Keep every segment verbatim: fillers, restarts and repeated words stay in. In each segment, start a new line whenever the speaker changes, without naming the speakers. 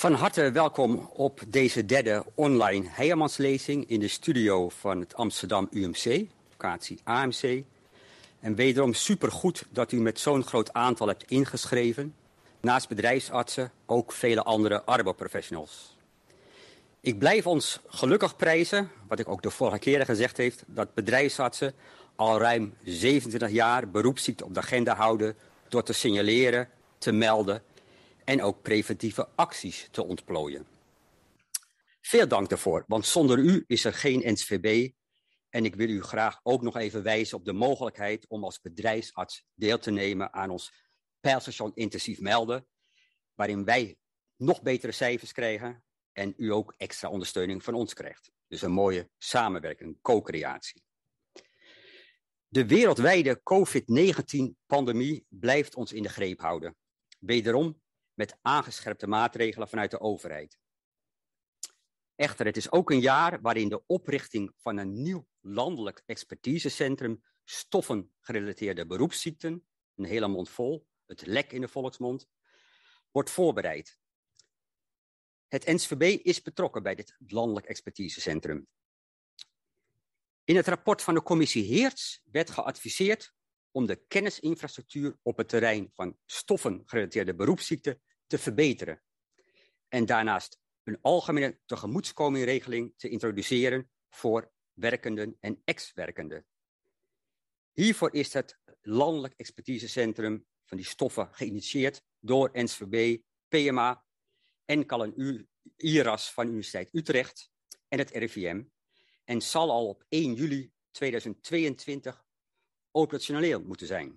Van harte welkom op deze derde online Heijermanslezing in de studio van het Amsterdam U M C, locatie A M C. En wederom supergoed dat u met zo'n groot aantal hebt ingeschreven. Naast bedrijfsartsen ook vele andere arbo-professionals. Ik blijf ons gelukkig prijzen, wat ik ook de vorige keren gezegd heb, dat bedrijfsartsen al ruim zevenentwintig jaar beroepsziekte op de agenda houden door te signaleren, te melden en ook preventieve acties te ontplooien. Veel dank daarvoor, want zonder u is er geen N S V B. En ik wil u graag ook nog even wijzen op de mogelijkheid om als bedrijfsarts deel te nemen aan ons pijlstation intensief melden, waarin wij nog betere cijfers krijgen en u ook extra ondersteuning van ons krijgt. Dus een mooie samenwerking, co-creatie. De wereldwijde COVID negentien pandemie blijft ons in de greep houden. Wederom met aangescherpte maatregelen vanuit de overheid. Echter, het is ook een jaar waarin de oprichting van een nieuw landelijk expertisecentrum stoffengerelateerde beroepsziekten, een hele mond vol, het lek in de volksmond, wordt voorbereid. Het N S V B is betrokken bij dit landelijk expertisecentrum. In het rapport van de commissie Heerts werd geadviseerd om de kennisinfrastructuur op het terrein van stoffengerelateerde beroepsziekten te verbeteren. En daarnaast een algemene tegemoetkomingregeling te introduceren voor werkenden en ex-werkenden. Hiervoor is het landelijk expertisecentrum van die stoffen geïnitieerd door N S V B, P M A en K L N I R A S van Universiteit Utrecht en het R I V M en zal al op één juli tweeduizend tweeëntwintig operationeel moeten zijn.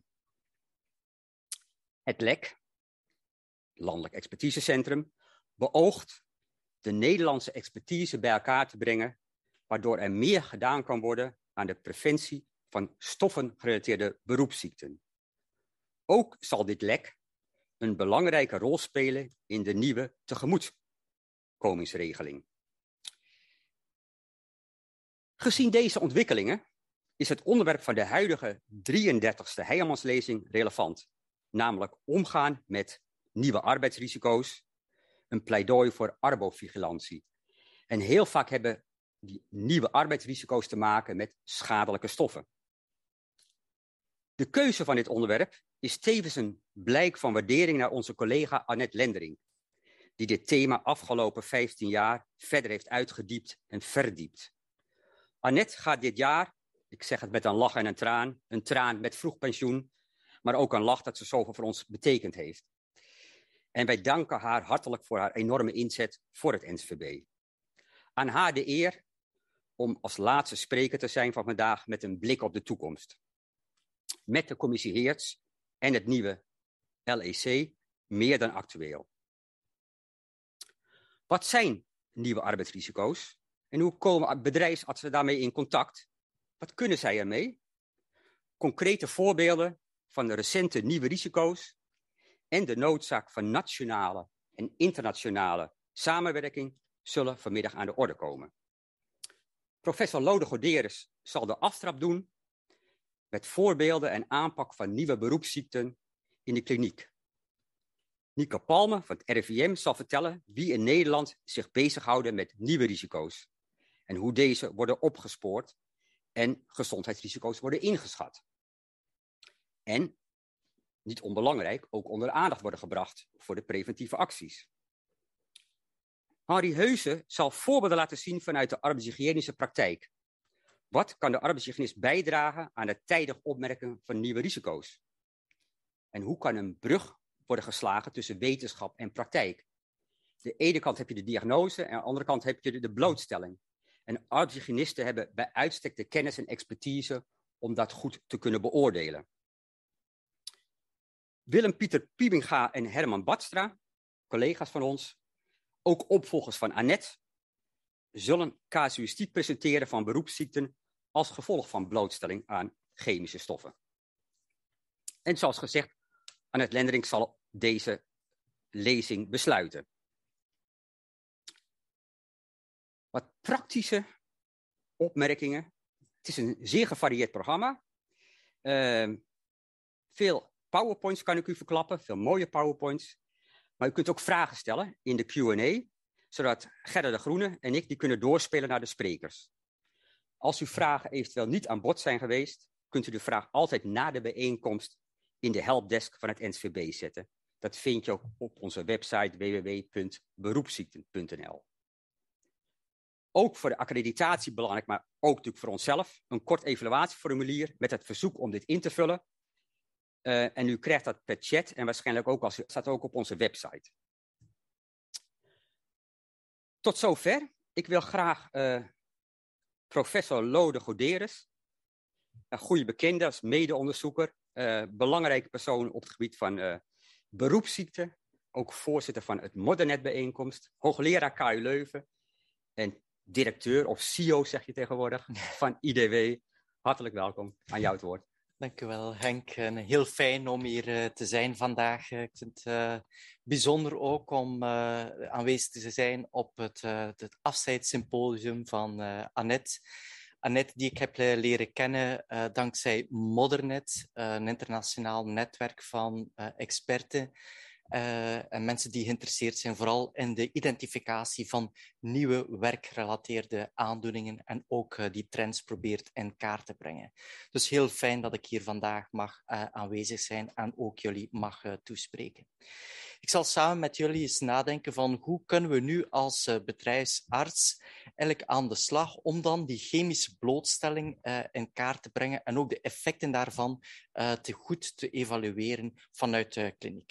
Het L E C, Landelijk Expertisecentrum, beoogt de Nederlandse expertise bij elkaar te brengen, waardoor er meer gedaan kan worden aan de preventie van stoffengerelateerde beroepsziekten. Ook zal dit L E C een belangrijke rol spelen in de nieuwe tegemoetkomingsregeling. Gezien deze ontwikkelingen is het onderwerp van de huidige drieëndertigste Heijermanslezing relevant, namelijk omgaan met nieuwe arbeidsrisico's, een pleidooi voor arbovigilantie. En heel vaak hebben die nieuwe arbeidsrisico's te maken met schadelijke stoffen. De keuze van dit onderwerp is tevens een blijk van waardering naar onze collega Annette Lendering, die dit thema afgelopen vijftien jaar verder heeft uitgediept en verdiept. Annette gaat dit jaar, ik zeg het met een lach en een traan, een traan met vroeg pensioen, maar ook een lach dat ze zoveel voor ons betekend heeft. En wij danken haar hartelijk voor haar enorme inzet voor het N S V B. Aan haar de eer om als laatste spreker te zijn van vandaag met een blik op de toekomst. Met de commissie Heerts en het nieuwe L E C meer dan actueel. Wat zijn nieuwe arbeidsrisico's en hoe komen bedrijfsartsen daarmee in contact? Wat kunnen zij ermee? Concrete voorbeelden van de recente nieuwe risico's en de noodzaak van nationale en internationale samenwerking zullen vanmiddag aan de orde komen. Professor Lode Goderes zal de aftrap doen met voorbeelden en aanpak van nieuwe beroepsziekten in de kliniek. Nika Palme van het R I V M zal vertellen wie in Nederland zich bezighouden met nieuwe risico's en hoe deze worden opgespoord en gezondheidsrisico's worden ingeschat. En, niet onbelangrijk, ook onder aandacht worden gebracht voor de preventieve acties. Henri Heuse zal voorbeelden laten zien vanuit de arbeidshygiënische praktijk. Wat kan de arbeidshygiënist bijdragen aan het tijdig opmerken van nieuwe risico's? En hoe kan een brug worden geslagen tussen wetenschap en praktijk? Aan de ene kant heb je de diagnose en aan de andere kant heb je de blootstelling. En arbeidshygiënisten hebben bij uitstek de kennis en expertise om dat goed te kunnen beoordelen. Willem-Pieter Piebinga en Herman Badstra, collega's van ons, ook opvolgers van Annette, zullen casuïstiek presenteren van beroepsziekten als gevolg van blootstelling aan chemische stoffen. En zoals gezegd, Annette Lendering zal deze lezing besluiten. Wat praktische opmerkingen. Het is een zeer gevarieerd programma. Uh, veel PowerPoints kan ik u verklappen, veel mooie PowerPoints. Maar u kunt ook vragen stellen in de Q en A, zodat Gerda de Groene en ik die kunnen doorspelen naar de sprekers. Als uw vragen eventueel niet aan bod zijn geweest, kunt u de vraag altijd na de bijeenkomst in de helpdesk van het N S V B zetten. Dat vind je ook op onze website w w w punt beroepsziekten punt n l. Ook voor de accreditatie belangrijk, maar ook natuurlijk voor onszelf, een kort evaluatieformulier met het verzoek om dit in te vullen. Uh, en u krijgt dat per chat en waarschijnlijk ook als, staat ook op onze website. Tot zover. Ik wil graag uh, professor Lode Goderes, een goede bekende als mede-onderzoeker, uh, belangrijke persoon op het gebied van uh, beroepsziekten, ook voorzitter van het Modernet-bijeenkomst, hoogleraar K U Leuven en directeur, of C E O zeg je tegenwoordig, van I D W. Hartelijk welkom. Aan jou het woord.
Dank u wel, Henk. En heel fijn om hier uh, te zijn vandaag. Ik vind het uh, bijzonder ook om uh, aanwezig te zijn op het, uh, het afscheidssymposium van uh, Annette. Annette, die ik heb leren kennen uh, dankzij Modernet, uh, een internationaal netwerk van uh, experten. Uh, en mensen die geïnteresseerd zijn vooral in de identificatie van nieuwe werkgerelateerde aandoeningen en ook uh, die trends probeert in kaart te brengen. Dus heel fijn dat ik hier vandaag mag uh, aanwezig zijn en ook jullie mag uh, toespreken. Ik zal samen met jullie eens nadenken van hoe kunnen we nu als uh, bedrijfsarts eigenlijk aan de slag om dan die chemische blootstelling uh, in kaart te brengen en ook de effecten daarvan uh, te goed te evalueren vanuit de kliniek.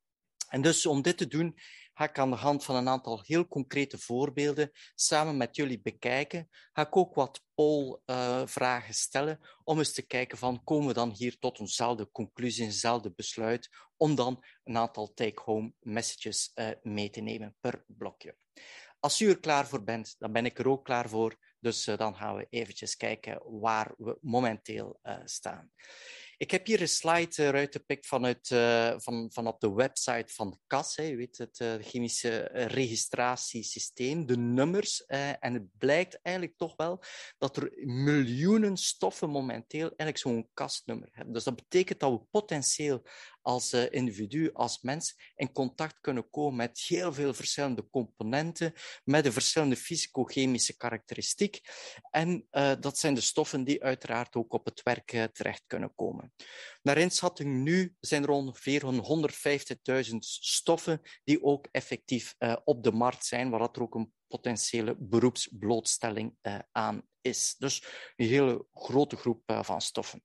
En dus om dit te doen, ga ik aan de hand van een aantal heel concrete voorbeelden samen met jullie bekijken. Ga ik ook wat poll-vragen uh, stellen om eens te kijken van, komen we dan hier tot eenzelfde conclusie, eenzelfde besluit, om dan een aantal take-home messages uh, mee te nemen per blokje. Als u er klaar voor bent, dan ben ik er ook klaar voor. Dus uh, dan gaan we eventjes kijken waar we momenteel uh, staan. Ik heb hier een slide uh, uitgepikt vanuit, uh, van, van op de website van C A S, hè, je weet het uh, chemische uh, registratiesysteem, de nummers. Uh, en het blijkt eigenlijk toch wel dat er miljoenen stoffen momenteel eigenlijk zo'n C A S-nummer hebben. Dus dat betekent dat we potentieel als uh, individu, als mens, in contact kunnen komen met heel veel verschillende componenten, met een verschillende fysico-chemische karakteristiek. En uh, dat zijn de stoffen die uiteraard ook op het werk uh, terecht kunnen komen. Naar inschatting nu zijn er ongeveer honderdvijftigduizend stoffen die ook effectief uh, op de markt zijn, waar dat er ook een potentiële beroepsblootstelling uh, aan is. Dus een hele grote groep uh, van stoffen.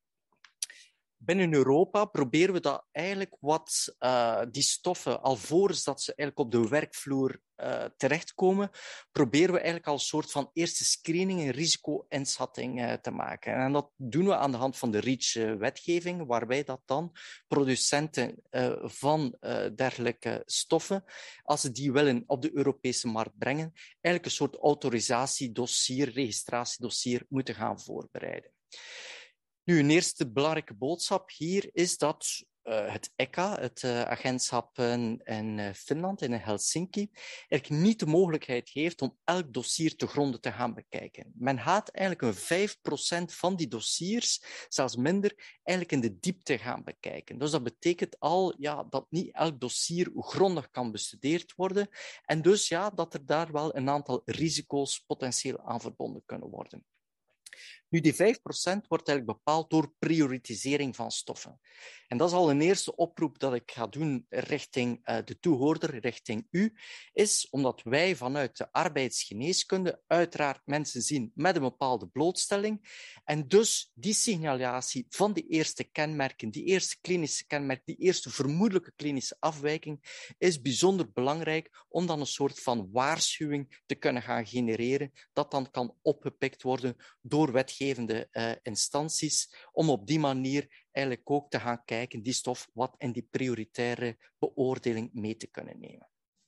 Binnen Europa proberen we dat eigenlijk wat uh, die stoffen, alvorens dat ze eigenlijk op de werkvloer uh, terechtkomen, proberen we eigenlijk al een soort van eerste screening en risico-inschatting uh, te maken. En dat doen we aan de hand van de REACH-wetgeving, waarbij dat dan producenten uh, van uh, dergelijke stoffen, als ze die willen op de Europese markt brengen, eigenlijk een soort autorisatiedossier, registratiedossier moeten gaan voorbereiden. Nu, een eerste belangrijke boodschap hier is dat uh, het E C A, het uh, agentschap in, in uh, Finland, in Helsinki, eigenlijk niet de mogelijkheid heeft om elk dossier te gronden te gaan bekijken. Men gaat eigenlijk een vijf procent van die dossiers, zelfs minder, eigenlijk in de diepte gaan bekijken. Dus dat betekent al ja, dat niet elk dossier grondig kan bestudeerd worden en dus ja, dat er daar wel een aantal risico's potentieel aan verbonden kunnen worden. Nu, die vijf procent wordt eigenlijk bepaald door prioritisering van stoffen. En dat is al een eerste oproep dat ik ga doen richting uh, de toehoorder, richting u, is omdat wij vanuit de arbeidsgeneeskunde uiteraard mensen zien met een bepaalde blootstelling en dus die signalatie van die eerste kenmerken, die eerste klinische kenmerken, die eerste vermoedelijke klinische afwijking is bijzonder belangrijk om dan een soort van waarschuwing te kunnen gaan genereren dat dan kan opgepikt worden door wetgevende uh, instanties, om op die manier eigenlijk ook te gaan kijken, die stof, wat in die prioritaire beoordeling mee te kunnen nemen.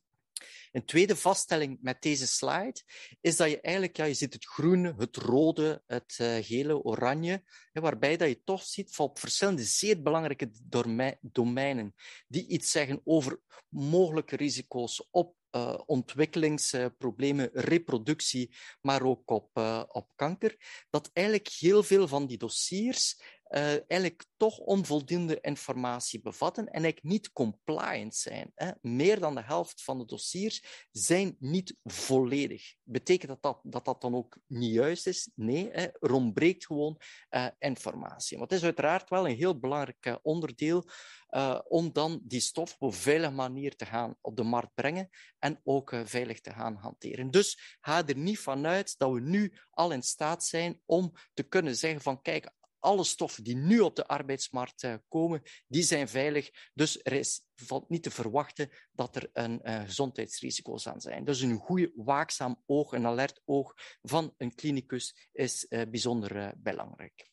Een tweede vaststelling met deze slide is dat je eigenlijk, ja, je ziet het groene, het rode, het uh, gele, oranje, hè, waarbij dat je toch ziet van op verschillende zeer belangrijke domeinen die iets zeggen over mogelijke risico's op Uh, ontwikkelingsproblemen, uh, reproductie, maar ook op, uh, op kanker, dat eigenlijk heel veel van die dossiers uh, eigenlijk toch onvoldoende informatie bevatten en eigenlijk niet compliant zijn. Hè. Meer dan de helft van de dossiers zijn niet volledig. Betekent dat dat, dat, dat dan ook niet juist is? Nee, hè. Er ontbreekt gewoon uh, informatie. Want het is uiteraard wel een heel belangrijk uh, onderdeel uh, om dan die stof op een veilige manier te gaan op de markt brengen en ook uh, veilig te gaan hanteren. Dus ga er niet vanuit dat we nu al in staat zijn om te kunnen zeggen van kijk, alle stoffen die nu op de arbeidsmarkt uh, komen, die zijn veilig. Dus er is, valt niet te verwachten dat er een uh, gezondheidsrisico's aan zijn. Dus een goede waakzaam oog, een alert oog van een klinicus is uh, bijzonder uh, belangrijk.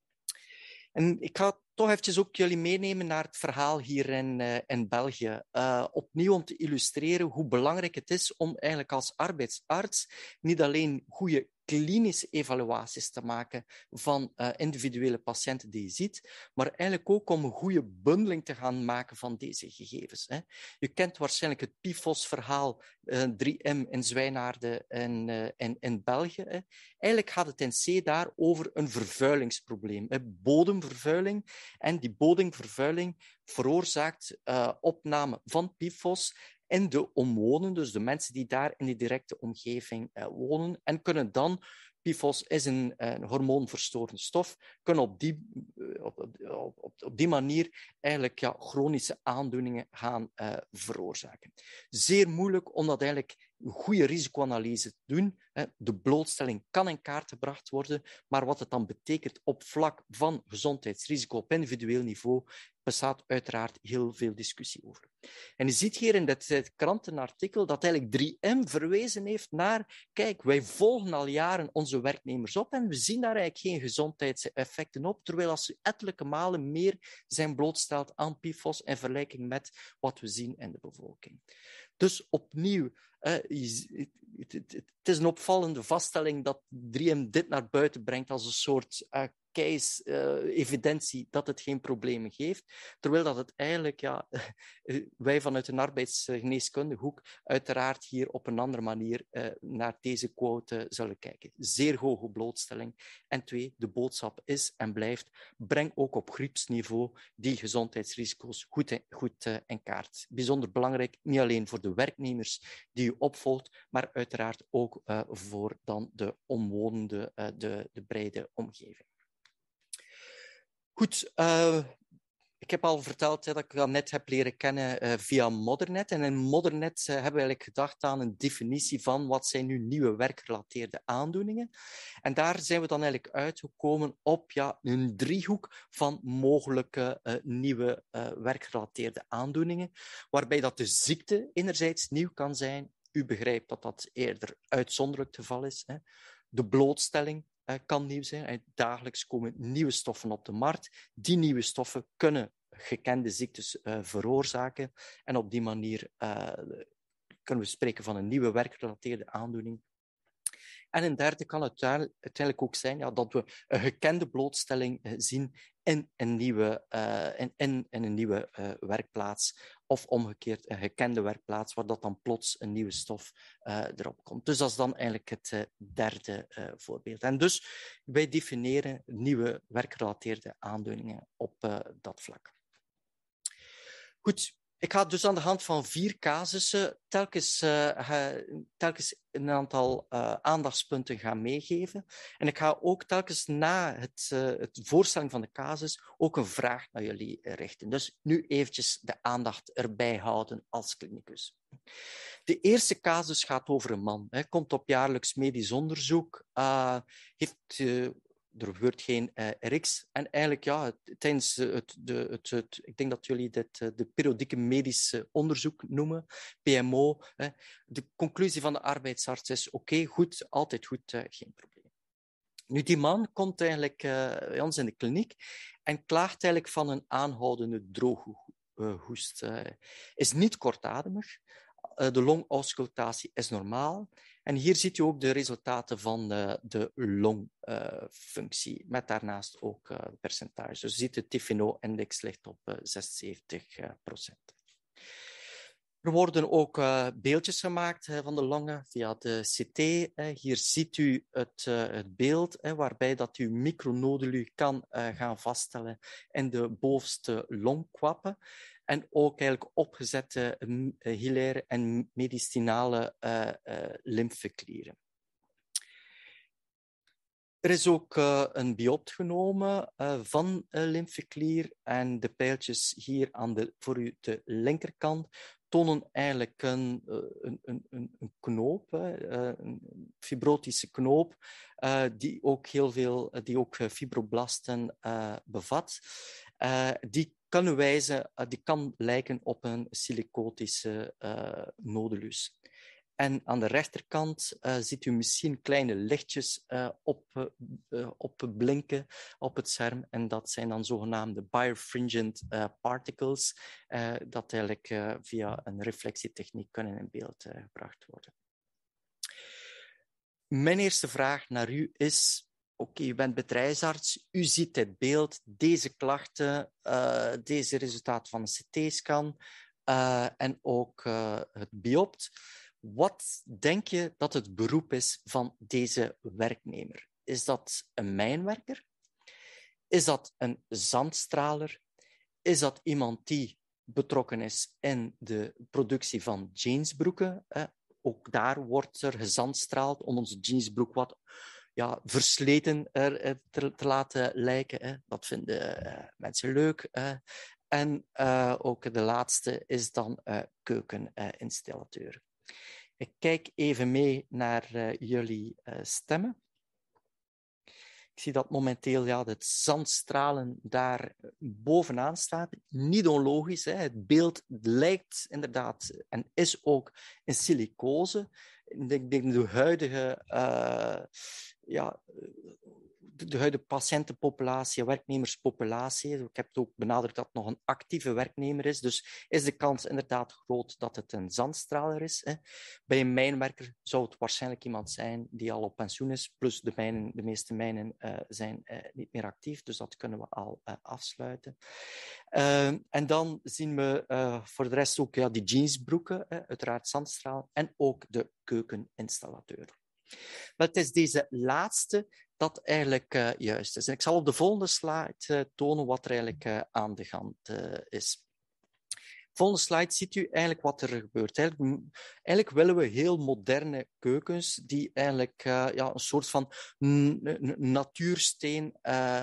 En ik ga toch eventjes ook jullie meenemen naar het verhaal hier in, uh, in België. Uh, opnieuw om te illustreren hoe belangrijk het is om eigenlijk als arbeidsarts niet alleen goede klinische evaluaties te maken van uh, individuele patiënten die je ziet, maar eigenlijk ook om een goede bundeling te gaan maken van deze gegevens. Hè. Je kent waarschijnlijk het P I F O S-verhaal uh, drie M in Zwijnaarden in, uh, in, in België. Hè. Eigenlijk gaat het in C daar over een vervuilingsprobleem, hè, bodemvervuiling. En die bodemvervuiling veroorzaakt uh, opname van P I F O S in de omwonenden, dus de mensen die daar in de directe omgeving uh, wonen, en kunnen dan, P I F O S is een, een hormoonverstorende stof, kunnen op die, op, op, op, op die manier eigenlijk ja, chronische aandoeningen gaan uh, veroorzaken. Zeer moeilijk om dat eigenlijk een goede risicoanalyse te doen. De blootstelling kan in kaart gebracht worden, maar wat het dan betekent op vlak van gezondheidsrisico op individueel niveau, bestaat uiteraard heel veel discussie over. En je ziet hier in dit krantenartikel dat eigenlijk drie M verwezen heeft naar, kijk, wij volgen al jaren onze werknemers op en we zien daar eigenlijk geen gezondheidseffecten op, terwijl als ze ettelijke malen meer zijn blootstelt aan P I F O S in vergelijking met wat we zien in de bevolking. Dus opnieuw, uh, het, het, het is een opvallende vaststelling dat drie M dit naar buiten brengt als een soort uh, case, uh, evidentie dat het geen problemen geeft, terwijl dat het eigenlijk, ja, wij vanuit een arbeidsgeneeskundige hoek uiteraard hier op een andere manier uh, naar deze quote uh, zullen kijken. Zeer hoge blootstelling. En twee, de boodschap is en blijft, breng ook op groepsniveau die gezondheidsrisico's goed, goed uh, in kaart. Bijzonder belangrijk, niet alleen voor de werknemers die u opvolgt, maar uiteraard ook uh, voor dan de omwonenden, uh, de, de brede omgeving. Goed, uh, ik heb al verteld hè, dat ik dat net heb leren kennen uh, via Modernet. En in Modernet uh, hebben we eigenlijk gedacht aan een definitie van wat zijn nu nieuwe werkgerelateerde aandoeningen. En daar zijn we dan eigenlijk uitgekomen op ja, een driehoek van mogelijke uh, nieuwe uh, werkgerelateerde aandoeningen, waarbij dat de ziekte enerzijds nieuw kan zijn. U begrijpt dat dat eerder uitzonderlijk het geval is. Hè. De blootstelling uh, kan nieuw zijn. En dagelijks komen nieuwe stoffen op de markt. Die nieuwe stoffen kunnen gekende ziektes uh, veroorzaken. En op die manier uh, kunnen we spreken van een nieuwe werkgerelateerde aandoening. En een derde kan het uiteindelijk ook zijn ja, dat we een gekende blootstelling uh, zien in een nieuwe, uh, in, in, in een nieuwe uh, werkplaats. Of omgekeerd een gekende werkplaats, waar dat dan plots een nieuwe stof uh, erop komt. Dus dat is dan eigenlijk het uh, derde uh, voorbeeld. En dus wij definiëren nieuwe werkgerelateerde aandoeningen op uh, dat vlak. Goed. Ik ga dus aan de hand van vier casussen telkens, uh, telkens een aantal uh, aandachtspunten gaan meegeven. En ik ga ook telkens na het, uh, het voorstelling van de casus ook een vraag naar jullie richten. Dus nu eventjes de aandacht erbij houden als klinicus. De eerste casus gaat over een man. Hij komt op jaarlijks medisch onderzoek, uh, heeft... Uh, Er gebeurt geen uh, R X. En eigenlijk, ja, tijdens het, de, het, het, ik denk dat jullie dit de periodieke medisch onderzoek noemen, P M O. Hè. De conclusie van de arbeidsarts is, oké, okay, goed, altijd goed, uh, geen probleem. Nu, die man komt eigenlijk uh, bij ons in de kliniek en klaagt eigenlijk van een aanhoudende drooghoest. Uh, is niet kortademig. Uh, de longauscultatie is normaal. En hier ziet u ook de resultaten van uh, de longfunctie, uh, met daarnaast ook uh, percentage. Dus je ziet de T F N O-index ligt op uh, zesenzeventig procent. Er worden ook uh, beeldjes gemaakt uh, van de longen via de C T. Uh, hier ziet u het, uh, het beeld uh, waarbij dat u micronoduli kan uh, gaan vaststellen in de bovenste longkwappen. En ook eigenlijk opgezette uh, hilaire en mediastinale uh, uh, lymfeklieren. Er is ook uh, een biopt genomen uh, van een lymfeklier en de pijltjes hier aan de, voor u de linkerkant tonen eigenlijk een, een, een, een knoop, een fibrotische knoop, uh, die ook heel veel, die ook fibroblasten uh, bevat. Uh, die kan wijzen, uh, die kan lijken op een silicotische uh, nodulus. En aan de rechterkant uh, ziet u misschien kleine lichtjes uh, op, uh, op blinken op het scherm. En dat zijn dan zogenaamde birefringent uh, particles, uh, dat eigenlijk uh, via een reflectietechniek kunnen in beeld uh, gebracht worden. Mijn eerste vraag naar u is, oké, okay, u bent bedrijfsarts, u ziet dit beeld, deze klachten, uh, deze resultaten van een C T-scan uh, en ook uh, het biopt. Wat denk je dat het beroep is van deze werknemer? Is dat een mijnwerker? Is dat een zandstraler? Is dat iemand die betrokken is in de productie van jeansbroeken? Eh, ook daar wordt er gezandstraald om onze jeansbroek wat ja, versleten er te, te laten lijken. Eh. Dat vinden uh, mensen leuk. Eh. En uh, ook de laatste is dan uh, keukeninstallateur. Uh, Ik kijk even mee naar uh, jullie uh, stemmen. Ik zie dat momenteel ja, het zandstralen daar bovenaan staat. Niet onlogisch, hè? Het beeld lijkt inderdaad en is ook een silicose. Ik denk de huidige, uh, ja, de huidige patiëntenpopulatie, werknemerspopulatie, ik heb het ook benadrukt dat het nog een actieve werknemer is, dus is de kans inderdaad groot dat het een zandstraler is. Hè. Bij een mijnwerker zou het waarschijnlijk iemand zijn die al op pensioen is, plus de, mijnen, de meeste mijnen uh, zijn uh, niet meer actief, dus dat kunnen we al uh, afsluiten. Uh, en dan zien we uh, voor de rest ook ja, die jeansbroeken, uh, uiteraard zandstraal, en ook de keukeninstallateur. Maar het is deze laatste dat eigenlijk uh, juist is. En ik zal op de volgende slide uh, tonen wat er eigenlijk uh, aan de hand uh, is. Volgende slide ziet u eigenlijk wat er gebeurt. Eigenlijk, eigenlijk willen we heel moderne keukens die eigenlijk uh, ja, een soort van natuursteen uh,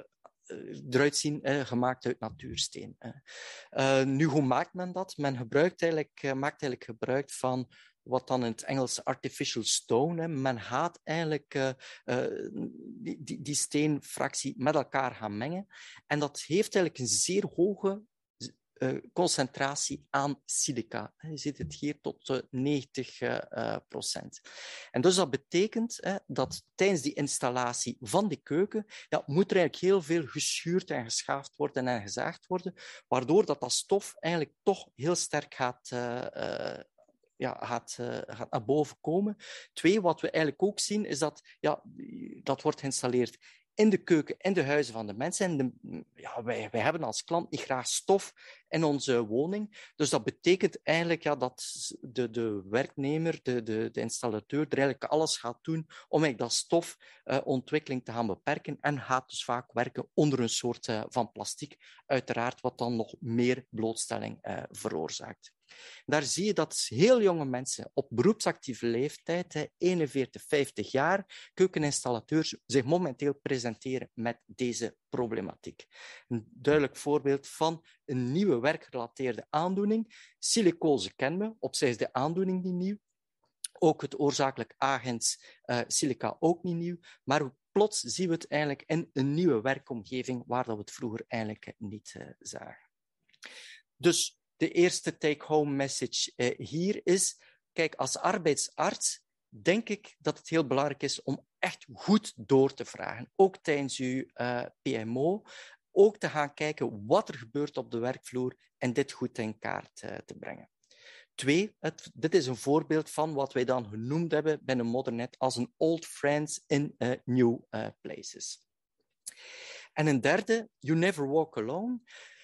eruit zien, eh, gemaakt uit natuursteen. Uh, nu, hoe maakt men dat? Men gebruikt eigenlijk, uh, maakt eigenlijk gebruik van wat dan in het Engels artificial stone. Hè. Men gaat eigenlijk uh, uh, die, die, die steenfractie met elkaar gaan mengen. En dat heeft eigenlijk een zeer hoge uh, concentratie aan silica. Je ziet het hier tot uh, negentig procent. En dus dat betekent hè, dat tijdens die installatie van die keuken ja, moet er eigenlijk heel veel geschuurd en geschaafd worden en gezaagd worden, waardoor dat, dat stof eigenlijk toch heel sterk gaat uh, uh, Ja, gaat, uh, gaat naar boven komen. Twee, wat we eigenlijk ook zien, is dat ja, dat wordt geïnstalleerd in de keuken, in de huizen van de mensen. En de, ja, wij, wij hebben als klant niet graag stof in onze woning. Dus dat betekent eigenlijk ja, dat de, de werknemer, de, de, de installateur, er eigenlijk alles gaat doen om eigenlijk dat stofontwikkeling uh, te gaan beperken en gaat dus vaak werken onder een soort uh, van plastic, uiteraard, wat dan nog meer blootstelling uh, veroorzaakt. Daar zie je dat heel jonge mensen op beroepsactieve leeftijd, eenenveertig, vijftig jaar, keukeninstallateurs, zich momenteel presenteren met deze problematiek. Een duidelijk voorbeeld van een nieuwe werkgerelateerde aandoening. Silicose kennen we, op zich is de aandoening niet nieuw. Ook het oorzakelijk agent uh, silica ook niet nieuw, maar plots zien we het eigenlijk in een nieuwe werkomgeving waar we het vroeger eigenlijk niet uh, zagen. Dus de eerste take-home message uh, hier is, kijk, als arbeidsarts denk ik dat het heel belangrijk is om echt goed door te vragen, ook tijdens uw uh, P M O, ook te gaan kijken wat er gebeurt op de werkvloer en dit goed in kaart uh, te brengen. Twee, het, dit is een voorbeeld van wat wij dan genoemd hebben binnen Modernet als een old friends in uh, new uh, places. En een derde, you never walk alone.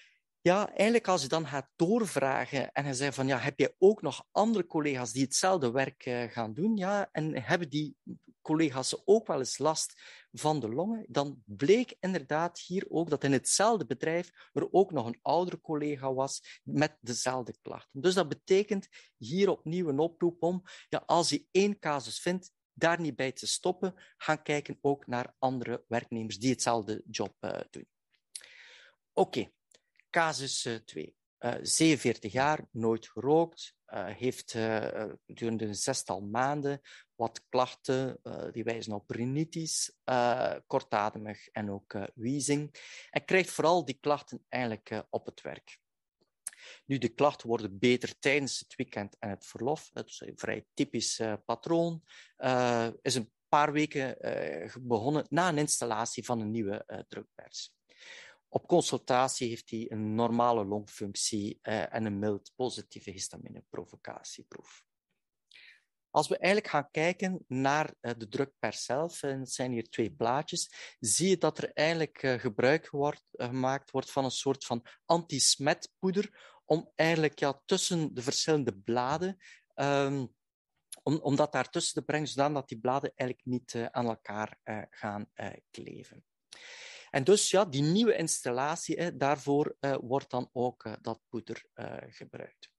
Ja, eigenlijk als je dan gaat doorvragen en je zegt van ja, heb jij ook nog andere collega's die hetzelfde werk uh, gaan doen? Ja, en hebben die collega's ook wel eens last van de longen? Dan bleek inderdaad hier ook dat in hetzelfde bedrijf er ook nog een oudere collega was met dezelfde klachten. Dus dat betekent hier opnieuw een oproep om, ja, als je één casus vindt, daar niet bij te stoppen, gaan kijken ook naar andere werknemers die hetzelfde job uh, doen. Oké. Okay. Casus twee. Uh, zevenenveertig jaar, nooit gerookt, uh, heeft uh, gedurende een zestal maanden wat klachten uh, die wijzen op rhinitis, uh, kortademig en ook uh, wheezing. En krijgt vooral die klachten eigenlijk uh, op het werk. Nu, de klachten worden beter tijdens het weekend en het verlof. Dat is een vrij typisch uh, patroon. Uh, is een paar weken uh, begonnen na een installatie van een nieuwe uh, drukpers. Op consultatie heeft hij een normale longfunctie uh, en een mild positieve histamine-provocatieproef. Als we eigenlijk gaan kijken naar uh, de drukpers zelf, en het zijn hier twee plaatjes, zie je dat er eigenlijk uh, gebruik wordt, uh, gemaakt wordt van een soort van anti-smetpoeder om eigenlijk ja, tussen de verschillende bladen, um, om, om dat daartussen te brengen, zodat die bladen eigenlijk niet uh, aan elkaar uh, gaan uh, kleven. En dus ja, die nieuwe installatie, hè, daarvoor uh, wordt dan ook uh, dat poeder uh, gebruikt.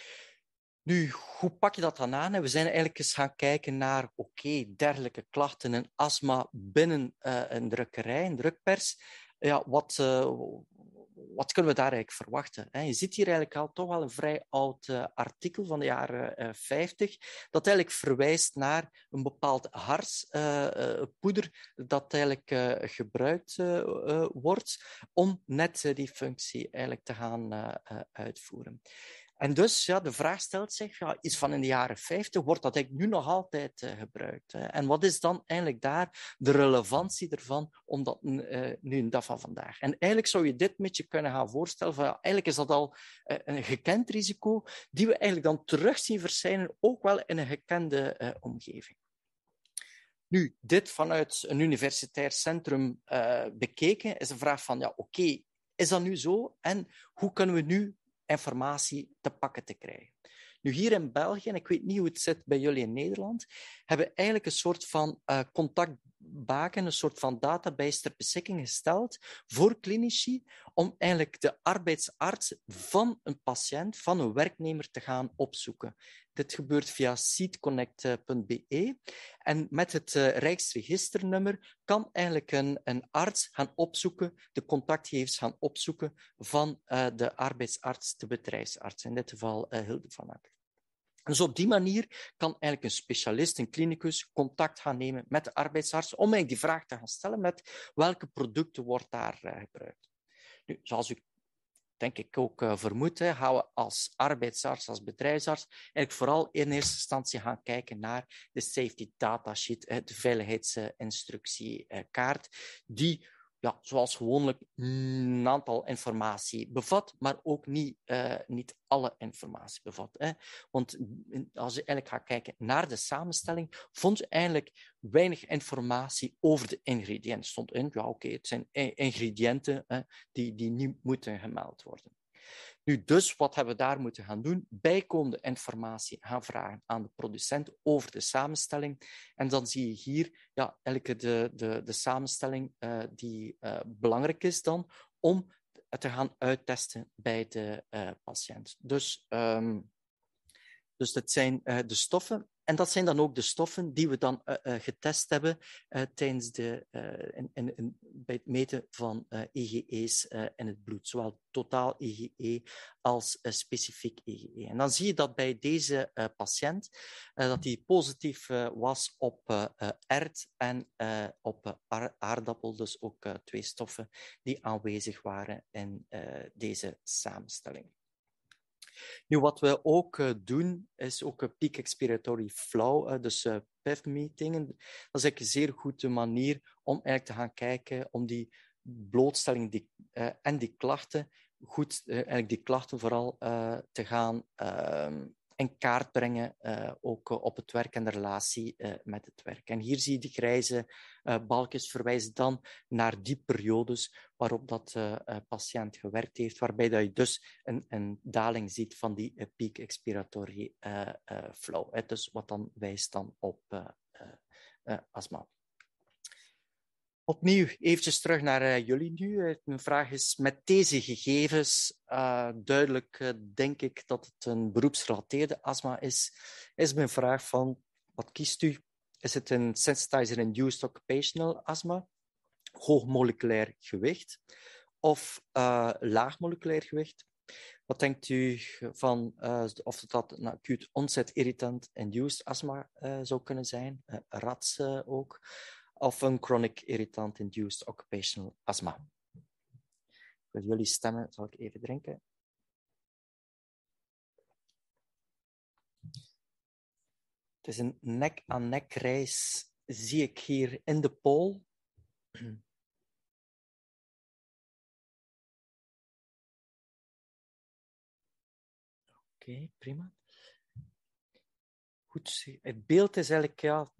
Nu, hoe pak je dat dan aan? We zijn eigenlijk eens gaan kijken naar, oké, okay, dergelijke klachten en astma binnen uh, een drukkerij, een drukpers. Ja, wat, uh, wat kunnen we daar eigenlijk verwachten? Hè? Je ziet hier eigenlijk al toch wel een vrij oud uh, artikel van de jaren uh, vijftig, dat eigenlijk verwijst naar een bepaald harspoeder uh, uh, dat eigenlijk uh, gebruikt uh, uh, wordt om net uh, die functie eigenlijk te gaan uh, uh, uitvoeren. En dus, ja, de vraag stelt zich, ja, iets van in de jaren vijftig, wordt dat eigenlijk nu nog altijd uh, gebruikt? Hè? En wat is dan eigenlijk daar de relevantie ervan, om dat uh, nu een dag van vandaag? En eigenlijk zou je dit met je kunnen gaan voorstellen, van, ja, eigenlijk is dat al uh, een gekend risico, die we eigenlijk dan terug zien verschijnen, ook wel in een gekende uh, omgeving. Nu, dit vanuit een universitair centrum uh, bekeken, is de vraag van, ja, oké, okay, is dat nu zo? En hoe kunnen we nu informatie te pakken te krijgen? Nu, hier in België, en ik weet niet hoe het zit bij jullie in Nederland, hebben we eigenlijk een soort van uh, contactbaken, een soort van database ter beschikking gesteld voor klinici, om eigenlijk de arbeidsarts van een patiënt, van een werknemer te gaan opzoeken. Dit gebeurt via seedconnect punt b e en met het uh, Rijksregisternummer kan eigenlijk een, een arts gaan opzoeken, de contactgegevens gaan opzoeken van uh, de arbeidsarts, de bedrijfsarts, in dit geval uh, Hilde van Akker. Dus op die manier kan eigenlijk een specialist, een clinicus, contact gaan nemen met de arbeidsarts om eigenlijk die vraag te gaan stellen met welke producten wordt daar uh, gebruikt. Nu, zoals u denk ik ook uh, vermoedt, hè, gaan we als arbeidsarts, als bedrijfsarts, eigenlijk vooral in eerste instantie gaan kijken naar de safety datasheet, hè, de veiligheidsinstructiekaart, die, ja, zoals gewoonlijk, een aantal informatie bevat, maar ook niet, uh, niet alle informatie bevat. Hè. Want als je eigenlijk gaat kijken naar de samenstelling, vond je eigenlijk weinig informatie over de ingrediënten. Er stond in, ja oké, okay, het zijn ingrediënten hè, die, die niet moeten gemeld worden. Nu, dus wat hebben we daar moeten gaan doen? Bijkomende informatie gaan vragen aan de producent over de samenstelling. En dan zie je hier ja, eigenlijk de, de, de samenstelling uh, die uh, belangrijk is dan om te gaan uittesten bij de uh, patiënt. Dus, um, dus dat zijn uh, de stoffen. En dat zijn dan ook de stoffen die we dan uh, uh, getest hebben uh, tijdens de, uh, in, in, in, bij het meten van uh, I G E's uh, in het bloed. Zowel totaal I G E als uh, specifiek I G E. En dan zie je dat bij deze uh, patiënt uh, dat hij positief uh, was op uh, uh, ert en uh, op uh, aardappel. Dus ook uh, twee stoffen die aanwezig waren in uh, deze samenstelling. Nu, wat we ook uh, doen, is ook een peak expiratory flow, uh, dus uh, P E F-metingen. Dat is eigenlijk een zeer goede manier om eigenlijk te gaan kijken, om die blootstelling die, uh, en die klachten, goed, uh, eigenlijk die klachten vooral uh, te gaan uh, in kaart brengen, uh, ook uh, op het werk en de relatie uh, met het werk. En hier zie je die grijze uh, balkjes verwijzen dan naar die periodes waarop dat uh, uh, patiënt gewerkt heeft, waarbij dat je dus een, een daling ziet van die uh, peak expiratory uh, uh, flow. Hè, dus wat dan wijst dan op uh, uh, uh, astma. Opnieuw eventjes terug naar uh, jullie nu. Mijn vraag is, met deze gegevens, uh, duidelijk uh, denk ik dat het een beroepsgerelateerde astma is, is mijn vraag van, wat kiest u? Is het een sensitizer-induced occupational astma, hoog moleculair gewicht of uh, laag moleculair gewicht? Wat denkt u van uh, of dat een acuut onset irritant induced astma uh, zou kunnen zijn? Uh, R A T S uh, ook. Of een chronic irritant induced occupational asthma. Voor jullie stemmen zal ik even drinken. Het is een nek-aan-nek race, zie ik hier in de poll. Oké, okay, prima. Goed, het beeld is eigenlijk ja,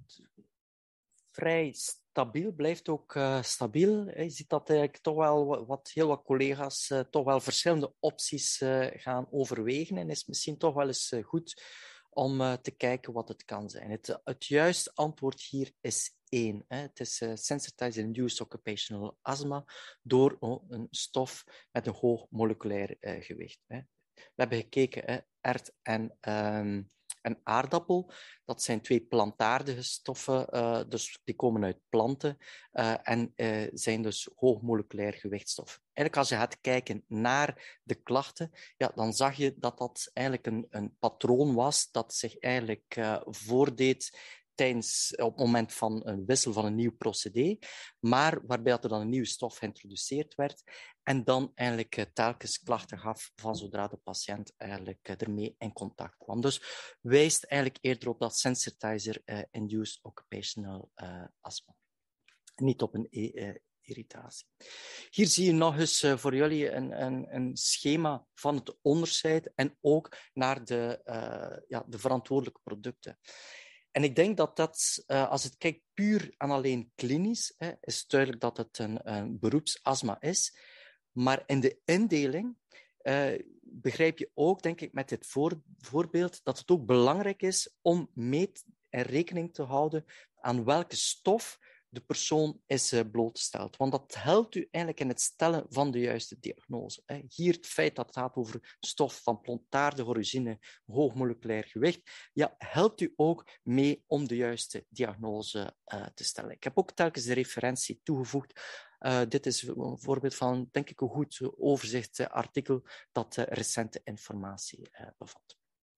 vrij stabiel, blijft ook uh, stabiel. Je ziet dat eigenlijk toch wel wat, heel wat collega's uh, toch wel verschillende opties uh, gaan overwegen. En is misschien toch wel eens uh, goed om uh, te kijken wat het kan zijn. Het, het juiste antwoord hier is één. Hè. Het is uh, sensitizer-induced occupational asthma door oh, een stof met een hoog moleculair uh, gewicht. Hè. We hebben gekeken, hè, ert en... Um, En aardappel, dat zijn twee plantaardige stoffen, uh, dus die komen uit planten uh, en uh, zijn dus hoogmoleculair gewichtstoffen. Eigenlijk als je gaat kijken naar de klachten, ja, dan zag je dat dat eigenlijk een, een patroon was dat zich eigenlijk uh, voordeed tijdens, op het moment van een wissel van een nieuw procedé, maar waarbij er dan een nieuwe stof geïntroduceerd werd en dan eigenlijk uh, telkens klachten gaf van zodra de patiënt eigenlijk uh, ermee in contact kwam. Dus wijst eigenlijk eerder op dat sensitizer-induced uh, occupational uh, asthma. Niet op een uh, irritatie. Hier zie je nog eens uh, voor jullie een, een, een schema van het onderscheid en ook naar de, uh, ja, de verantwoordelijke producten. En ik denk dat dat, uh, als het kijkt puur en alleen klinisch, hè, is duidelijk dat het een, een beroepsastma is. Maar in de indeling uh, begrijp je ook, denk ik, met dit voor, voorbeeld, dat het ook belangrijk is om mee en rekening te houden aan welke stof de persoon is uh, blootgesteld. Want dat helpt u eigenlijk in het stellen van de juiste diagnose. Hè. Hier het feit dat het gaat over stof van plantaardige origine, hoog moleculair gewicht, ja, helpt u ook mee om de juiste diagnose uh, te stellen. Ik heb ook telkens de referentie toegevoegd. Uh, dit is een voorbeeld van, denk ik, een goed overzicht uh, artikel dat uh, recente informatie uh, bevat.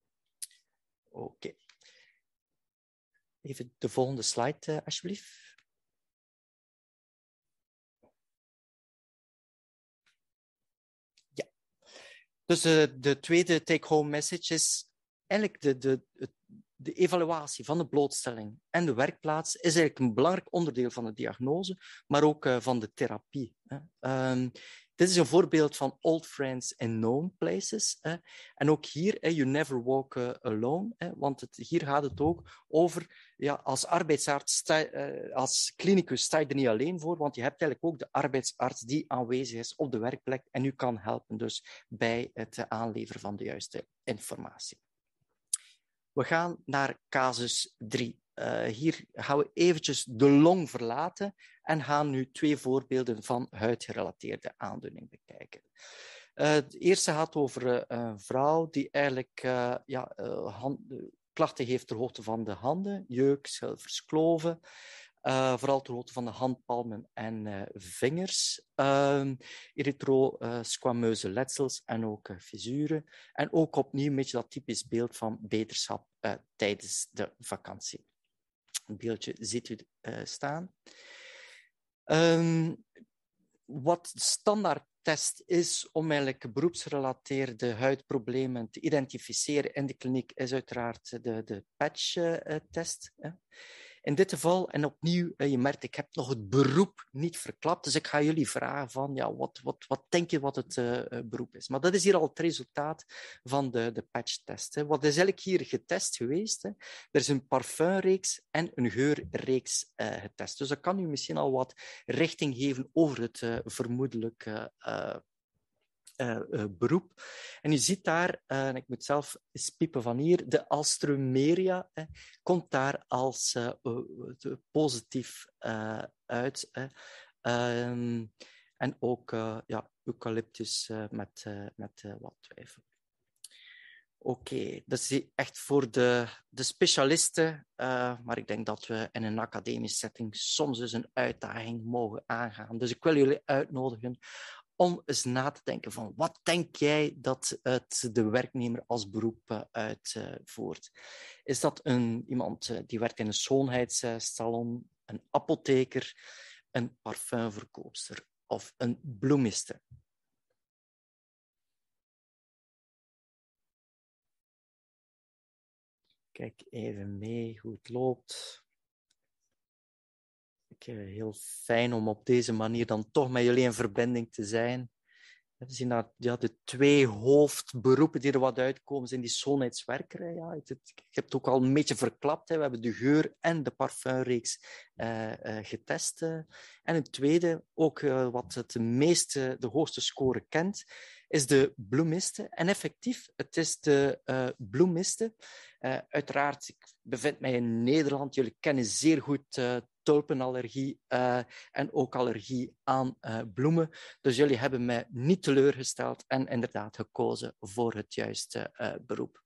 Oké. Okay. Even de volgende slide, uh, alsjeblieft. Ja. Dus uh, de tweede take-home message is eigenlijk de, de, de evaluatie van de blootstelling en de werkplaats is eigenlijk een belangrijk onderdeel van de diagnose, maar ook uh, van de therapie. Hè. Um, dit is een voorbeeld van Old Friends in Known Places. Hè. En ook hier, hè, you never walk uh, alone, hè, want het, hier gaat het ook over, ja, als arbeidsarts, sta, uh, als clinicus sta je er niet alleen voor, want je hebt eigenlijk ook de arbeidsarts die aanwezig is op de werkplek en u kan helpen dus bij het uh, aanleveren van de juiste informatie. We gaan naar casus drie. Uh, hier gaan we eventjes de long verlaten en gaan nu twee voorbeelden van huidgerelateerde aandoening bekijken. Uh, het eerste gaat over uh, een vrouw die eigenlijk uh, ja, uh, hand, uh, klachten heeft ter hoogte van de handen, jeuk, schilfers, kloven. Uh, vooral ter hoogte van de handpalmen en uh, vingers, uh, erythro-squameuze uh, letsels en ook uh, fissuren. En ook opnieuw een beetje dat typisch beeld van beterschap uh, tijdens de vakantie. Een beeldje ziet u uh, staan. Um, wat de standaardtest is om eigenlijk beroepsgerelateerde huidproblemen te identificeren in de kliniek, is uiteraard de, de patch-test. Uh, In dit geval, en opnieuw, je merkt, ik heb nog het beroep niet verklapt, dus ik ga jullie vragen van, ja, wat, wat, wat denk je wat het uh, beroep is? Maar dat is hier al het resultaat van de, de patchtest. Hè. Wat is eigenlijk hier getest geweest? Hè? Er is een parfumreeks en een geurreeks uh, getest. Dus dat kan u misschien al wat richting geven over het uh, vermoedelijke uh, Uh, uh, beroep. En u ziet daar, uh, en ik moet zelf eens piepen van hier, de Alstroemeria eh, komt daar als uh, uh, positief uh, uit. Eh. Um, en ook uh, ja, eucalyptus uh, met, uh, met uh, wat twijfel. Oké, okay, dat is echt voor de, de specialisten, uh, maar ik denk dat we in een academische setting soms dus een uitdaging mogen aangaan. Dus ik wil jullie uitnodigen om eens na te denken van wat denk jij dat het de werknemer als beroep uitvoert? Is dat een, iemand die werkt in een schoonheidssalon, een apotheker, een parfumverkoopster of een bloemiste? Kijk even mee hoe het loopt. Heel fijn om op deze manier dan toch met jullie in verbinding te zijn. We zien dat ja, de twee hoofdberoepen die er wat uitkomen zijn die schoonheidswerker. Ja, ik, ik heb het ook al een beetje verklapt. Hè. We hebben de geur- en de parfumreeks uh, uh, getest. Uh. En een tweede, ook uh, wat het meeste, de hoogste score kent, is de bloemiste. En effectief, het is de uh, bloemiste. Uh, uiteraard, ik bevind mij in Nederland. Jullie kennen zeer goed uh, tulpenallergie uh, en ook allergie aan uh, bloemen. Dus jullie hebben mij niet teleurgesteld en inderdaad gekozen voor het juiste uh, beroep.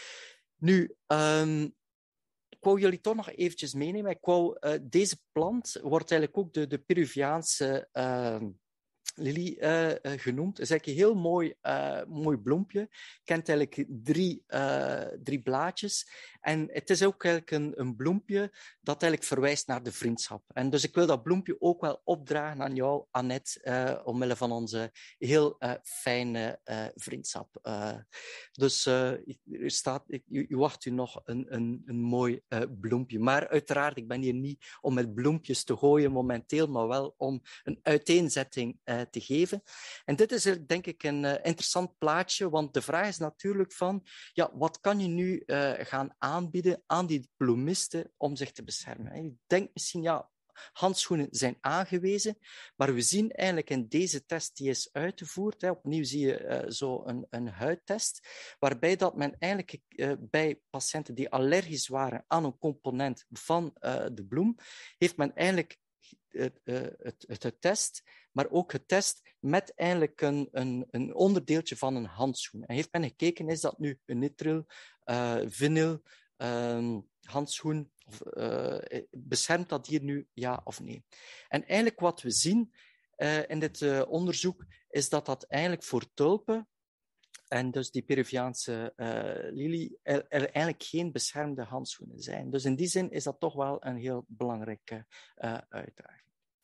Nu, um, ik wou jullie toch nog eventjes meenemen. Ik wou, uh, deze plant wordt eigenlijk ook de, de Peruviaanse uh, lilie uh, uh, genoemd. Het is eigenlijk een heel mooi, uh, mooi bloempje. Het kent eigenlijk drie, uh, drie blaadjes. En het is ook eigenlijk een, een bloempje dat eigenlijk verwijst naar de vriendschap. En dus ik wil dat bloempje ook wel opdragen aan jou, Annette, uh, omwille van onze heel uh, fijne uh, vriendschap. Uh, dus uh, u, staat, u, u wacht u nog een, een, een mooi uh, bloempje. Maar uiteraard, ik ben hier niet om met bloempjes te gooien momenteel, maar wel om een uiteenzetting uh, te geven. En dit is er, denk ik een uh, interessant plaatje, want de vraag is natuurlijk van, ja, wat kan je nu uh, gaan aanbieden aan die bloemisten om zich te beschermen? En je denkt misschien, ja, handschoenen zijn aangewezen, maar we zien eigenlijk in deze test die is uitgevoerd, hè, opnieuw zie je uh, zo een, een huidtest, waarbij dat men eigenlijk uh, bij patiënten die allergisch waren aan een component van uh, de bloem, heeft men eigenlijk Het, het, het, het test, maar ook getest met eigenlijk een, een, een onderdeeltje van een handschoen. En heeft men gekeken, is dat nu een nitrile, uh, vinyl, um, handschoen, of, uh, beschermt dat hier nu ja of nee? En eigenlijk wat we zien uh, in dit uh, onderzoek, is dat dat eigenlijk voor tulpen en dus die Peruviaanse uh, lilie er, er eigenlijk geen beschermde handschoenen zijn. Dus in die zin is dat toch wel een heel belangrijke uh, uitdaging.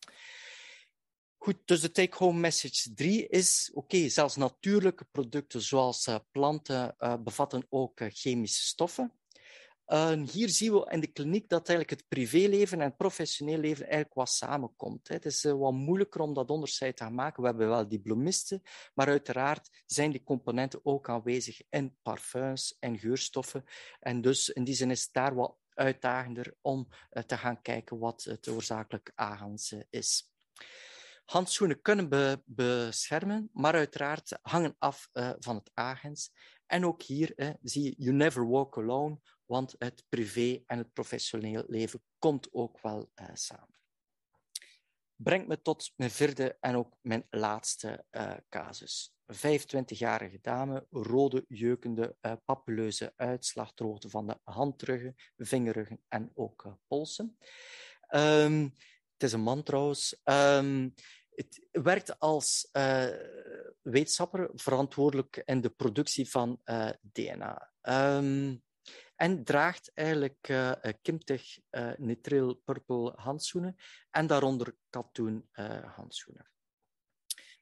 Goed, dus de take-home message drie is, oké, okay, zelfs natuurlijke producten zoals uh, planten uh, bevatten ook uh, chemische stoffen. Uh, hier zien we in de kliniek dat eigenlijk het privéleven en het professioneel leven eigenlijk wat samenkomt. Hè. Het is uh, wat moeilijker om dat onderscheid te gaan maken. We hebben wel die bloemisten, maar uiteraard zijn die componenten ook aanwezig in parfums en geurstoffen. En dus in die zin is het daar wat uitdagender om uh, te gaan kijken wat het oorzakelijk agens uh, is. Handschoenen kunnen be- beschermen, maar uiteraard hangen af uh, van het agens. En ook hier uh, zie je, you never walk alone, want het privé en het professioneel leven komt ook wel uh, samen. Brengt me tot mijn vierde en ook mijn laatste uh, casus. Een vijfentwintigjarige dame, rode, jeukende, uh, papilleuze uitslag, droogte van de handruggen, vingerruggen en ook uh, polsen. Um, het is een man trouwens. Um, Het werkt als uh, wetenschapper verantwoordelijk in de productie van uh, D N A. Um, en draagt eigenlijk uh, Kimtech uh, Nitril Purple handschoenen en daaronder katoen uh, handschoenen.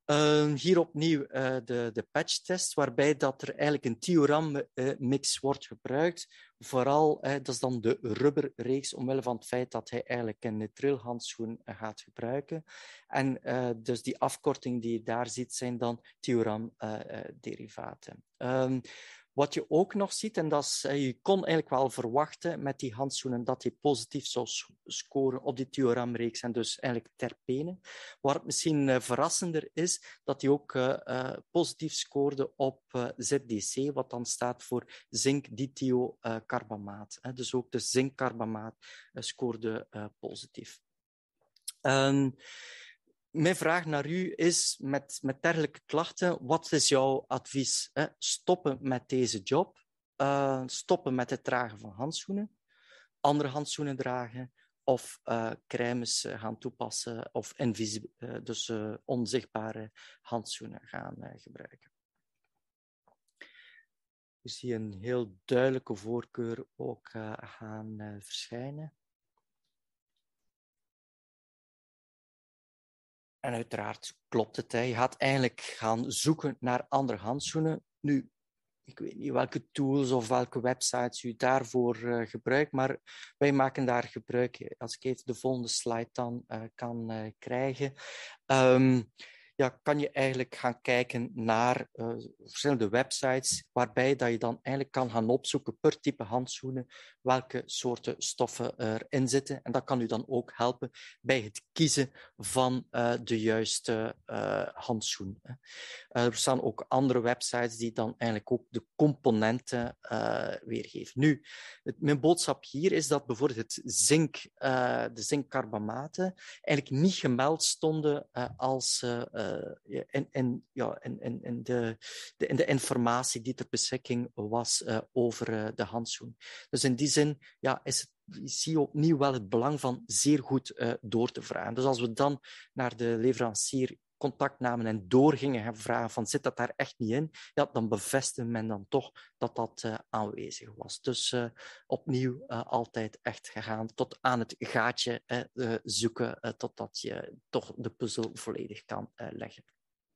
Uh, hier opnieuw uh, de, de patchtest, waarbij dat er eigenlijk een Thioram-mix uh, wordt gebruikt. Vooral, uh, dat is dan de rubberreeks, omwille van het feit dat hij eigenlijk een nitrilhandschoen uh, gaat gebruiken. En uh, dus die afkorting die je daar ziet, zijn dan Thioram-derivaten. Uh, uh, um, Wat je ook nog ziet, en dat is, uh, je kon eigenlijk wel verwachten met die handschoenen dat hij positief zou scoren op die Thioram-reeks en dus eigenlijk terpenen. Waar het misschien uh, verrassender is, dat hij ook uh, uh, positief scoorde op uh, Z D C, wat dan staat voor zinkdithiocarbomaat. Uh, dus ook de zinkcarbamaat uh, scoorde uh, positief. Um, Mijn vraag naar u is, met, met dergelijke klachten, wat is jouw advies? Hè? Stoppen met deze job, uh, stoppen met het dragen van handschoenen, andere handschoenen dragen of uh, crèmes gaan toepassen of invisi- uh, dus uh, onzichtbare handschoenen gaan uh, gebruiken. We zien een heel duidelijke voorkeur ook uh, gaan uh, verschijnen. En uiteraard klopt het. Hè. Je gaat eigenlijk gaan zoeken naar andere handschoenen. Nu, ik weet niet welke tools of welke websites u daarvoor uh, gebruikt, maar wij maken daar gebruik. Als ik even de volgende slide dan uh, kan uh, krijgen. Um, ja, kan je eigenlijk gaan kijken naar uh, verschillende websites, waarbij dat je dan eigenlijk kan gaan opzoeken per type handschoenen welke soorten stoffen erin zitten. En dat kan u dan ook helpen bij het kiezen van uh, de juiste uh, handschoen. Uh, er staan ook andere websites die dan eigenlijk ook de componenten uh, weergeven. Nu, het, mijn boodschap hier is dat bijvoorbeeld het zink, uh, de zinkcarbamaten eigenlijk niet gemeld stonden uh, als uh, in, in, ja, in, in, in, de, de, in de informatie die ter beschikking was uh, over uh, de handschoen. Dus in die zin ja, is het, zie je opnieuw wel het belang van zeer goed uh, door te vragen. Dus als we dan naar de leverancier contact namen en doorgingen gaan vragen van zit dat daar echt niet in, ja, dan bevestigde men dan toch dat dat uh, aanwezig was. Dus uh, opnieuw uh, altijd echt gegaan tot aan het gaatje uh, uh, zoeken uh, totdat je toch de puzzel volledig kan uh, leggen.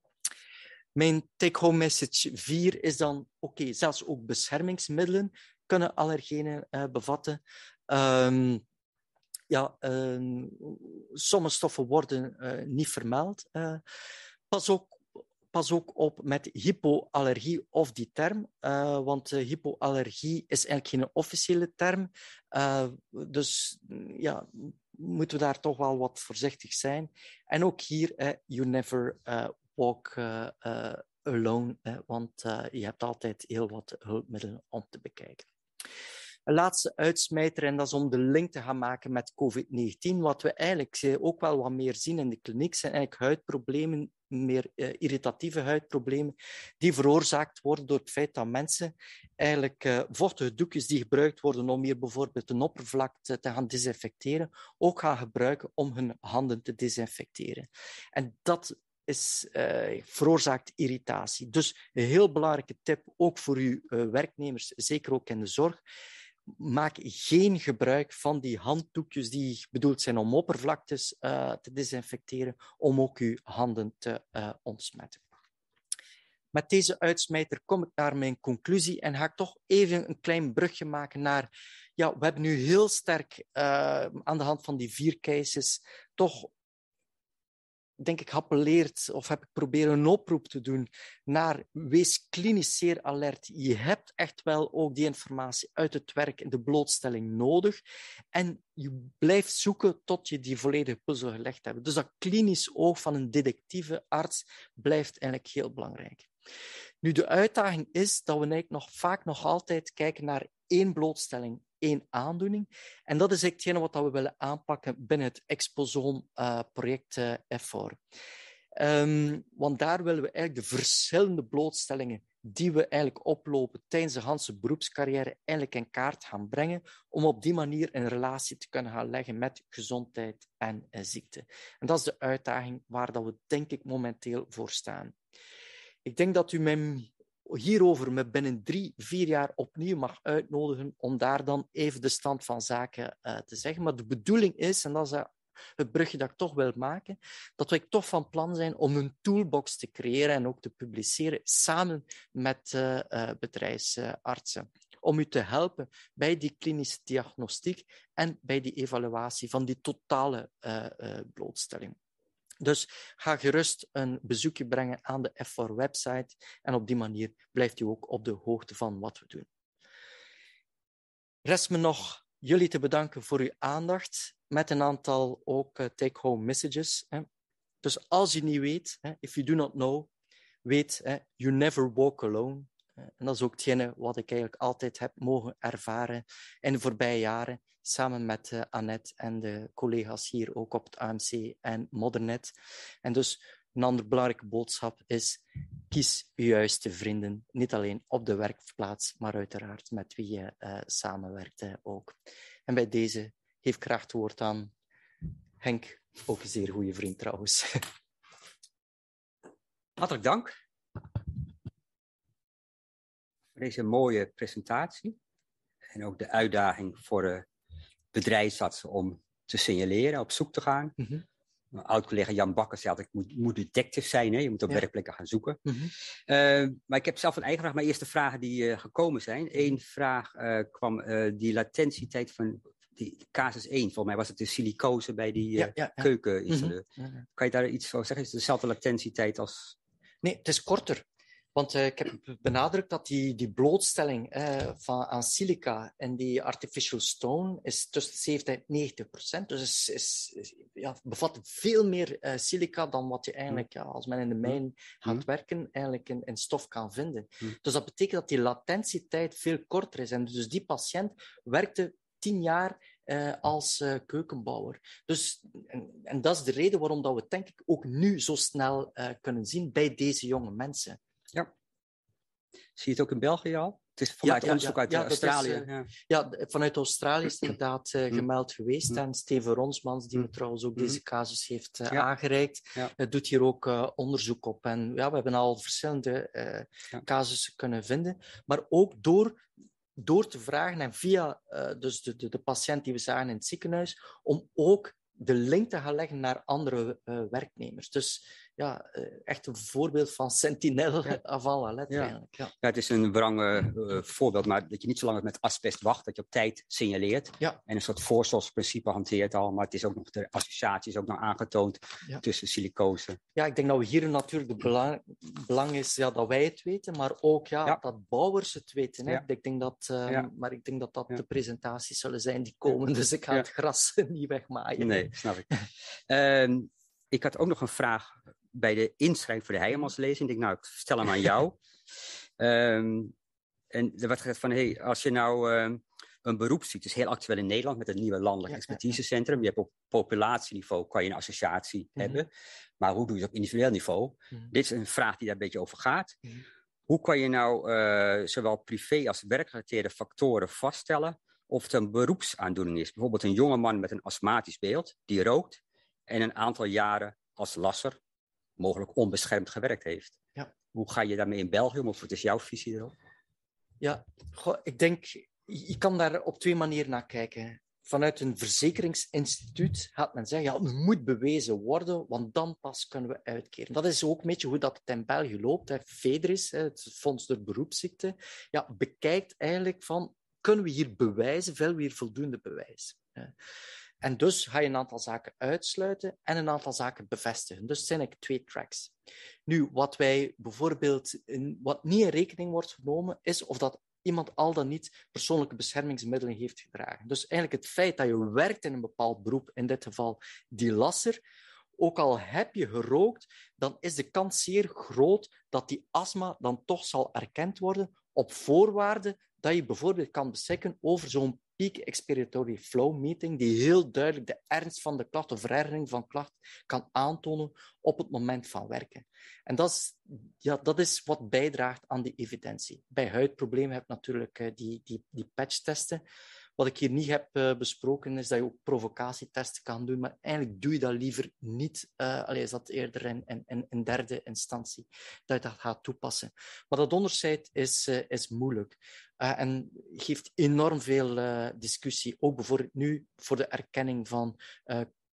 Mijn take-home message vier is dan, oké, okay, zelfs ook beschermingsmiddelen kunnen allergenen uh, bevatten. Um, ja, uh, sommige stoffen worden uh, niet vermeld. Uh, pas ook Pas ook op met hypoallergie of die term, uh, want uh, hypoallergie is eigenlijk geen officiële term. Uh, dus ja, moeten we daar toch wel wat voorzichtig zijn. En ook hier, uh, you never uh, walk uh, uh, alone, uh, want uh, je hebt altijd heel wat hulpmiddelen om te bekijken. Een laatste uitsmijter, en dat is om de link te gaan maken met covid negentien. Wat we eigenlijk ook wel wat meer zien in de kliniek, zijn eigenlijk huidproblemen, meer uh, irritatieve huidproblemen, die veroorzaakt worden door het feit dat mensen eigenlijk uh, vochtige doekjes die gebruikt worden om hier bijvoorbeeld een oppervlakte te gaan desinfecteren, ook gaan gebruiken om hun handen te desinfecteren. En dat is, uh, veroorzaakt irritatie. Dus een heel belangrijke tip, ook voor uw uh, werknemers, zeker ook in de zorg. Maak geen gebruik van die handdoekjes die bedoeld zijn om oppervlaktes uh, te desinfecteren, om ook uw handen te uh, ontsmetten. Met deze uitsmijter kom ik naar mijn conclusie en ga ik toch even een klein brugje maken naar, ja, we hebben nu heel sterk uh, aan de hand van die vier cases toch, denk ik, geappelleerd of heb ik proberen een oproep te doen naar wees klinisch zeer alert. Je hebt echt wel ook die informatie uit het werk en de blootstelling nodig. En je blijft zoeken tot je die volledige puzzel gelegd hebt. Dus dat klinisch oog van een detectieve arts blijft eigenlijk heel belangrijk. Nu, de uitdaging is dat we eigenlijk nog vaak nog altijd kijken naar één blootstelling, één aandoening. En dat is hetgene wat we willen aanpakken binnen het Exposoon-project uh, F R. Um, want daar willen we eigenlijk de verschillende blootstellingen die we eigenlijk oplopen tijdens de hele beroepscarrière eigenlijk in kaart gaan brengen, om op die manier een relatie te kunnen gaan leggen met gezondheid en uh, ziekte. En dat is de uitdaging waar dat we, denk ik, momenteel voor staan. Ik denk dat u mij hierover me binnen drie, vier jaar opnieuw mag uitnodigen om daar dan even de stand van zaken uh, te zeggen. Maar de bedoeling is, en dat is uh, het brugje dat ik toch wil maken, dat wij toch van plan zijn om een toolbox te creëren en ook te publiceren samen met uh, uh, bedrijfsartsen. Om u te helpen bij die klinische diagnostiek en bij die evaluatie van die totale uh, uh, blootstelling. Dus ga gerust een bezoekje brengen aan de F four website en op die manier blijft u ook op de hoogte van wat we doen. Rest me nog jullie te bedanken voor uw aandacht met een aantal ook uh, take-home messages. Hè. Dus als je niet weet, hè, if you do not know, weet, hè, you never walk alone. En dat is ook hetgene wat ik eigenlijk altijd heb mogen ervaren in de voorbije jaren, samen met uh, Annette en de collega's hier ook op het A M C en Modernet. En dus een andere belangrijke boodschap is, kies je juiste vrienden. Niet alleen op de werkplaats, maar uiteraard met wie je uh, samenwerkt uh, ook. En bij deze geef ik graag het woord aan Henk, ook een zeer goede vriend trouwens.
Hartelijk dank voor deze mooie presentatie. En ook de uitdaging voor de bedrijfsartsen om te signaleren, op zoek te gaan. Mm-hmm. Mijn oud-collega Jan Bakker zei altijd, ik moet, moet detective zijn, hè? Je moet op ja. werkplekken gaan zoeken. Mm-hmm. Uh, maar ik heb zelf een eigen vraag, maar eerst de vragen die uh, gekomen zijn. Eén vraag uh, kwam, uh, die latentietijd van die casus één, volgens mij was het de silicose bij die uh, ja, ja, ja. keukeninstalleur. Mm-hmm. Ja, ja. Kan je daar iets over zeggen? Is het dezelfde latentietijd als...
Nee, het is korter. Want uh, ik heb benadrukt dat die, die blootstelling uh, van, aan silica en die artificial stone is tussen zeventig en negentig procent. Dus is, is, is, ja, bevat veel meer uh, silica dan wat je eigenlijk, ja, als men in de mijn gaat mm. werken, eigenlijk in, in stof kan vinden. Mm. Dus dat betekent dat die latentietijd veel korter is. En dus die patiënt werkte tien jaar Uh, als uh, keukenbouwer. Dus, en, en dat is de reden waarom dat we het denk ik ook nu zo snel uh, kunnen zien bij deze jonge mensen.
Ja. Zie je het ook in België al? Het is vanuit ja, onderzoek ja, uit ja, Australië. Is, uh, ja.
ja, vanuit Australië is het inderdaad uh, gemeld geweest. Mm. En Steven Ronsmans, die mm. me trouwens ook mm. deze casus heeft uh, ja. aangereikt, ja. uh, doet hier ook uh, onderzoek op. En ja, we hebben al verschillende uh, ja. casussen kunnen vinden. Maar ook door... door te vragen en via uh, dus de, de, de patiënt die we zagen in het ziekenhuis, om ook de link te gaan leggen naar andere uh, werknemers. Dus ja, uh, echt een voorbeeld van sentinel ja. avant la lettre
ja.
eigenlijk. Ja.
Ja, het is een wrange uh, voorbeeld, maar dat je niet zo lang met asbest wacht, dat je op tijd signaleert ja. en een soort voorzorgsprincipe hanteert al, maar het is ook nog, de associatie is ook nog aangetoond ja. tussen silicose.
Ja, ik denk dat we hier natuurlijk het belang, belang is ja, dat wij het weten, maar ook ja, ja. dat bouwers het weten. Hè. Ja. Ik denk dat, uh, ja. Maar ik denk dat dat ja. de presentaties zullen zijn die komen, dus ik ga ja. het gras niet wegmaaien.
Nee, snap ik. um, ik had ook nog een vraag bij de inschrijving voor de Heijermanslezing. Ik denk, nou, ik stel hem aan jou. um, en er werd gezegd van, hey, als je nou um, een beroep ziet, het is heel actueel in Nederland met het nieuwe landelijk ja, expertisecentrum. Je hebt op populatieniveau kan je een associatie mm-hmm. hebben. Maar hoe doe je het op individueel niveau? Mm-hmm. Dit is een vraag die daar een beetje over gaat. Mm-hmm. Hoe kan je nou uh, zowel privé als werkgerelateerde factoren vaststellen of het een beroepsaandoening is? Bijvoorbeeld een jonge man met een astmatisch beeld, die rookt en een aantal jaren als lasser mogelijk onbeschermd gewerkt heeft. Ja. Hoe ga je daarmee in België om? Of wat is jouw visie erop?
Ja, goh, ik denk, je kan daar op twee manieren naar kijken. Vanuit een verzekeringsinstituut gaat men zeggen, ja, het moet bewezen worden, want dan pas kunnen we uitkeren. Dat is ook een beetje hoe dat het in België loopt. Hè. FEDERIS, het Fonds door Beroepsziekten, ja, bekijkt eigenlijk van, kunnen we hier bewijzen, veel we hier voldoende bewijs. En dus ga je een aantal zaken uitsluiten en een aantal zaken bevestigen. Dus het zijn eigenlijk twee tracks. Nu, wat wij bijvoorbeeld, in, wat niet in rekening wordt genomen, is of dat iemand al dan niet persoonlijke beschermingsmiddelen heeft gedragen. Dus eigenlijk het feit dat je werkt in een bepaald beroep, in dit geval die lasser, ook al heb je gerookt, dan is de kans zeer groot dat die astma dan toch zal erkend worden op voorwaarde dat je bijvoorbeeld kan beschikken over zo'n peak expiratory flow meting, die heel duidelijk de ernst van de klacht of verergering van klacht kan aantonen op het moment van werken. En dat is, ja, dat is wat bijdraagt aan die evidentie. Bij huidproblemen heb je natuurlijk uh, die, die, die patchtesten. Wat ik hier niet heb uh, besproken, is dat je ook provocatietesten kan doen, maar eigenlijk doe je dat liever niet. Uh, allee, is dat eerder in, in, in derde instantie, dat je dat gaat toepassen. Maar dat onderscheid is, uh, is moeilijk. Uh, en geeft enorm veel uh, discussie. Ook bijvoorbeeld nu voor de erkenning van uh,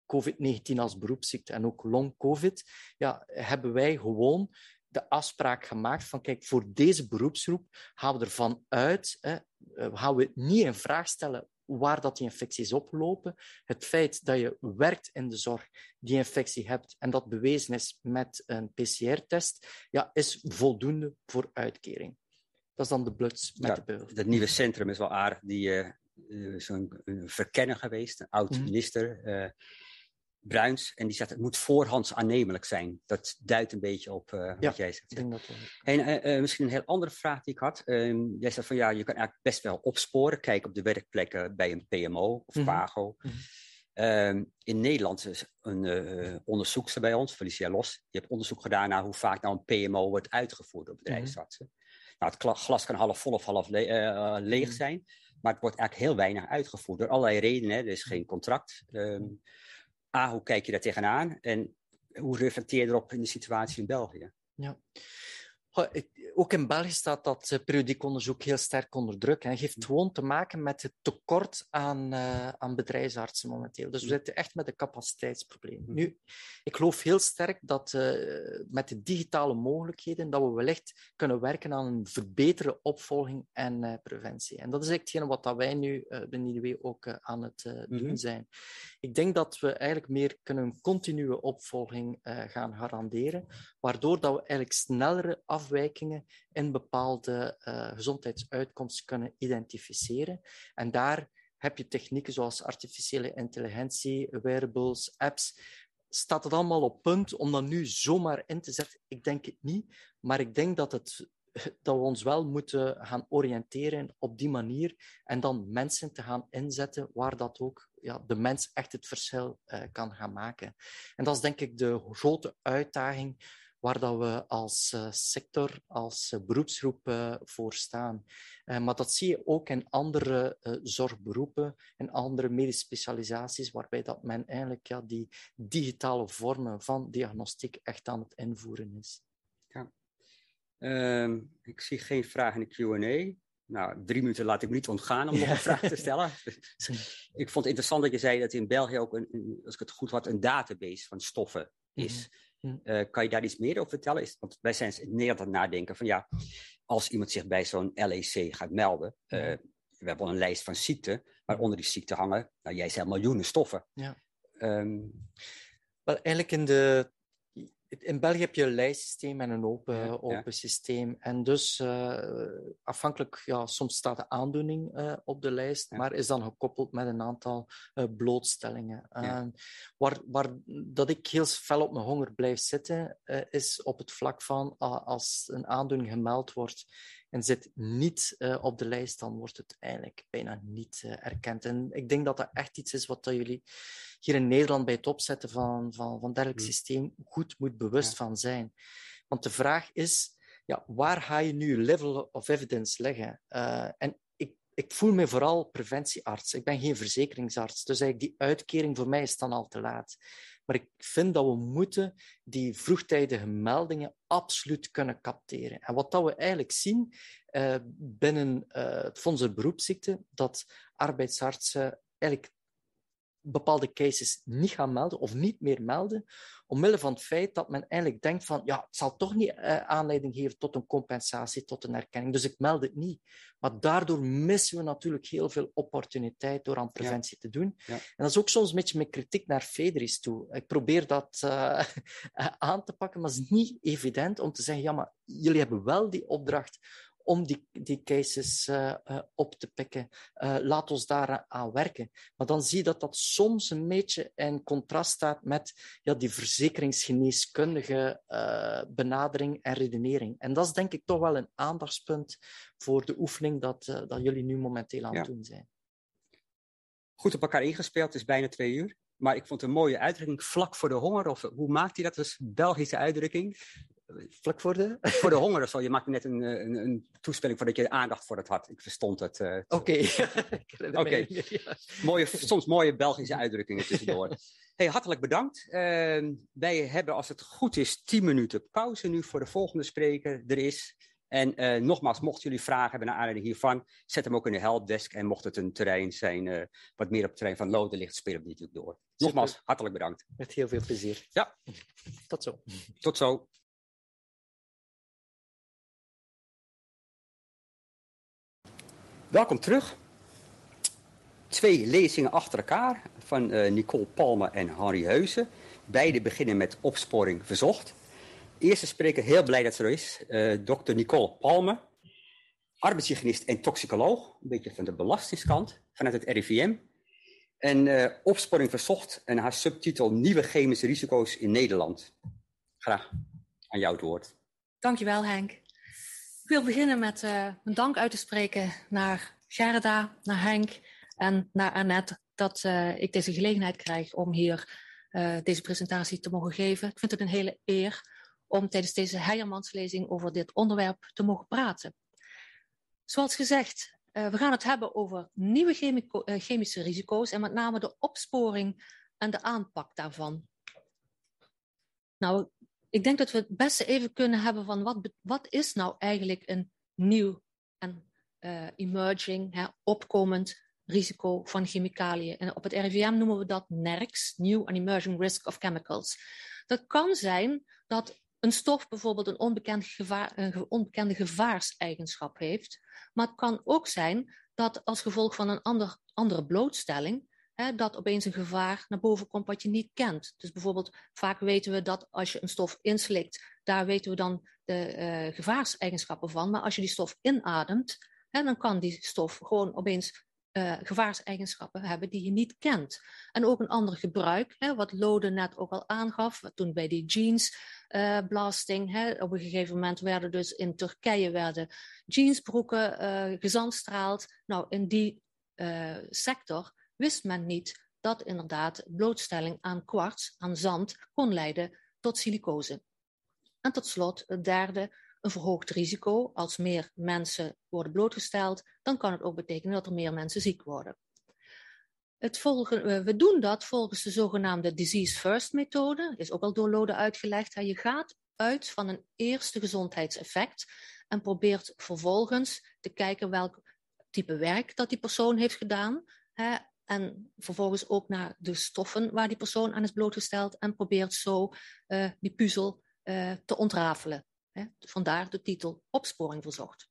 covid negentien als beroepsziekte en ook long-covid, ja, hebben wij gewoon de afspraak gemaakt van, kijk, voor deze beroepsgroep gaan we ervan uit, hè, gaan we het niet in vraag stellen waar dat die infectie is opgelopen. Het feit dat je werkt in de zorg, die infectie hebt en dat bewezen is met een P C R-test, ja, is voldoende voor uitkering. Dat is dan de bluts met
ja,
de beul.
Dat nieuwe centrum is wel aardig. Die uh, uh, zo'n uh, verkenner geweest, een oud-minister, mm-hmm. uh, Bruins. En die zegt, het moet voorhands aannemelijk zijn. Dat duidt een beetje op uh, wat
ja,
jij zegt.
Ik denk dat wel.
En uh, uh, misschien een heel andere vraag die ik had. Uh, jij zegt van ja, je kan eigenlijk best wel opsporen. Kijken op de werkplekken bij een P M O of
Mm-hmm.
PAGO.
Mm-hmm.
Uh, in Nederland is een uh, onderzoekster bij ons, Felicia Los. Die heeft onderzoek gedaan naar hoe vaak nou een P M O wordt uitgevoerd door bedrijfsartsen. Mm-hmm. Nou, het glas kan half vol of half le- uh, leeg zijn. Maar het wordt eigenlijk heel weinig uitgevoerd. Door allerlei redenen. Hè. Er is geen contract. Um, A, hoe kijk je daar tegenaan? En hoe reflecteer je erop in de situatie in België?
Ja. Ook in België staat dat periodiek onderzoek heel sterk onder druk. Het heeft gewoon te maken met het tekort aan, uh, aan bedrijfsartsen momenteel. Dus we zitten echt met een capaciteitsprobleem. Nu, ik geloof heel sterk dat uh, met de digitale mogelijkheden dat we wellicht kunnen werken aan een verbeterde opvolging en uh, preventie. En dat is hetgeen wat dat wij nu uh, bij N I D W ook uh, aan het uh, mm-hmm. doen zijn. Ik denk dat we eigenlijk meer kunnen een continue opvolging uh, gaan garanderen, waardoor dat we eigenlijk snellere afwijkingen in bepaalde uh, gezondheidsuitkomsten kunnen identificeren. En daar heb je technieken zoals artificiële intelligentie, wearables, apps. Staat het allemaal op punt om dat nu zomaar in te zetten? Ik denk het niet, maar ik denk dat, het, dat we ons wel moeten gaan oriënteren op die manier en dan mensen te gaan inzetten waar dat ook ja, de mens echt het verschil uh, kan gaan maken. En dat is denk ik de grote uitdaging waar dat we als uh, sector, als uh, beroepsgroep uh, voor staan. Uh, maar dat zie je ook in andere uh, zorgberoepen, in andere medische specialisaties, waarbij dat men eigenlijk ja, die digitale vormen van diagnostiek echt aan het invoeren is.
Ja. Um, ik zie geen vraag in de Q en A. Nou, drie minuten laat ik me niet ontgaan om nog een vraag te stellen. Ik vond het interessant dat je zei dat in België ook, een, als ik het goed had, een database van stoffen is. Mm-hmm. Uh, kan je daar iets meer over vertellen? Is, want wij zijn in Nederland aan het nadenken van ja, als iemand zich bij zo'n L E C gaat melden, uh, we hebben al een lijst van ziekten, maar onder die ziekten hangen, nou jij zei miljoenen stoffen.
Ja.
Um,
Wel, eigenlijk in de In België heb je een lijstsysteem en een open, ja, open ja. systeem. En dus uh, afhankelijk, ja, soms staat de aandoening uh, op de lijst, ja. maar is dan gekoppeld met een aantal uh, blootstellingen. Ja. Uh, waar, waar dat ik heel fel op mijn honger blijf zitten, uh, is op het vlak van uh, als een aandoening gemeld wordt en zit niet uh, op de lijst, dan wordt het eigenlijk bijna niet uh, erkend. En ik denk dat dat echt iets is wat dat jullie hier in Nederland bij het opzetten van, van, van dergelijk mm. systeem goed moet bewust ja. van zijn. Want de vraag is, ja, waar ga je nu level of evidence leggen? Uh, en ik, ik voel me vooral preventiearts. Ik ben geen verzekeringsarts. Dus eigenlijk die uitkering voor mij is dan al te laat. Maar ik vind dat we moeten die vroegtijdige meldingen absoluut kunnen capteren. En wat dat we eigenlijk zien uh, binnen uh, het Fonds der Beroepsziekten, dat arbeidsartsen eigenlijk bepaalde cases niet gaan melden of niet meer melden, omwille van het feit dat men eigenlijk denkt van, ja, het zal toch niet uh, aanleiding geven tot een compensatie, tot een erkenning, dus ik meld het niet. Maar daardoor missen we natuurlijk heel veel opportuniteit door aan preventie ja. te doen. Ja. En dat is ook soms een beetje met kritiek naar Federis toe. Ik probeer dat uh, aan te pakken, maar het is niet evident om te zeggen, ja, maar jullie hebben wel die opdracht om die, die cases uh, uh, op te pikken. Uh, laat ons daar aan werken. Maar dan zie je dat dat soms een beetje in contrast staat met ja, die verzekeringsgeneeskundige uh, benadering en redenering. En dat is denk ik toch wel een aandachtspunt voor de oefening dat, uh, dat jullie nu momenteel aan het ja. doen zijn.
Goed op elkaar ingespeeld, het is bijna twee uur. Maar ik vond het een mooie uitdrukking, vlak voor de honger. Of hoe maakt hij dat? Dat is een Belgische uitdrukking.
Vlak voor de?
Voor de honger of zo. Je maakt net een, een, een toespeling van dat je aandacht voor het had. Ik verstond het. Uh,
Oké. Okay.
Oké. Okay. Ja. Mooie, soms mooie Belgische uitdrukkingen tussendoor. Hey, hartelijk bedankt. Uh, wij hebben, als het goed is, tien minuten pauze nu voor de volgende spreker er is. En uh, nogmaals, mochten jullie vragen hebben naar aanleiding hiervan, zet hem ook in de helpdesk. En mocht het een terrein zijn, uh, wat meer op het terrein van loden ligt, speel ik natuurlijk door. Nogmaals, Super. Hartelijk bedankt.
Met heel veel plezier.
Ja.
Tot zo.
Tot zo. Welkom terug. Twee lezingen achter elkaar van uh, Nicole Palme en Henri Heuze. Beide beginnen met opsporing verzocht. Eerste spreker, heel blij dat ze er is, uh, dokter Nicole Palme, arbeidshygiënist en toxicoloog, een beetje van de belastingskant, vanuit het R I V M. En uh, opsporing verzocht en haar subtitel Nieuwe chemische risico's in Nederland. Graag aan jou het woord.
Dankjewel, Henk. Ik wil beginnen met uh, mijn dank uit te spreken naar Gerda, naar Henk en naar Annette, dat uh, ik deze gelegenheid krijg om hier uh, deze presentatie te mogen geven. Ik vind het een hele eer om tijdens deze Heijermanslezing over dit onderwerp te mogen praten. Zoals gezegd, uh, we gaan het hebben over nieuwe chemico- uh, chemische risico's en met name de opsporing en de aanpak daarvan. Nou, ik denk dat we het beste even kunnen hebben van wat, wat is nou eigenlijk een nieuw en uh, emerging, hè, opkomend risico van chemicaliën. En op het R I V M noemen we dat N E R Cs, New and Emerging Risk of Chemicals. Dat kan zijn dat een stof bijvoorbeeld een onbekend gevaar, een onbekende gevaarseigenschap heeft. Maar het kan ook zijn dat als gevolg van een ander, andere blootstelling, hè, dat opeens een gevaar naar boven komt wat je niet kent. Dus bijvoorbeeld, vaak weten we dat als je een stof inslikt, daar weten we dan de uh, gevaarseigenschappen van. Maar als je die stof inademt, hè, dan kan die stof gewoon opeens Uh, gevaarseigenschappen hebben die je niet kent. En ook een ander gebruik, hè, wat Lode net ook al aangaf, toen bij die jeans uh, blasting, hè, op een gegeven moment werden dus in Turkije werden jeansbroeken uh, gezandstraald. Nou, in die uh, sector wist men niet dat inderdaad blootstelling aan kwarts, aan zand, kon leiden tot silicose. En tot slot, het derde, een verhoogd risico. Als meer mensen worden blootgesteld, dan kan het ook betekenen dat er meer mensen ziek worden. Het volgen, we doen dat volgens de zogenaamde disease first methode, is ook al door Lode uitgelegd. Je gaat uit van een eerste gezondheidseffect en probeert vervolgens te kijken welk type werk dat die persoon heeft gedaan. En vervolgens ook naar de stoffen waar die persoon aan is blootgesteld en probeert zo uh, die puzzel uh, te ontrafelen. He, vandaar de titel Opsporing verzocht.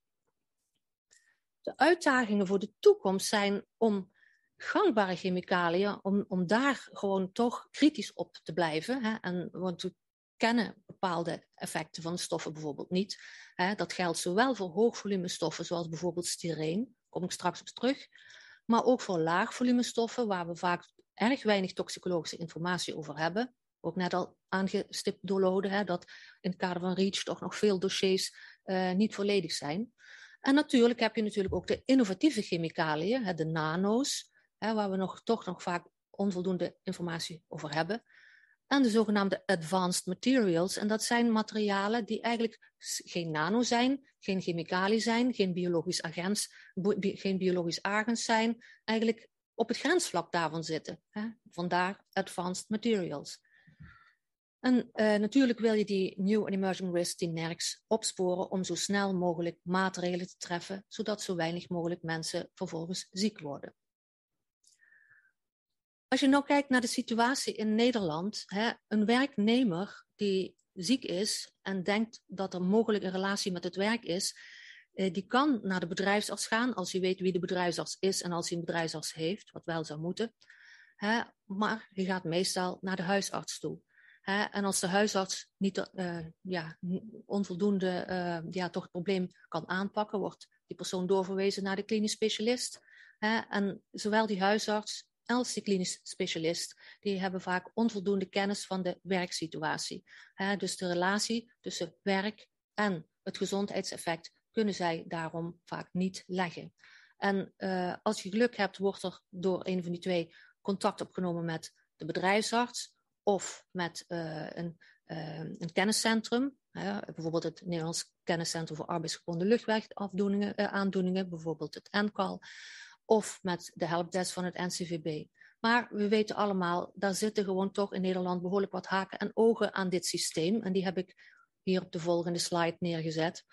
De uitdagingen voor de toekomst zijn om gangbare chemicaliën, om, om daar gewoon toch kritisch op te blijven. Hè? En, want we kennen bepaalde effecten van de stoffen bijvoorbeeld niet. Hè? Dat geldt zowel voor hoogvolumestoffen zoals bijvoorbeeld styreen, daar kom ik straks op terug. Maar ook voor laagvolumestoffen waar we vaak erg weinig toxicologische informatie over hebben. Ook net al aangestipt door Lode, hè, dat in het kader van REACH toch nog veel dossiers uh, niet volledig zijn. En natuurlijk heb je natuurlijk ook de innovatieve chemicaliën, hè, de nano's, hè, waar we nog, toch nog vaak onvoldoende informatie over hebben. En de zogenaamde advanced materials. En dat zijn materialen die eigenlijk geen nano zijn, geen chemicaliën zijn, geen biologisch agents, bi- geen biologisch agens zijn, eigenlijk op het grensvlak daarvan zitten. Hè. Vandaar advanced materials. En uh, natuurlijk wil je die New and Emerging Risks, die N E R Cs, opsporen om zo snel mogelijk maatregelen te treffen, zodat zo weinig mogelijk mensen vervolgens ziek worden. Als je nou kijkt naar de situatie in Nederland, hè, een werknemer die ziek is en denkt dat er mogelijk een relatie met het werk is, eh, die kan naar de bedrijfsarts gaan als hij weet wie de bedrijfsarts is en als hij een bedrijfsarts heeft, wat wel zou moeten. Hè, maar hij gaat meestal naar de huisarts toe. Hè, en als de huisarts niet uh, ja, onvoldoende uh, ja, toch het probleem kan aanpakken, wordt die persoon doorverwezen naar de klinisch specialist. Hè, en zowel die huisarts als die klinisch specialist, die hebben vaak onvoldoende kennis van de werksituatie. Hè, dus de relatie tussen werk en het gezondheidseffect kunnen zij daarom vaak niet leggen. En uh, als je geluk hebt, wordt er door een van die twee contact opgenomen met de bedrijfsarts of met uh, een, uh, een kenniscentrum, uh, bijvoorbeeld het Nederlands Kenniscentrum voor Arbeidsgebonden Luchtwegaandoeningen, uh, aandoeningen, bijvoorbeeld het N C A L, of met de helpdesk van het N C V B. Maar we weten allemaal, daar zitten gewoon toch in Nederland behoorlijk wat haken en ogen aan dit systeem. En die heb ik hier op de volgende slide neergezet.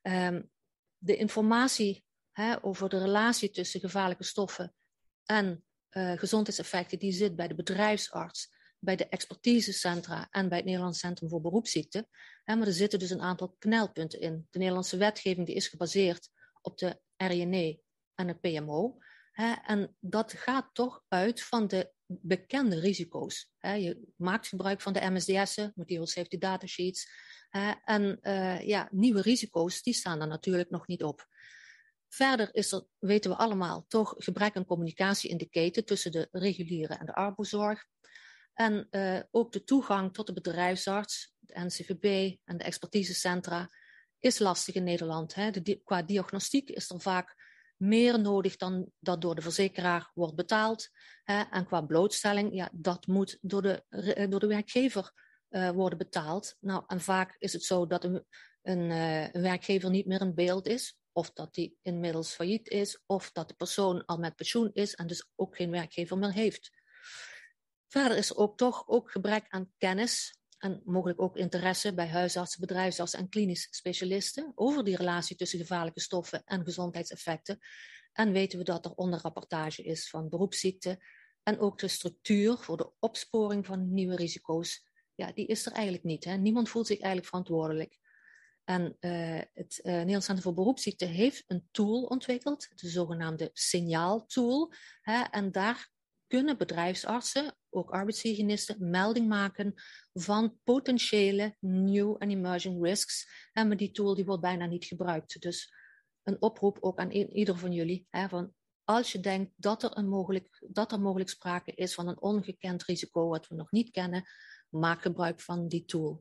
Um, de informatie hè, over de relatie tussen gevaarlijke stoffen en uh, gezondheidseffecten, die zit bij de bedrijfsarts, bij de expertisecentra en bij het Nederlands Centrum voor Beroepsziekten. Hè, maar er zitten dus een aantal knelpunten in. De Nederlandse wetgeving die is gebaseerd op de R I N E en het P M O. Hè, en dat gaat toch uit van de bekende risico's. Hè. Je maakt gebruik van de M S D S'en, Material Safety Datasheets. Hè, en uh, ja, nieuwe risico's, die staan er natuurlijk nog niet op. Verder is er, weten we allemaal, toch gebrek aan communicatie in de keten tussen de reguliere en de arbozorg. En uh, ook de toegang tot de bedrijfsarts, de N C V B en de expertisecentra is lastig in Nederland. Hè. De, qua diagnostiek is er vaak meer nodig dan dat door de verzekeraar wordt betaald. Hè. En qua blootstelling, ja, dat moet door de, door de werkgever uh, worden betaald. Nou, en vaak is het zo dat een, een, uh, een werkgever niet meer in beeld is. Of dat die inmiddels failliet is. Of dat de persoon al met pensioen is en dus ook geen werkgever meer heeft. Verder is er ook toch ook gebrek aan kennis en mogelijk ook interesse bij huisartsen, bedrijfsartsen en klinisch specialisten over die relatie tussen gevaarlijke stoffen en gezondheidseffecten. En weten we dat er onderrapportage is van beroepsziekten en ook de structuur voor de opsporing van nieuwe risico's. Ja, die is er eigenlijk niet. Hè. Niemand voelt zich eigenlijk verantwoordelijk. En uh, het uh, Nederlands Centrum voor Beroepsziekten heeft een tool ontwikkeld, de zogenaamde signaaltool. Hè, en daar kunnen bedrijfsartsen, ook arbeidshygiënisten, melding maken van potentiële new and emerging risks. En met die tool die wordt bijna niet gebruikt. Dus een oproep ook aan ieder van jullie. Hè, van als je denkt dat er, een mogelijk, dat er mogelijk sprake is van een ongekend risico wat we nog niet kennen, maak gebruik van die tool.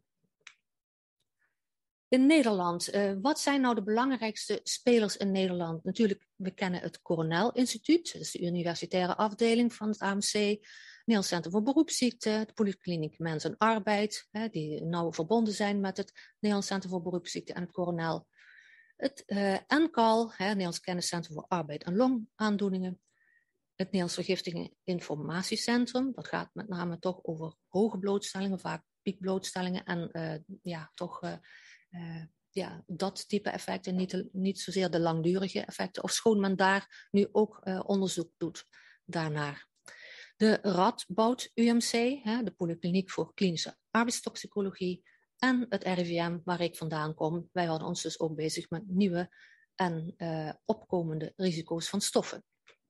In Nederland, uh, wat zijn nou de belangrijkste spelers in Nederland? Natuurlijk, we kennen het Coronel Instituut, dat is de universitaire afdeling van het A M C, Nederlands Centrum voor Beroepsziekten, de Polykliniek Mens en Arbeid, hè, die nauw verbonden zijn met het Nederlands Centrum voor Beroepsziekten en het Coronel. Het uh, N C A L, hè, Nederlands Kenniscentrum voor Arbeid en Longaandoeningen. Het Nederlands Vergiftigingen Informatiecentrum, dat gaat met name toch over hoge blootstellingen, vaak piekblootstellingen en uh, ja, toch... Uh, Uh, ja, dat type effecten, niet, niet zozeer de langdurige effecten, ofschoon men daar nu ook uh, onderzoek doet daarnaar. De Radboud U M C, hè, de Polykliniek voor Klinische Arbeidstoxicologie, en het R I V M, waar ik vandaan kom. Wij houden ons dus ook bezig met nieuwe en uh, opkomende risico's van stoffen.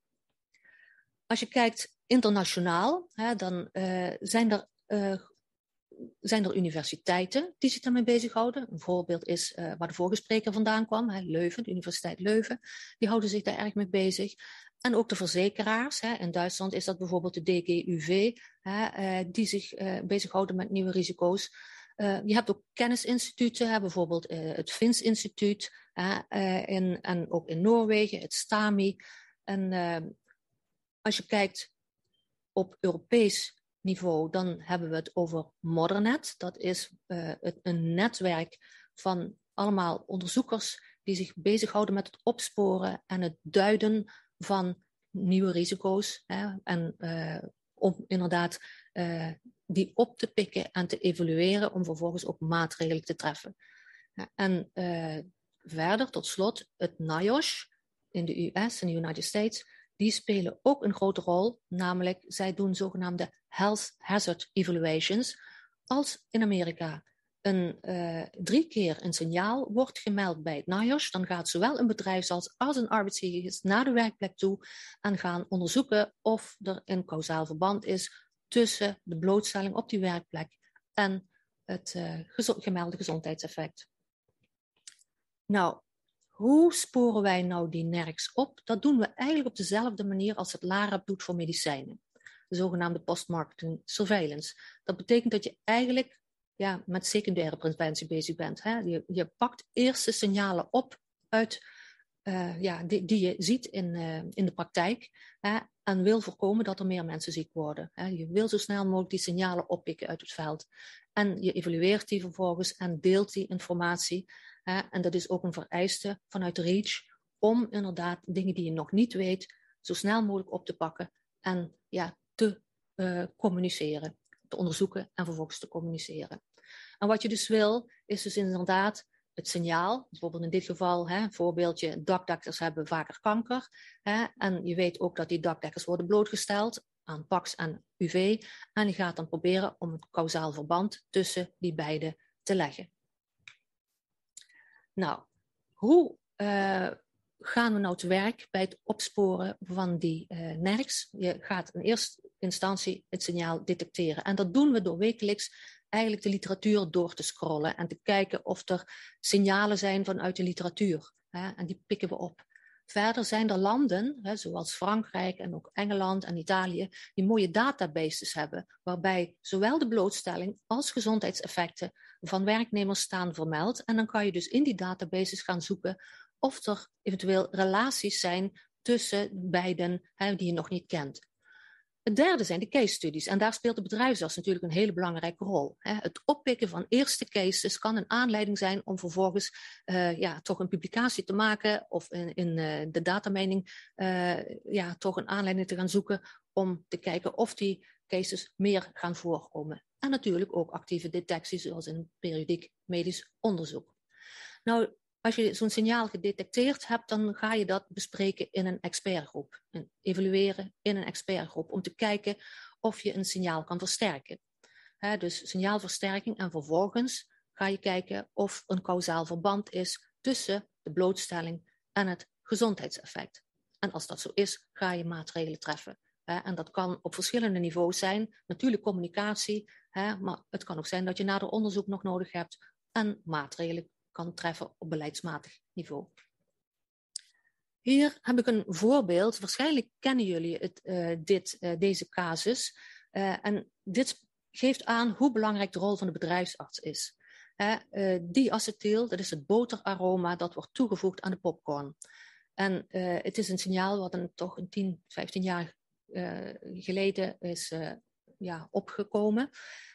Als je kijkt internationaal, hè, dan uh, zijn er... Uh, zijn er universiteiten die zich daarmee bezighouden. Een voorbeeld is uh, waar de vorige spreker vandaan kwam, hè, Leuven, de Universiteit Leuven. Die houden zich daar erg mee bezig. En ook de verzekeraars. Hè. In Duitsland is dat bijvoorbeeld de D G U V, hè, uh, die zich uh, bezighouden met nieuwe risico's. Uh, je hebt ook kennisinstituten, hè, bijvoorbeeld uh, het V I N S-instituut. Uh, uh, in, en ook in Noorwegen, het STAMI. En uh, als je kijkt op Europees niveau, dan hebben we het over Modernet. Dat is uh, het, een netwerk van allemaal onderzoekers die zich bezighouden met het opsporen en het duiden van nieuwe risico's. Hè, en uh, om inderdaad uh, die op te pikken en te evalueren om vervolgens ook maatregelen te treffen. Ja, en uh, verder, tot slot, het N I O S in de U S, in de United States, die spelen ook een grote rol, namelijk zij doen zogenaamde health hazard evaluations. Als in Amerika een, uh, drie keer een signaal wordt gemeld bij het N I O S, dan gaat zowel een bedrijfsarts als een arbeidshygiënist naar de werkplek toe en gaan onderzoeken of er een kausaal verband is tussen de blootstelling op die werkplek en het uh, gezo- gemelde gezondheidseffect. Nou, hoe sporen wij nou die N E R C's op? Dat doen we eigenlijk op dezelfde manier als het L A R A B doet voor medicijnen. De zogenaamde post-marketing surveillance. Dat betekent dat je eigenlijk ja, met secundaire preventie bezig bent. Hè? Je, je pakt eerste signalen op uit, uh, ja, die, die je ziet in, uh, in de praktijk. Hè? En wil voorkomen dat er meer mensen ziek worden. Hè? Je wil zo snel mogelijk die signalen oppikken uit het veld. En je evalueert die vervolgens en deelt die informatie. Hè? En dat is ook een vereiste vanuit REACH om inderdaad dingen die je nog niet weet zo snel mogelijk op te pakken en ja, te uh, communiceren, te onderzoeken en vervolgens te communiceren. En wat je dus wil, is dus inderdaad het signaal, bijvoorbeeld in dit geval, hè, een voorbeeldje, dakdekkers hebben vaker kanker. Hè, en je weet ook dat die dakdekkers worden blootgesteld aan P A X en U V. En je gaat dan proberen om een kausaal verband tussen die beide te leggen. Nou, hoe uh, gaan we nou te werk bij het opsporen van die uh, N E R Cs? Je gaat in eerste instantie het signaal detecteren. En dat doen we door wekelijks eigenlijk de literatuur door te scrollen en te kijken of er signalen zijn vanuit de literatuur. Hè, en die pikken we op. Verder zijn er landen, hè, zoals Frankrijk en ook Engeland en Italië, die mooie databases hebben, waarbij zowel de blootstelling als gezondheidseffecten van werknemers staan vermeld. En dan kan je dus in die databases gaan zoeken of er eventueel relaties zijn tussen beiden, hè, die je nog niet kent. Het derde zijn de case studies. En daar speelt de bedrijfsarts natuurlijk een hele belangrijke rol. Het oppikken van eerste cases kan een aanleiding zijn om vervolgens uh, ja, toch een publicatie te maken of in, in uh, de datamining uh, ja, toch een aanleiding te gaan zoeken om te kijken of die cases meer gaan voorkomen. En natuurlijk ook actieve detectie zoals in periodiek medisch onderzoek. Nou, als je zo'n signaal gedetecteerd hebt, dan ga je dat bespreken in een expertgroep. En evalueren in een expertgroep om te kijken of je een signaal kan versterken. He, dus signaalversterking en vervolgens ga je kijken of een kausaal verband is tussen de blootstelling en het gezondheidseffect. En als dat zo is, ga je maatregelen treffen. He, en dat kan op verschillende niveaus zijn. Natuurlijk communicatie, he, maar het kan ook zijn dat je nader onderzoek nog nodig hebt en maatregelen kan treffen op beleidsmatig niveau. Hier heb ik een voorbeeld. Waarschijnlijk kennen jullie het, uh, dit, uh, deze casus. Uh, en dit geeft aan hoe belangrijk de rol van de bedrijfsarts is. Uh, uh, diacetyl, dat is het boteraroma dat wordt toegevoegd aan de popcorn. En uh, het is een signaal wat een, toch een tien, vijftien jaar uh, geleden is uh, ja, opgekomen.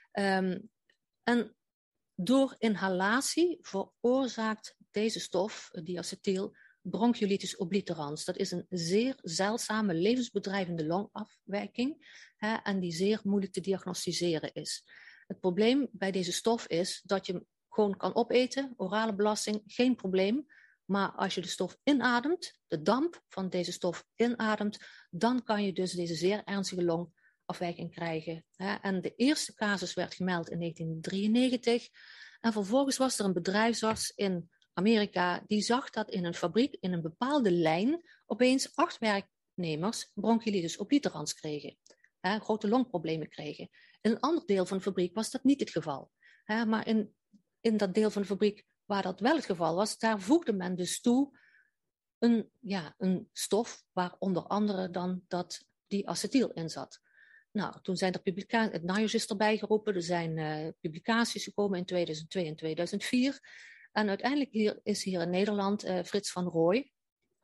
Um, en door inhalatie veroorzaakt deze stof, diacetyl, bronchiolitis obliterans. Dat is een zeer zeldzame levensbedreigende longafwijking hè, en die zeer moeilijk te diagnosticeren is. Het probleem bij deze stof is dat je hem gewoon kan opeten, orale belasting, geen probleem. Maar als je de stof inademt, de damp van deze stof inademt, dan kan je dus deze zeer ernstige longafwijking krijgen. En de eerste casus werd gemeld in negentien drieënnegentig. En vervolgens was er een bedrijfsarts in Amerika die zag dat in een fabriek, in een bepaalde lijn, opeens acht werknemers bronchiolitis obliterans kregen. Hè, grote longproblemen kregen. In een ander deel van de fabriek was dat niet het geval. Hè, maar in, in dat deel van de fabriek waar dat wel het geval was, daar voegde men dus toe een, ja, een stof waar onder andere dan dat diacetyl in zat. Nou, toen zijn er publicaties, het N I O S is erbij geroepen, er zijn uh, publicaties gekomen in tweeduizend twee en tweeduizend vier. En uiteindelijk hier, is hier in Nederland uh, Frits van Rooij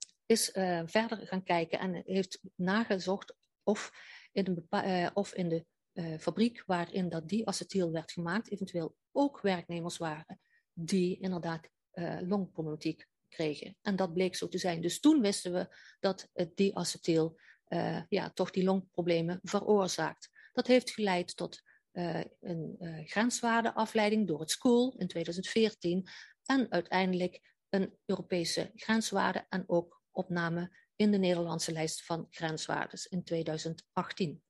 is uh, verder gaan kijken en heeft nagezocht of in, een bepa- uh, of in de uh, fabriek waarin dat diacetyl werd gemaakt, eventueel ook werknemers waren die inderdaad uh, longproblematiek kregen. En dat bleek zo te zijn. Dus toen wisten we dat het diacetyl uh, ja, toch die longproblemen veroorzaakt. Dat heeft geleid tot uh, een uh, grenswaardeafleiding door het S C O O L in tweeduizend veertien en uiteindelijk een Europese grenswaarde en ook opname in de Nederlandse lijst van grenswaardes in tweeduizend achttien.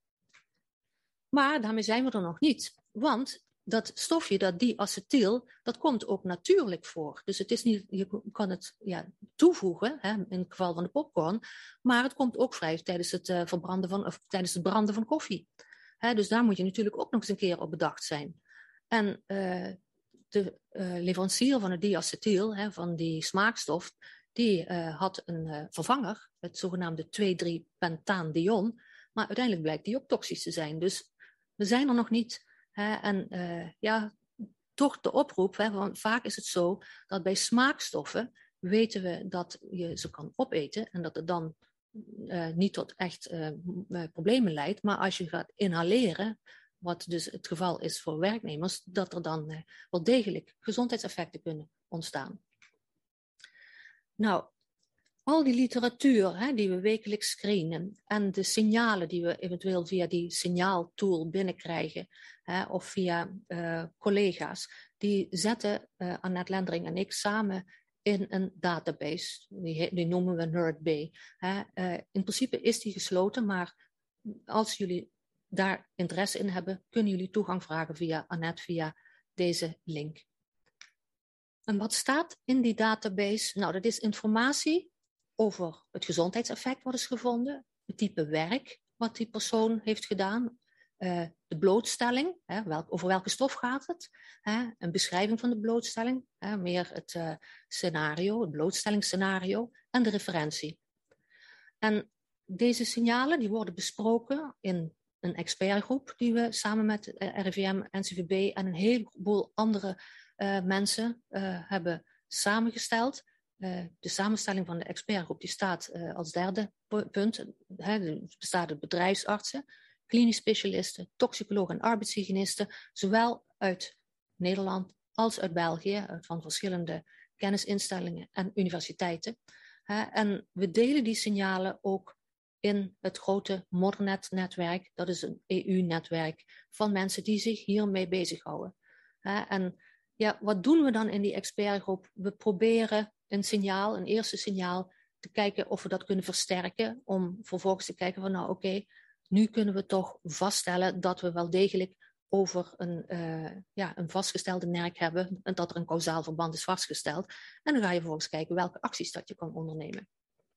Maar daarmee zijn we er nog niet, want dat stofje, dat diacetyl, dat komt ook natuurlijk voor. Dus het is niet, je kan het ja, toevoegen, hè, in het geval van de popcorn, maar het komt ook vrij tijdens het, uh, verbranden van, of tijdens het branden van koffie. Hè, dus daar moet je natuurlijk ook nog eens een keer op bedacht zijn. En uh, de uh, leverancier van het diacetyl, hè, van die smaakstof, die uh, had een uh, vervanger, het zogenaamde twee drie pentaandion, maar uiteindelijk blijkt die ook toxisch te zijn. Dus we zijn er nog niet. Hè, en uh, ja, toch de oproep, hè, want vaak is het zo dat bij smaakstoffen weten we dat je ze kan opeten en dat het dan uh, niet tot echt uh, problemen leidt. Maar als je gaat inhaleren, wat dus het geval is voor werknemers, dat er dan uh, wel degelijk gezondheidseffecten kunnen ontstaan. Nou, al die literatuur hè, die we wekelijks screenen en de signalen die we eventueel via die signaaltool binnenkrijgen hè, of via uh, collega's, die zetten uh, Annette Lendering en ik samen in een database. Die, die noemen we NerdB. Hè. Uh, in principe is die gesloten, maar als jullie daar interesse in hebben, kunnen jullie toegang vragen via Annette, via deze link. En wat staat in die database? Nou, dat is informatie over het gezondheidseffect wat is gevonden, het type werk wat die persoon heeft gedaan, uh, de blootstelling, hè, welk, over welke stof gaat het, hè, een beschrijving van de blootstelling, hè, meer het uh, scenario, het blootstellingsscenario en de referentie. En deze signalen die worden besproken in een expertgroep die we samen met R I V M, N C V B en een heleboel andere uh, mensen uh, hebben samengesteld. Uh, de samenstelling van de expertgroep die staat uh, als derde punt. Het bestaat uit bedrijfsartsen, klinisch specialisten, toxicologen en arbeidshygiënisten, zowel uit Nederland als uit België, uit van verschillende kennisinstellingen en universiteiten. Uh, en we delen die signalen ook in het grote Modernet-netwerk. Dat is een E U-netwerk van mensen die zich hiermee bezighouden. Uh, en ja, wat doen we dan in die expertgroep? We proberen een signaal, een eerste signaal, te kijken of we dat kunnen versterken, om vervolgens te kijken van nou oké, okay, nu kunnen we toch vaststellen dat we wel degelijk over een, uh, ja, een vastgestelde nerk hebben en dat er een kausaal verband is vastgesteld. En dan ga je vervolgens kijken welke acties dat je kan ondernemen.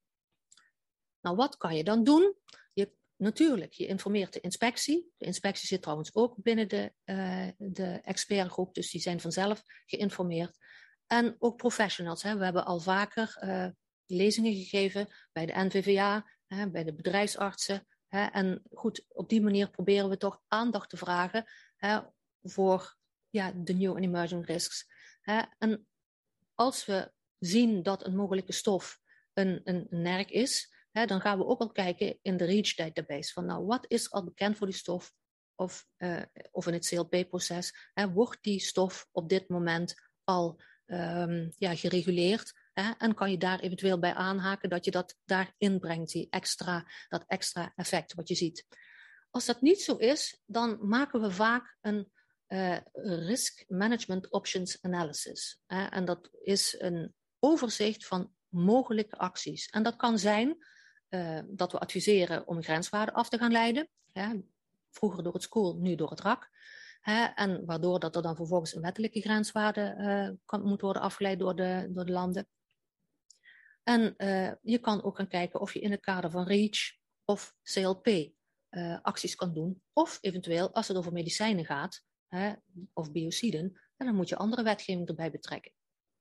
Nou, wat kan je dan doen? Je, natuurlijk, je informeert de inspectie. De inspectie zit trouwens ook binnen de, uh, de expertgroep, dus die zijn vanzelf geïnformeerd. En ook professionals. Hè. We hebben al vaker uh, lezingen gegeven bij de N V V A, hè, bij de bedrijfsartsen. Hè. En goed, op die manier proberen we toch aandacht te vragen hè, voor ja, de new and emerging risks. Hè. En als we zien dat een mogelijke stof een, een nerk is, hè, dan gaan we ook al kijken in de REACH database. Van nou, wat is al bekend voor die stof? Of, uh, of in het C L P-proces. Hè, wordt die stof op dit moment al Um, ja, gereguleerd hè, en kan je daar eventueel bij aanhaken dat je dat daarin brengt, die extra, dat extra effect wat je ziet. Als dat niet zo is, dan maken we vaak een uh, Risk Management Options Analysis. Hè, en dat is een overzicht van mogelijke acties. En dat kan zijn uh, dat we adviseren om een grenswaarde af te gaan leiden. Hè, vroeger door het S C O O L, nu door het R A C. Hè, en waardoor dat er dan vervolgens een wettelijke grenswaarde uh, kan, moet worden afgeleid door de, door de landen. En uh, je kan ook gaan kijken of je in het kader van REACH of C L P uh, acties kan doen. Of eventueel, als het over medicijnen gaat, hè, of biociden, dan moet je andere wetgeving erbij betrekken.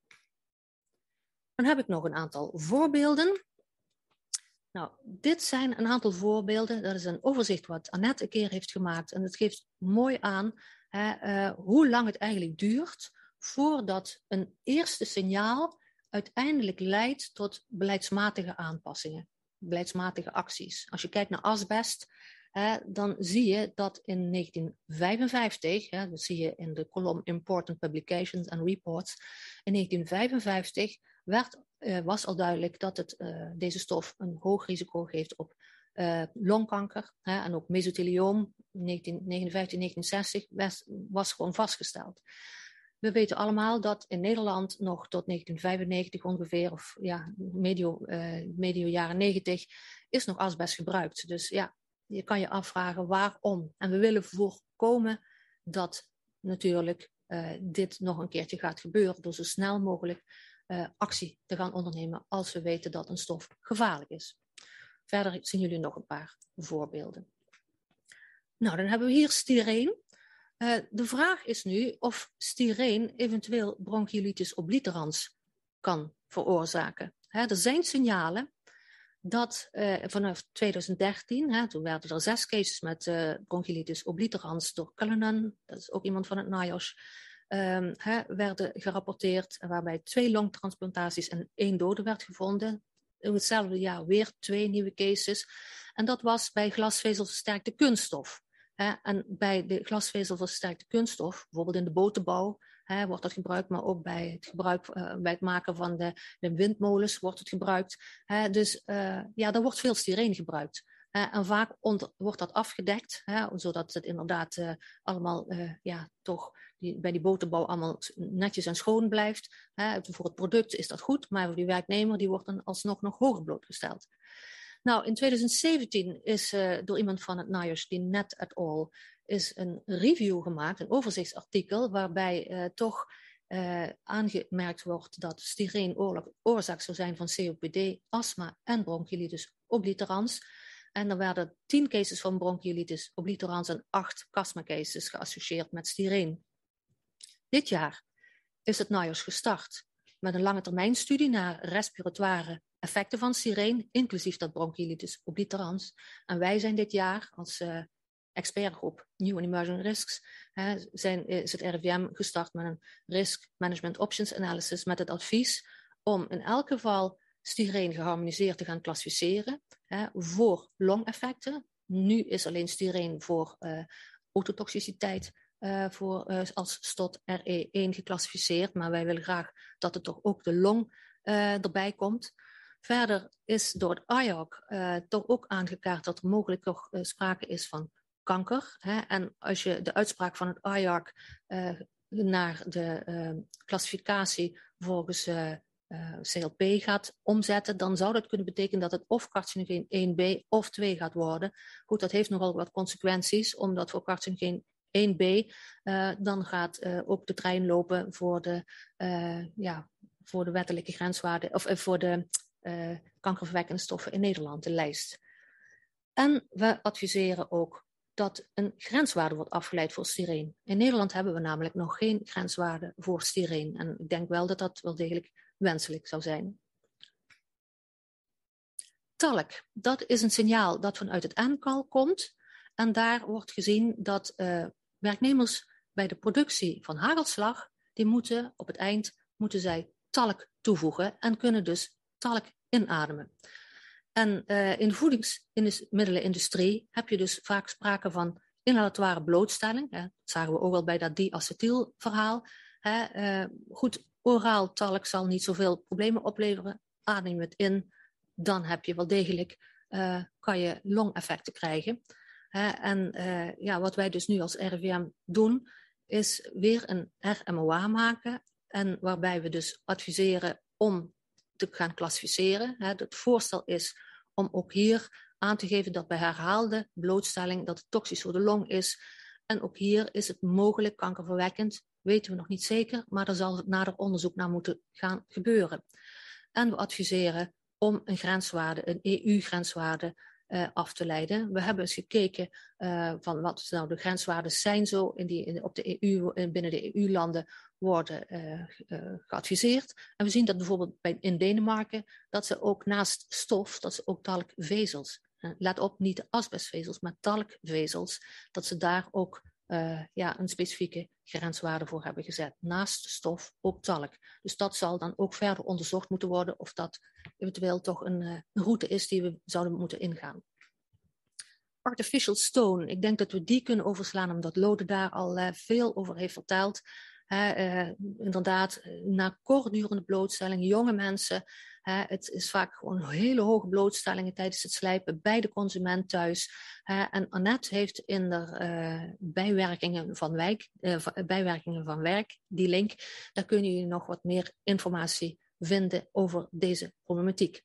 Dan heb ik nog een aantal voorbeelden. Nou, dit zijn een aantal voorbeelden. Dat is een overzicht wat Annette een keer heeft gemaakt. En het geeft mooi aan hè, uh, hoe lang het eigenlijk duurt voordat een eerste signaal uiteindelijk leidt tot beleidsmatige aanpassingen, beleidsmatige acties. Als je kijkt naar asbest, hè, dan zie je dat in negentien vijfenvijftig, hè, dat zie je in de kolom Important Publications and Reports, in negentien vijfenvijftig werd Uh, was al duidelijk dat het, uh, deze stof een hoog risico geeft op uh, longkanker. Hè, en ook mesothelioom, negentien negenenvijftig, negentien zestig, was, was gewoon vastgesteld. We weten allemaal dat in Nederland nog tot negentien vijfennegentig ongeveer, of ja, medio, uh, medio jaren negentig, is nog asbest gebruikt. Dus ja, je kan je afvragen waarom. En we willen voorkomen dat natuurlijk uh, dit nog een keertje gaat gebeuren door zo snel mogelijk Uh, actie te gaan ondernemen als we weten dat een stof gevaarlijk is. Verder zien jullie nog een paar voorbeelden. Nou, dan hebben we hier styreen. Uh, de vraag is nu of styreen eventueel bronchiolitis obliterans kan veroorzaken. Hè, er zijn signalen dat uh, vanaf twintig dertien, hè, toen werden er zes cases met uh, bronchiolitis obliterans door Cullinan, dat is ook iemand van het N I O S, Um, he, werden gerapporteerd, waarbij twee longtransplantaties en één dode werd gevonden. In hetzelfde jaar weer twee nieuwe cases. En dat was bij glasvezelversterkte kunststof. He, en bij de glasvezelversterkte kunststof, bijvoorbeeld in de botenbouw, hè, wordt dat gebruikt, maar ook bij het, gebruik, uh, bij het maken van de, de windmolens wordt het gebruikt. Hè, dus uh, ja, er wordt veel styreen gebruikt. Uh, en vaak ont- wordt dat afgedekt, hè, zodat het inderdaad uh, allemaal uh, ja, toch die, bij die boterbouw allemaal netjes en schoon blijft. Hè. Voor het product is dat goed, maar voor die werknemer die wordt dan alsnog nog hoger blootgesteld. Nou, in twintig zeventien is uh, door iemand van het NIOSH, die Net et al, is een review gemaakt, een overzichtsartikel, waarbij uh, toch uh, aangemerkt wordt dat styreen oor- oorzaak zou zijn van C O P D, astma en bronchiolitis obliterans. En er werden tien cases van bronchiolitis obliterans en acht astma cases geassocieerd met styreen. Dit jaar is het NIOSH gestart met een lange termijn studie naar respiratoire effecten van styreen, inclusief dat bronchiolitis obliterans. En wij zijn dit jaar als uh, expertgroep New and Emerging Risks, hè, zijn, is het R I V M gestart met een Risk Management Options Analysis met het advies om in elk geval styreen geharmoniseerd te gaan klassificeren hè, voor longeffecten. Nu is alleen styreen voor uh, ototoxiciteit uh, voor, uh, als S T O T R E één geclassificeerd, maar wij willen graag dat er toch ook de long uh, erbij komt. Verder is door het I A R C uh, toch ook aangekaart dat er mogelijk toch uh, sprake is van kanker. Hè? En als je de uitspraak van het I A R C uh, naar de uh, klassificatie volgens uh, uh, C L P gaat omzetten, dan zou dat kunnen betekenen dat het of carcinogeen één B of twee gaat worden. Goed, dat heeft nogal wat consequenties, omdat voor carcinogeen één B uh, dan gaat uh, ook de trein lopen voor de, uh, ja, voor de wettelijke grenswaarden, of uh, voor de uh, kankerverwekkende stoffen in Nederland, de lijst. En we adviseren ook dat een grenswaarde wordt afgeleid voor styreen. In Nederland hebben we namelijk nog geen grenswaarde voor styreen. En ik denk wel dat dat wel degelijk wenselijk zou zijn. Talk, dat is een signaal dat vanuit het N C A L komt. En daar wordt gezien dat uh, werknemers bij de productie van hagelslag, die moeten op het eind moeten zij talk toevoegen en kunnen dus talk inademen. En uh, in de voedingsmiddelenindustrie heb je dus vaak sprake van inhalatoire blootstelling. Hè. Dat zagen we ook al bij dat diacetylverhaal. Hè. Uh, goed, oraal talk zal niet zoveel problemen opleveren. Adem je het in, dan heb je wel degelijk, uh, kan je longeffecten krijgen. Hè. En uh, ja, wat wij dus nu als R I V M doen, is weer een R M O A maken. En waarbij we dus adviseren om te gaan klassificeren. Het voorstel is om ook hier aan te geven dat bij herhaalde blootstelling dat het toxisch voor de long is. En ook hier is het mogelijk kankerverwekkend, weten we nog niet zeker, maar er zal nader onderzoek naar moeten gaan gebeuren. En we adviseren om een grenswaarde, een E U-grenswaarde uh, af te leiden. We hebben eens gekeken uh, van wat nou de grenswaarden zijn zo in die, in, op de E U, in, binnen de E U-landen worden uh, uh, geadviseerd. En we zien dat bijvoorbeeld bij, in Denemarken, dat ze ook naast stof, dat ze ook talkvezels, uh, let op, niet de asbestvezels, maar talkvezels, dat ze daar ook uh, ja, een specifieke grenswaarde voor hebben gezet. Naast stof ook talk. Dus dat zal dan ook verder onderzocht moeten worden of dat eventueel toch een, uh, een route is die we zouden moeten ingaan. Artificial stone, ik denk dat we die kunnen overslaan omdat Lode daar al uh, veel over heeft verteld. Uh, uh, inderdaad, na kortdurende blootstelling, jonge mensen. Uh, het is vaak gewoon hele hoge blootstellingen tijdens het slijpen bij de consument thuis. Uh, en Annette heeft in de uh, bijwerkingen, van wijk, uh, bijwerkingen van werk, die link, daar kunnen jullie nog wat meer informatie vinden over deze problematiek.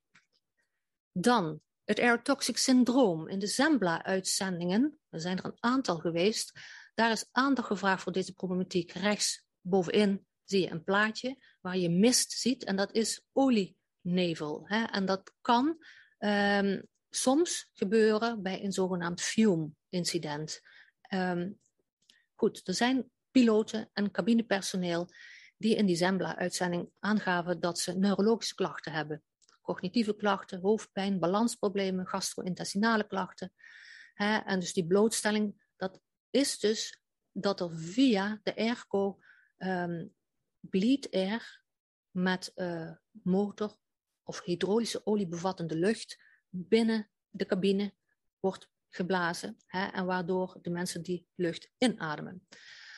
Dan het aerotoxic syndroom. In de Zembla-uitzendingen, er zijn er een aantal geweest, daar is aandacht gevraagd voor deze problematiek. Rechts bovenin zie je een plaatje waar je mist ziet en dat is olienevel. Hè? En dat kan um, soms gebeuren bij een zogenaamd fume-incident. Um, goed, er zijn piloten en cabinepersoneel die in die Zembla-uitzending aangaven dat ze neurologische klachten hebben. Cognitieve klachten, hoofdpijn, balansproblemen, gastro-intestinale klachten. Hè? En dus die blootstelling, dat is dus dat er via de airco um, bleed air met uh, motor of hydraulische olie bevattende lucht binnen de cabine wordt geblazen. Hè? En waardoor de mensen die lucht inademen.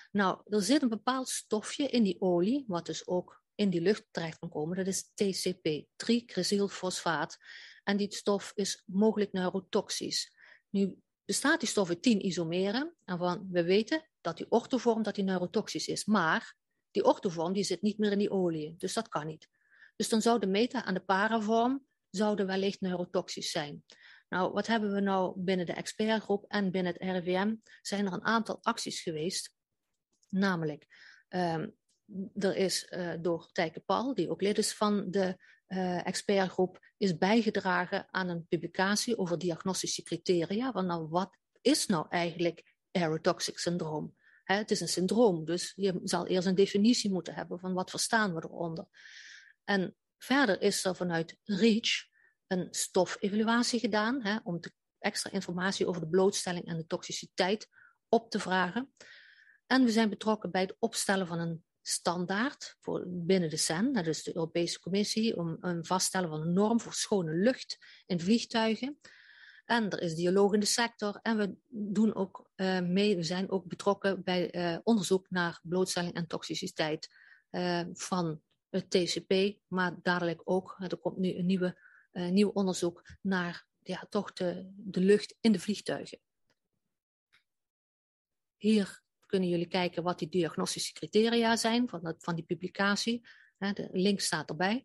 Nou, er zit een bepaald stofje in die olie, wat dus ook in die lucht terecht kan komen. Dat is T C P, tricrysylfosfaat. En die stof is mogelijk neurotoxisch. Nu bestaat die stof uit tien isomeren. En van, we weten dat die orthovorm dat die neurotoxisch is. Maar die orthovorm die zit niet meer in die olie. Dus dat kan niet. Dus dan zou de meta- en de paravorm zouden wellicht neurotoxisch zijn. Nou, wat hebben we nou binnen de expertgroep en binnen het R I V M? Zijn er een aantal acties geweest. Namelijk, um, er is uh, door Tijke Paul, die ook lid is van de uh, expertgroep, is bijgedragen aan een publicatie over diagnostische criteria. Van nou, wat is nou eigenlijk aerotoxic syndroom? He, het is een syndroom, dus je zal eerst een definitie moeten hebben van wat verstaan we eronder. En verder is er vanuit REACH een stofevaluatie gedaan, he, om te, extra informatie over de blootstelling en de toxiciteit op te vragen. En we zijn betrokken bij het opstellen van een standaard voor binnen de C E N, dat is de Europese Commissie, om een vaststellen van een norm voor schone lucht in vliegtuigen. En er is dialoog in de sector en we doen ook uh, mee, we zijn ook betrokken bij uh, onderzoek naar blootstelling en toxiciteit uh, van het T C P, maar dadelijk ook, er komt nu een nieuwe, uh, nieuw onderzoek naar ja, toch de, de lucht in de vliegtuigen. Hier kunnen jullie kijken wat die diagnostische criteria zijn van, dat, van die publicatie. De link staat erbij.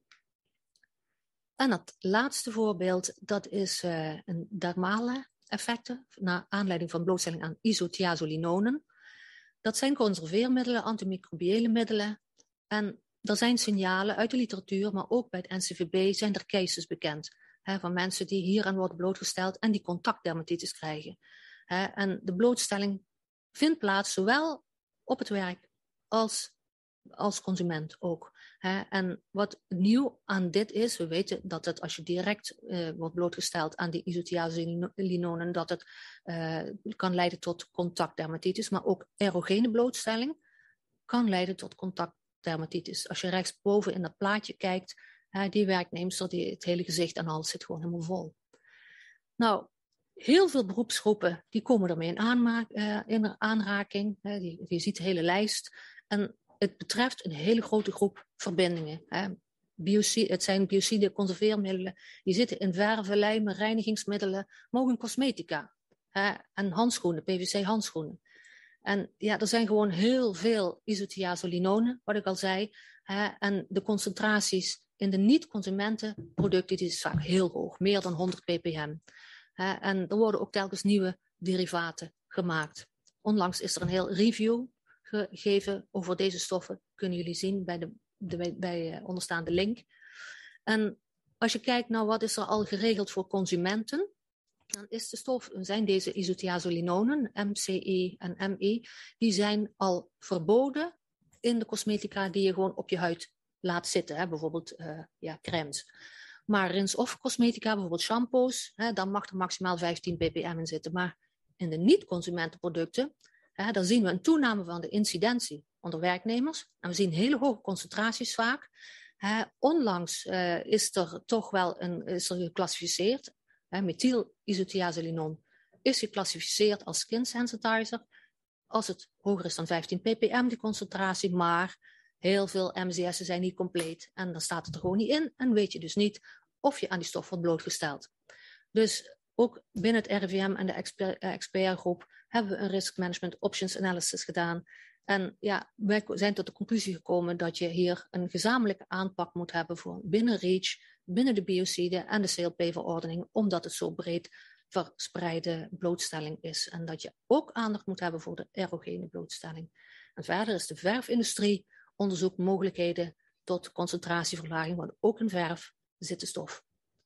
En het laatste voorbeeld, dat is uh, een dermale effecten naar aanleiding van blootstelling aan isothiazolinonen. Dat zijn conserveermiddelen, antimicrobiële middelen. En er zijn signalen uit de literatuur, maar ook bij het N C V B zijn er cases bekend. Hè, van mensen die hieraan worden blootgesteld en die contactdermatitis krijgen. Hè, en de blootstelling vindt plaats zowel op het werk als, als consument ook. Hè. En wat nieuw aan dit is, we weten dat het als je direct uh, wordt blootgesteld aan die isothiazolinonen, dat het uh, kan leiden tot contactdermatitis, maar ook erogene blootstelling kan leiden tot contactdermatitis. Als je rechtsboven in dat plaatje kijkt, uh, die werknemers, die, het hele gezicht en alles zit gewoon helemaal vol. Nou, heel veel beroepsgroepen die komen ermee in, aanmaak, uh, in aanraking. Uh, die, je ziet de hele lijst. En het betreft een hele grote groep verbindingen. Hè. Biocide, het zijn biocide conserveermiddelen. Die zitten in verven, lijmen, reinigingsmiddelen, maar ook in cosmetica. Hè. En handschoenen, P V C handschoenen. En ja, er zijn gewoon heel veel isothiazolinonen, wat ik al zei. Hè. En de concentraties in de niet-consumentenproducten die is vaak heel hoog, meer dan honderd ppm. Hè. En er worden ook telkens nieuwe derivaten gemaakt. Onlangs is er een heel review gegeven over deze stoffen, kunnen jullie zien bij de, de bij uh, onderstaande link. En als je kijkt naar wat is er al geregeld voor consumenten, dan is de stof, zijn deze isothiazolinonen, M C I en M I, die zijn al verboden in de cosmetica die je gewoon op je huid laat zitten, hè, bijvoorbeeld uh, ja, crèmes. Maar rinse-off cosmetica, bijvoorbeeld shampoos, hè, dan mag er maximaal vijftien ppm in zitten. Maar in de niet-consumentenproducten, hè, daar zien we een toename van de incidentie onder werknemers. En we zien hele hoge concentraties vaak. Hè, onlangs uh, is er toch wel een, is er geclassificeerd. Methyl-isothiazolinon is geclassificeerd als skin sensitizer. Als het hoger is dan vijftien ppm, die concentratie, maar heel veel M C S'en zijn niet compleet. En dan staat het er gewoon niet in en weet je dus niet of je aan die stof wordt blootgesteld. Dus ook binnen het R I V M en de expert, uh, expertgroep hebben we een risk management options analysis gedaan. En ja, wij zijn tot de conclusie gekomen dat je hier een gezamenlijke aanpak moet hebben voor binnen REACH, binnen de biocide en de C L P-verordening, omdat het zo breed verspreide blootstelling is. En dat je ook aandacht moet hebben voor de erogene blootstelling. En verder is de verfindustrie onderzoekt mogelijkheden tot concentratieverlaging, want ook in verf zit de stof.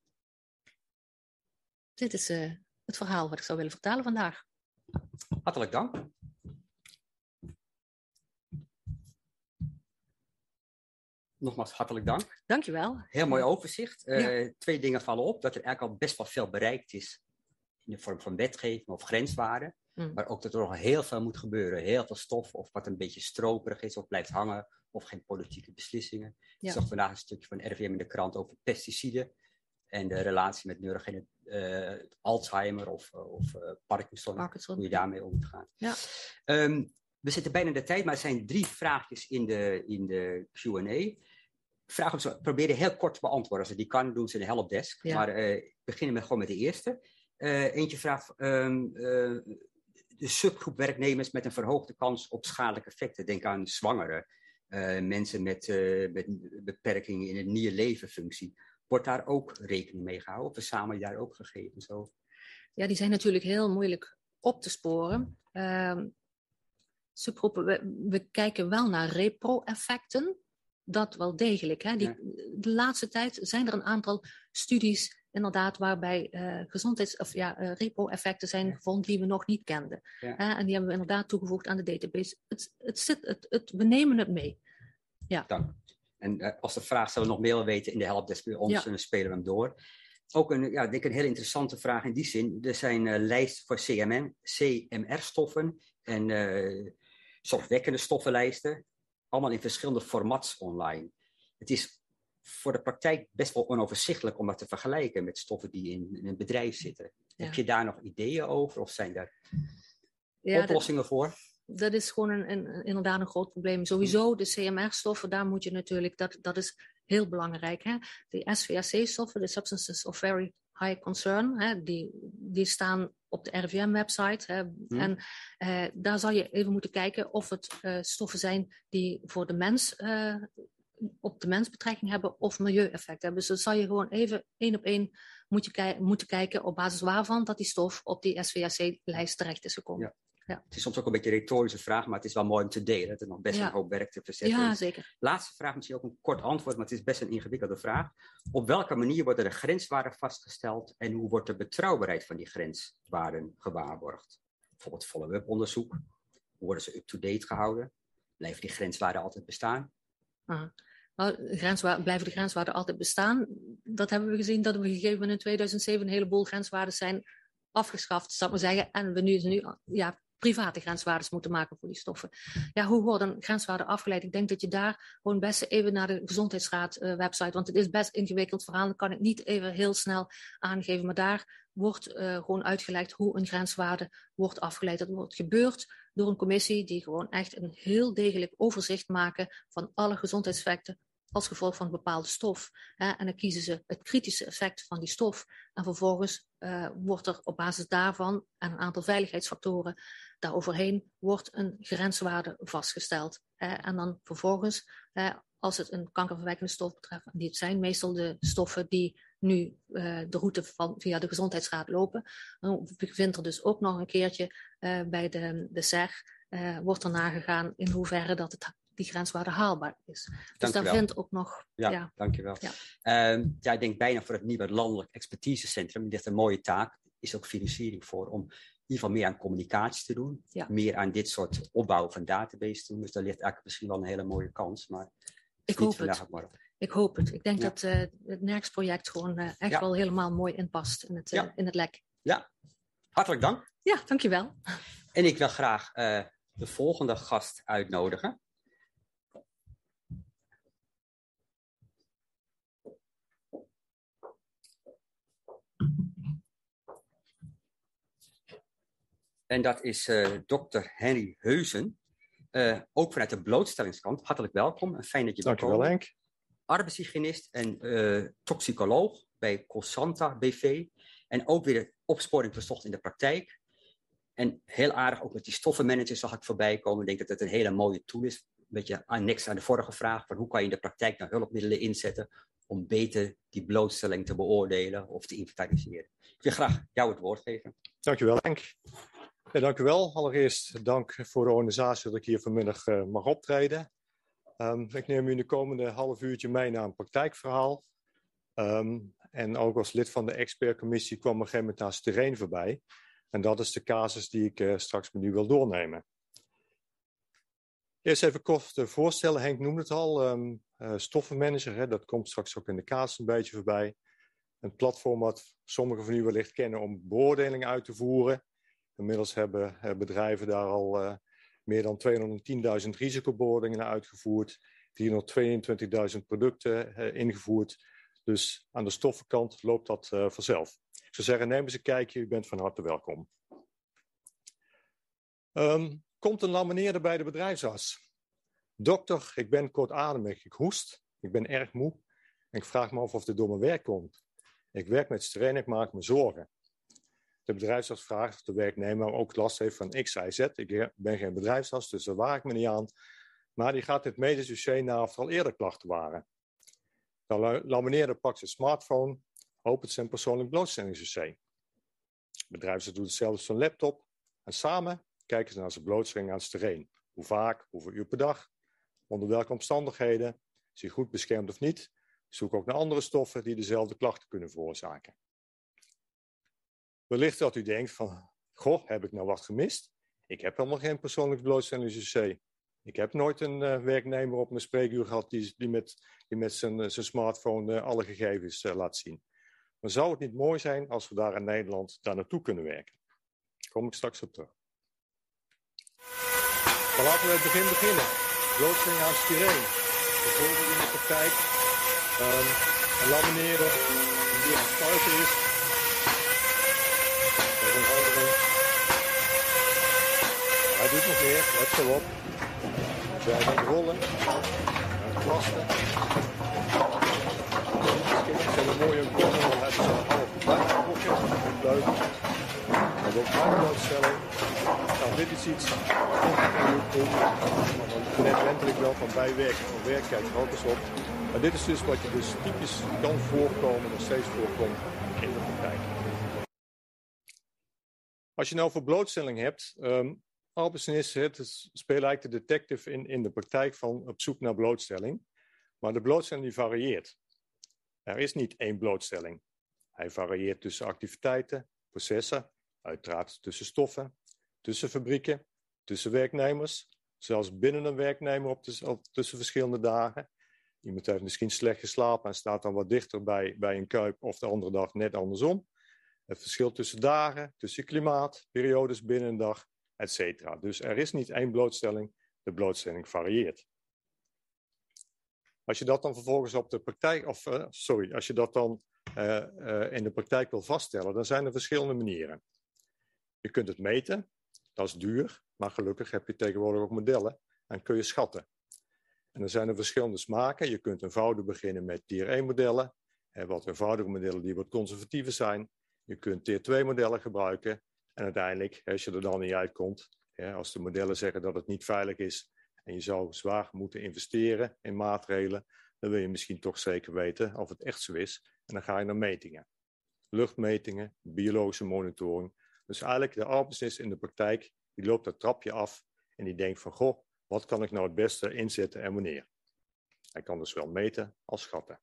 Dit is uh, het verhaal wat ik zou willen vertellen vandaag.
Hartelijk dank. Nogmaals hartelijk dank.
Dankjewel.
Heel mooi overzicht. Uh,
Ja.
Twee dingen vallen op. Dat er eigenlijk al best wel veel bereikt is in de vorm van wetgeving of grenswaarden. Mm. Maar ook dat er nog heel veel moet gebeuren. Heel veel stof of wat een beetje stroperig is of blijft hangen. Of geen politieke beslissingen. Ja. Ik zag vandaag een stukje van R I V M in de krant over pesticiden. En de relatie met neurogene, uh, Alzheimer of, of uh, Parkinson, Parkinson. Hoe je daarmee om moet gaan.
Ja.
Um, we zitten bijna in de tijd, maar er zijn drie vraagjes in de, in de Q en A. Vragen we proberen heel kort te beantwoorden. Als we die kan, doen ze in de helpdesk. Ja. Maar uh, ik begin met, gewoon met de eerste. Uh, eentje vraagt... Um, uh, de subgroep werknemers met een verhoogde kans op schadelijke effecten. Denk aan zwangeren, uh, mensen met, uh, met beperkingen in de nierlevenfunctie. Wordt daar ook rekening mee gehouden? Of verzamel je daar ook gegevens over?
Ja, die zijn natuurlijk heel moeilijk op te sporen. Uh, subgroepen, we, we kijken wel naar repro-effecten. Dat wel degelijk. Hè? Die, ja. De laatste tijd zijn er een aantal studies inderdaad waarbij uh, gezondheids- of ja, uh, repro-effecten zijn ja. gevonden die we nog niet kenden. Ja. Uh, en die hebben we inderdaad toegevoegd aan de database. Het, het zit, het, het, we nemen het mee. Ja.
Dank. En uh, als de vraagsteller nog meer wil weten in de helpdesk bij ons, ja. dan spelen we hem door. Ook een, ja, denk ik een heel interessante vraag in die zin. Er zijn uh, lijsten voor C M R-stoffen en uh, zorgwekkende stoffenlijsten. Allemaal in verschillende formats online. Het is voor de praktijk best wel onoverzichtelijk om dat te vergelijken met stoffen die in, in een bedrijf zitten. Ja. Heb je daar nog ideeën over of zijn daar ja, oplossingen
dat,
voor?
Dat is gewoon een, een, inderdaad een groot probleem. Sowieso de C M R-stoffen, daar moet je natuurlijk, dat, dat is heel belangrijk. Hè? De S V A C-stoffen, de Substances of Very High Concern, hè, die, die staan op de R I V M-website. Hè, hmm. En uh, daar zal je even moeten kijken of het uh, stoffen zijn die voor de mens, uh, op de mens betrekking hebben of milieueffect hebben. Dus dan zal je gewoon even één op één moet je ki- moeten kijken op basis waarvan dat die stof op die S V A C-lijst terecht is gekomen.
Ja. Ja. Het is soms ook een beetje een retorische vraag, maar het is wel mooi om te delen. Het is nog best ja. een hoop werk te verzetten.
Ja, zeker.
Laatste vraag, misschien ook een kort antwoord, maar het is best een ingewikkelde vraag. Op welke manier worden de grenswaarden vastgesteld en hoe wordt de betrouwbaarheid van die grenswaarden gewaarborgd? Bijvoorbeeld follow-up onderzoek. Hoe worden ze up-to-date gehouden? Blijven die grenswaarden altijd bestaan?
Ah. Nou, grenswaarden, blijven de grenswaarden altijd bestaan? Dat hebben we gezien dat we gegeven moment in tweeduizend zeven een heleboel grenswaarden zijn afgeschaft, zou ik maar zeggen. En we nu, nu ja, private grenswaarden moeten maken voor die stoffen. Ja, hoe worden grenswaarden afgeleid? Ik denk dat je daar gewoon best even naar de Gezondheidsraad uh, website, want het is best een ingewikkeld verhaal, dat kan ik niet even heel snel aangeven, maar daar wordt uh, gewoon uitgelegd hoe een grenswaarde wordt afgeleid. Dat wordt gebeurd door een commissie die gewoon echt een heel degelijk overzicht maken van alle gezondheidseffecten als gevolg van een bepaalde stof. Hè? En dan kiezen ze het kritische effect van die stof. En vervolgens uh, wordt er op basis daarvan en een aantal veiligheidsfactoren daaroverheen wordt een grenswaarde vastgesteld. Hè? En dan vervolgens, hè, als het een kankerverwekkende stof betreft, en dit zijn meestal de stoffen die nu uh, de route van, via de Gezondheidsraad lopen, dan vindt er dus ook nog een keertje uh, bij de, de S E R, uh, wordt er nagegaan in hoeverre dat het die grenswaarde haalbaar is. Dus
dank
daar vindt ook nog...
Ja, ja. dankjewel. Ja. Uh, ja, ik denk bijna voor het nieuwe landelijk expertisecentrum, dit is een mooie taak, is ook financiering voor, om in ieder geval meer aan communicatie te doen, ja. meer aan dit soort opbouw van database te doen. Dus daar ligt eigenlijk misschien wel een hele mooie kans, maar
ik hoop het. Ik hoop het. Ik denk ja. dat uh, het N E R X-project gewoon uh, echt ja. wel helemaal mooi inpast in het, uh, ja. in het lek.
Ja, hartelijk dank.
Ja, dankjewel.
En ik wil graag uh, de volgende gast uitnodigen. En dat is uh, dokter Henry Heusen. Uh, ook vanuit de blootstellingskant. Hartelijk welkom en fijn dat je er bent.
Dankjewel, Henk.
Arbeidshygiënist en uh, toxicoloog bij Cosanta B V. En ook weer de opsporing verzocht in de praktijk. En heel aardig, ook met die stoffenmanager zag ik voorbij komen. Ik denk dat het een hele mooie tool is. Een beetje annex aan de vorige vraag. Van hoe kan je in de praktijk nou hulpmiddelen inzetten om beter die blootstelling te beoordelen of te inventariseren. Ik wil graag jou het woord geven.
Dankjewel, Henk. Ja, dank u wel. Allereerst dank voor de organisatie dat ik hier vanmiddag uh, mag optreden. Um, ik neem u in de komende half uurtje mee naar een praktijkverhaal. Um, en ook als lid van de expertcommissie kwam op een gegeven moment naar Stereen voorbij. En dat is de casus die ik uh, straks met u wil doornemen. Eerst even kort uh, voorstellen. Henk noemde het al. Um, uh, stoffenmanager, hè, dat komt straks ook in de casus een beetje voorbij. Een platform wat sommigen van u wellicht kennen om beoordelingen uit te voeren. Inmiddels hebben uh, bedrijven daar al uh, meer dan tweehonderdtienduizend risicobeoordelingen uitgevoerd. vierhonderdtweeëntwintigduizend producten uh, ingevoerd. Dus aan de stoffenkant loopt dat uh, vanzelf. Ik zou zeggen, neem eens een kijkje. U bent van harte welkom. Um, Komt een lamineerder bij de bedrijfsarts. Dokter, ik ben kortademig, ik hoest, ik ben erg moe en ik vraag me af of dit door mijn werk komt. Ik werk met strain, ik maak me zorgen. De bedrijfsarts vraagt of de werknemer ook last heeft van X, Y, Z. Ik ben geen bedrijfsarts, dus daar waag ik me niet aan. Maar die gaat het medisch dossier na of er al eerder klachten waren. De lamineerder pakt zijn smartphone, opent zijn persoonlijk blootstellingsdossier. De bedrijfsarts doet hetzelfde op zijn laptop. En samen kijken ze naar zijn blootstelling aan stereen. Hoe vaak, hoeveel uur per dag, onder welke omstandigheden, is hij goed beschermd of niet. Zoek ook naar andere stoffen die dezelfde klachten kunnen veroorzaken. Wellicht dat u denkt van, goh, heb ik nou wat gemist? Ik heb helemaal geen persoonlijk blootstellingsdossier. Ik heb nooit een uh, werknemer op mijn spreekuur gehad die, die met, die met zijn, uh, zijn smartphone uh, alle gegevens uh, laat zien. Maar zou het niet mooi zijn als we daar in Nederland daar naartoe kunnen werken? Daar kom ik straks op terug. Maar laten we het begin beginnen. Blootstelling aan styreen. Bijvoorbeeld in de praktijk um, een lamineerder die aan het spuiten is. Dat is een andere. Hij doet nog meer, let zo op. Zij aan het rollen, aan het plasten. Ze hebben een mooie korrel, dan hebben ze een half buitenpokken, leuk. Dat is ook mijn blootstelling. Nou, dit is iets, net wendelijk wel van bijwerken van werk, kijk er ook eens op. Maar dit is dus wat je dus typisch kan voorkomen, nog steeds voorkomt in de praktijk. Als je nou voor blootstelling hebt, um, arbeidsnisten spelen eigenlijk de detective in, in de praktijk van op zoek naar blootstelling. Maar de blootstelling die varieert. Er is niet één blootstelling. Hij varieert tussen activiteiten, processen, uiteraard tussen stoffen, tussen fabrieken, tussen werknemers, zelfs binnen een werknemer op, de, op tussen verschillende dagen. Iemand heeft misschien slecht geslapen en staat dan wat dichter bij, bij een kuip of de andere dag net andersom. Het verschil tussen dagen, tussen klimaat, periodes binnen een dag, et cetera. Dus er is niet één blootstelling, de blootstelling varieert. Als je dat dan vervolgens op de praktijk, of uh, sorry, als je dat dan uh, uh, in de praktijk wil vaststellen, dan zijn er verschillende manieren. Je kunt het meten, dat is duur, maar gelukkig heb je tegenwoordig ook modellen en kun je schatten. En dan zijn er verschillende smaken. Je kunt eenvoudig beginnen met tier één modellen, en wat eenvoudige modellen die wat conservatiever zijn. Je kunt tier twee modellen gebruiken en uiteindelijk, als je er dan niet uitkomt, als de modellen zeggen dat het niet veilig is en je zou zwaar moeten investeren in maatregelen, dan wil je misschien toch zeker weten of het echt zo is. En dan ga je naar metingen. Luchtmetingen, biologische monitoring. Dus eigenlijk de arbeidsnist in de praktijk, die loopt dat trapje af en die denkt van, goh, wat kan ik nou het beste inzetten en wanneer? Hij kan dus wel meten als schatten.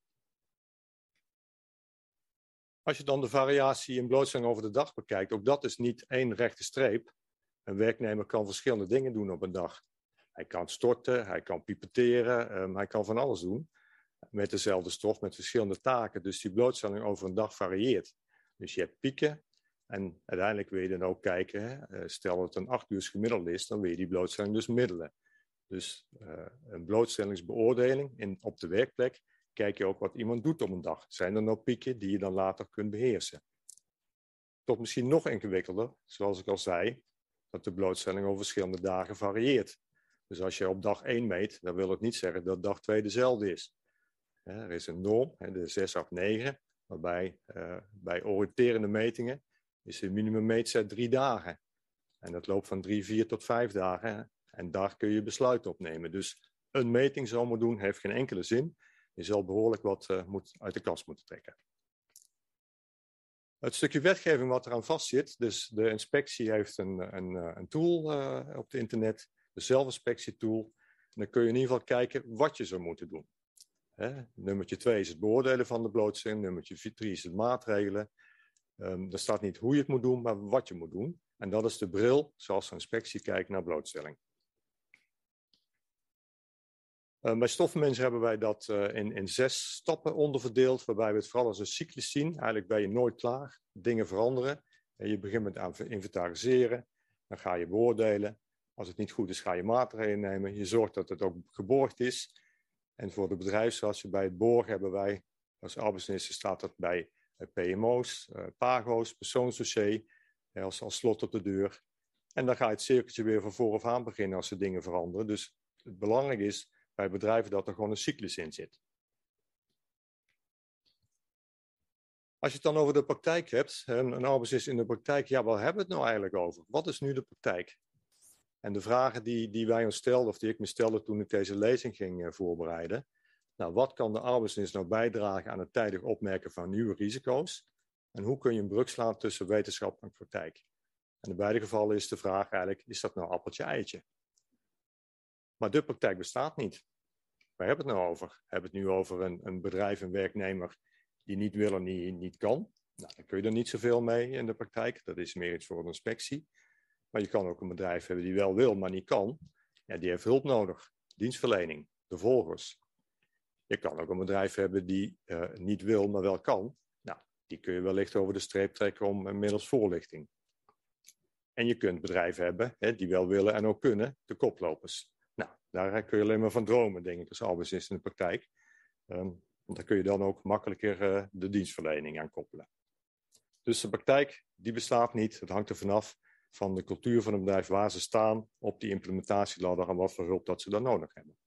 Als je dan de variatie in blootstelling over de dag bekijkt, ook dat is niet één rechte streep. Een werknemer kan verschillende dingen doen op een dag. Hij kan storten, hij kan pipeteren, um, hij kan van alles doen. Met dezelfde stof, met verschillende taken. Dus die blootstelling over een dag varieert. Dus je hebt pieken en uiteindelijk wil je dan ook kijken, hè, stel dat het een acht uur gemiddeld is, dan wil je die blootstelling dus middelen. Dus uh, een blootstellingsbeoordeling in, op de werkplek, kijk je ook wat iemand doet op een dag. Zijn er nou pieken die je dan later kunt beheersen? Tot misschien nog ingewikkelder, zoals ik al zei, dat de blootstelling over verschillende dagen varieert. Dus als je op dag één meet, dan wil het niet zeggen dat dag twee dezelfde is. Er is een norm, de zes acht negen, waarbij uh, bij oriënterende metingen is de minimum meetzet drie dagen. En dat loopt van drie, vier tot vijf dagen. En daar kun je besluiten op nemen. Dus een meting zomaar doen heeft geen enkele zin. Je zal behoorlijk wat uh, moet, uit de kast moeten trekken. Het stukje wetgeving wat eraan vastzit, dus de inspectie heeft een, een, een tool uh, op het internet, de zelfinspectietool. En dan kun je in ieder geval kijken wat je zou moeten doen. Hè? Nummertje twee is het beoordelen van de blootstelling, nummertje drie is het maatregelen. Um, er staat niet hoe je het moet doen, maar wat je moet doen. En dat is de bril zoals de inspectie kijkt naar blootstelling. Uh, bij stoffenmensen hebben wij dat uh, in, in zes stappen onderverdeeld, waarbij we het vooral als een cyclus zien. Eigenlijk ben je nooit klaar, dingen veranderen. En je begint met aan inventariseren, dan ga je beoordelen. Als het niet goed is, ga je maatregelen nemen. Je zorgt dat het ook geborgd is. En voor de bedrijfsarts, bij het borgen hebben wij, als arbeidsminister staat dat bij uh, P M O's, uh, Pago's, persoonsdossier, uh, als, als slot op de deur. En dan ga je het cirkeltje weer van vooraf aan beginnen als er dingen veranderen. Dus het belangrijk is bij bedrijven dat er gewoon een cyclus in zit. Als je het dan over de praktijk hebt, een arbeidsdienst in de praktijk, ja, waar hebben we het nou eigenlijk over? Wat is nu de praktijk? En de vragen die, die wij ons stelden, of die ik me stelde toen ik deze lezing ging uh, voorbereiden. Nou, wat kan de arbeidsdienst nou bijdragen aan het tijdig opmerken van nieuwe risico's? En hoe kun je een brug slaan tussen wetenschap en praktijk? En in beide gevallen is de vraag eigenlijk, is dat nou appeltje-eitje? Maar de praktijk bestaat niet. Waar hebben we het nou over? We hebben het nu over een, een bedrijf, een werknemer die niet wil en niet, niet kan. Nou, dan kun je er niet zoveel mee in de praktijk. Dat is meer iets voor een inspectie. Maar je kan ook een bedrijf hebben die wel wil, maar niet kan. Ja, die heeft hulp nodig. Dienstverlening, de volgers. Je kan ook een bedrijf hebben die uh, niet wil, maar wel kan. Nou, die kun je wellicht over de streep trekken om uh, middels voorlichting. En je kunt bedrijven hebben hè, die wel willen en ook kunnen, de koplopers. Nou, daar kun je alleen maar van dromen, denk ik, als arbeidsdienst in de praktijk. Um, want daar kun je dan ook makkelijker uh, de dienstverlening aan koppelen. Dus de praktijk, die bestaat niet. Het hangt er vanaf van de cultuur van een bedrijf, waar ze staan op die implementatieladder en wat voor hulp dat ze dan nodig hebben.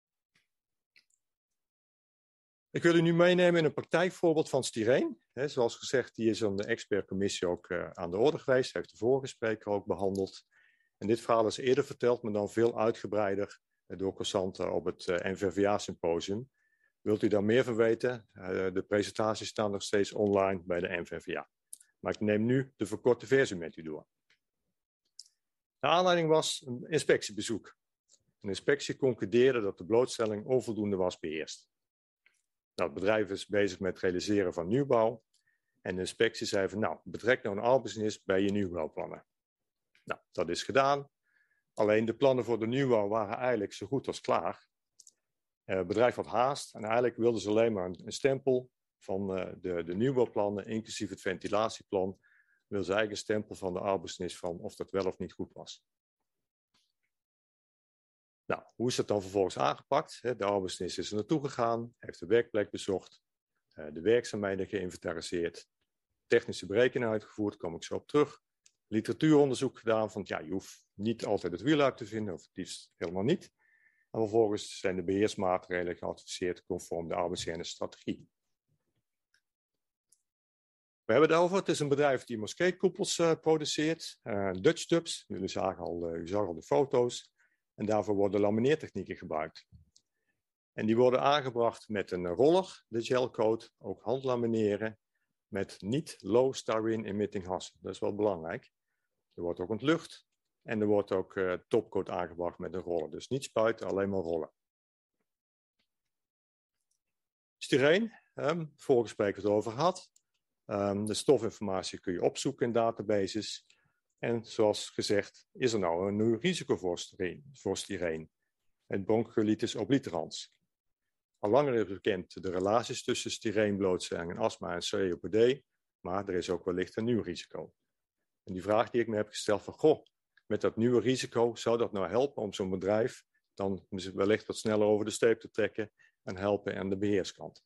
Ik wil u nu meenemen in een praktijkvoorbeeld van Styreen. He, zoals gezegd, die is aan de expertcommissie ook uh, aan de orde geweest. Heeft de vorige spreker ook behandeld. En dit verhaal is eerder verteld, maar dan veel uitgebreider uh, door consultanten op het uh, N V V A-symposium. Wilt u daar meer van weten? Uh, de presentaties staan nog steeds online bij de N V V A. Maar ik neem nu de verkorte versie met u door. De aanleiding was een inspectiebezoek. Een inspectie concludeerde dat de blootstelling onvoldoende was beheerst. Nou, het bedrijf is bezig met het realiseren van nieuwbouw. En de inspectie zei van, nou, betrek nou een arbeidsdienst bij je nieuwbouwplannen. Nou, dat is gedaan. Alleen de plannen voor de nieuwbouw waren eigenlijk zo goed als klaar. Uh, het bedrijf had haast en eigenlijk wilden ze alleen maar een, een stempel van uh, de, de nieuwbouwplannen, inclusief het ventilatieplan. Wilden ze eigenlijk een stempel van de arbeidsdienst van of dat wel of niet goed was. Nou, hoe is dat dan vervolgens aangepakt? De arbeidsdienst is er naartoe gegaan, heeft de werkplek bezocht, de werkzaamheden geïnventariseerd, technische berekeningen uitgevoerd, kom ik zo op terug. Literatuuronderzoek gedaan, van ja, je hoeft niet altijd het wiel uit te vinden, of het liefst helemaal niet. En vervolgens zijn de beheersmaatregelen geadviseerd conform de arbeidshygiënestrategie. We hebben het over, het is een bedrijf die moskeekoepels uh, produceert, uh, Dutch tubs, jullie zagen al, uh, u zag al de foto's. En daarvoor worden lamineertechnieken gebruikt. En die worden aangebracht met een roller, de gelcoat, ook handlamineren, met niet low styrene emitting hassen. Dat is wel belangrijk. Er wordt ook ontlucht en er wordt ook uh, topcoat aangebracht met een roller. Dus niet spuiten, alleen maar rollen. Styreen, um, vorige spreker het over had. Um, de stofinformatie kun je opzoeken in databases. En zoals gezegd, is er nou een nieuw risico voor styreen, voor styreen. Het bronchiolitis obliterans. Al langer is bekend de relaties tussen styreenblootstelling en astma en C O P D, maar er is ook wellicht een nieuw risico. En die vraag die ik me heb gesteld van, goh, met dat nieuwe risico, zou dat nou helpen om zo'n bedrijf dan wellicht wat sneller over de streep te trekken en helpen aan de beheerskant?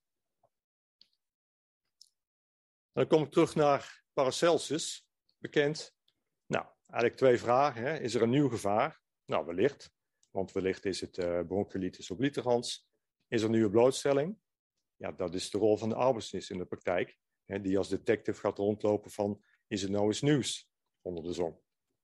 Dan kom ik terug naar Paracelsus, bekend. Nou, eigenlijk twee vragen. Hè. Is er een nieuw gevaar? Nou, wellicht. Want wellicht is het uh, bronchiolitis obliterans. Is er nieuwe blootstelling? Ja, dat is de rol van de arbeidsdienst in de praktijk. Hè, die als detective gaat rondlopen van, is er nou eens nieuws onder de zon?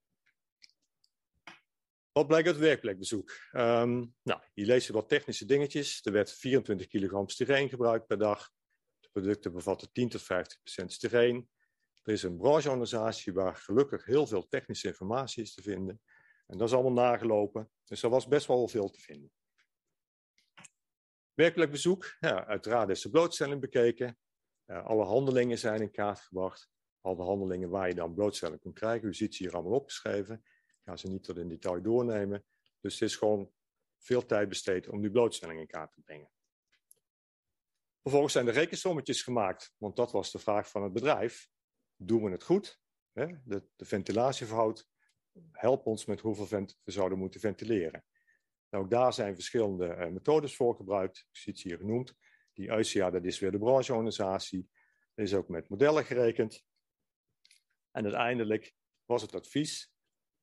Wat blijkt uit het werkplekbezoek? Um, nou, hier lees je wat technische dingetjes. Er werd vierentwintig kilogram styreen gebruikt per dag. De producten bevatten tien tot vijftig procent styreen. Er is een brancheorganisatie waar gelukkig heel veel technische informatie is te vinden. En dat is allemaal nagelopen. Dus er was best wel veel te vinden. Werkplekbezoek. Ja, uiteraard is de blootstelling bekeken. Uh, alle handelingen zijn in kaart gebracht. Alle handelingen waar je dan blootstelling kunt krijgen. U ziet ze hier allemaal opgeschreven. Ik ga ze niet tot in detail doornemen. Dus het is gewoon veel tijd besteed om die blootstelling in kaart te brengen. Vervolgens zijn er rekensommetjes gemaakt. Want dat was de vraag van het bedrijf. Doen we het goed? De, de ventilatieverhoud helpt ons met hoeveel vent we zouden moeten ventileren. Nou, ook daar zijn verschillende uh, methodes voor gebruikt. Ik zie het hier genoemd. Die U C I A, dat is weer de brancheorganisatie. Er is ook met modellen gerekend. En uiteindelijk was het advies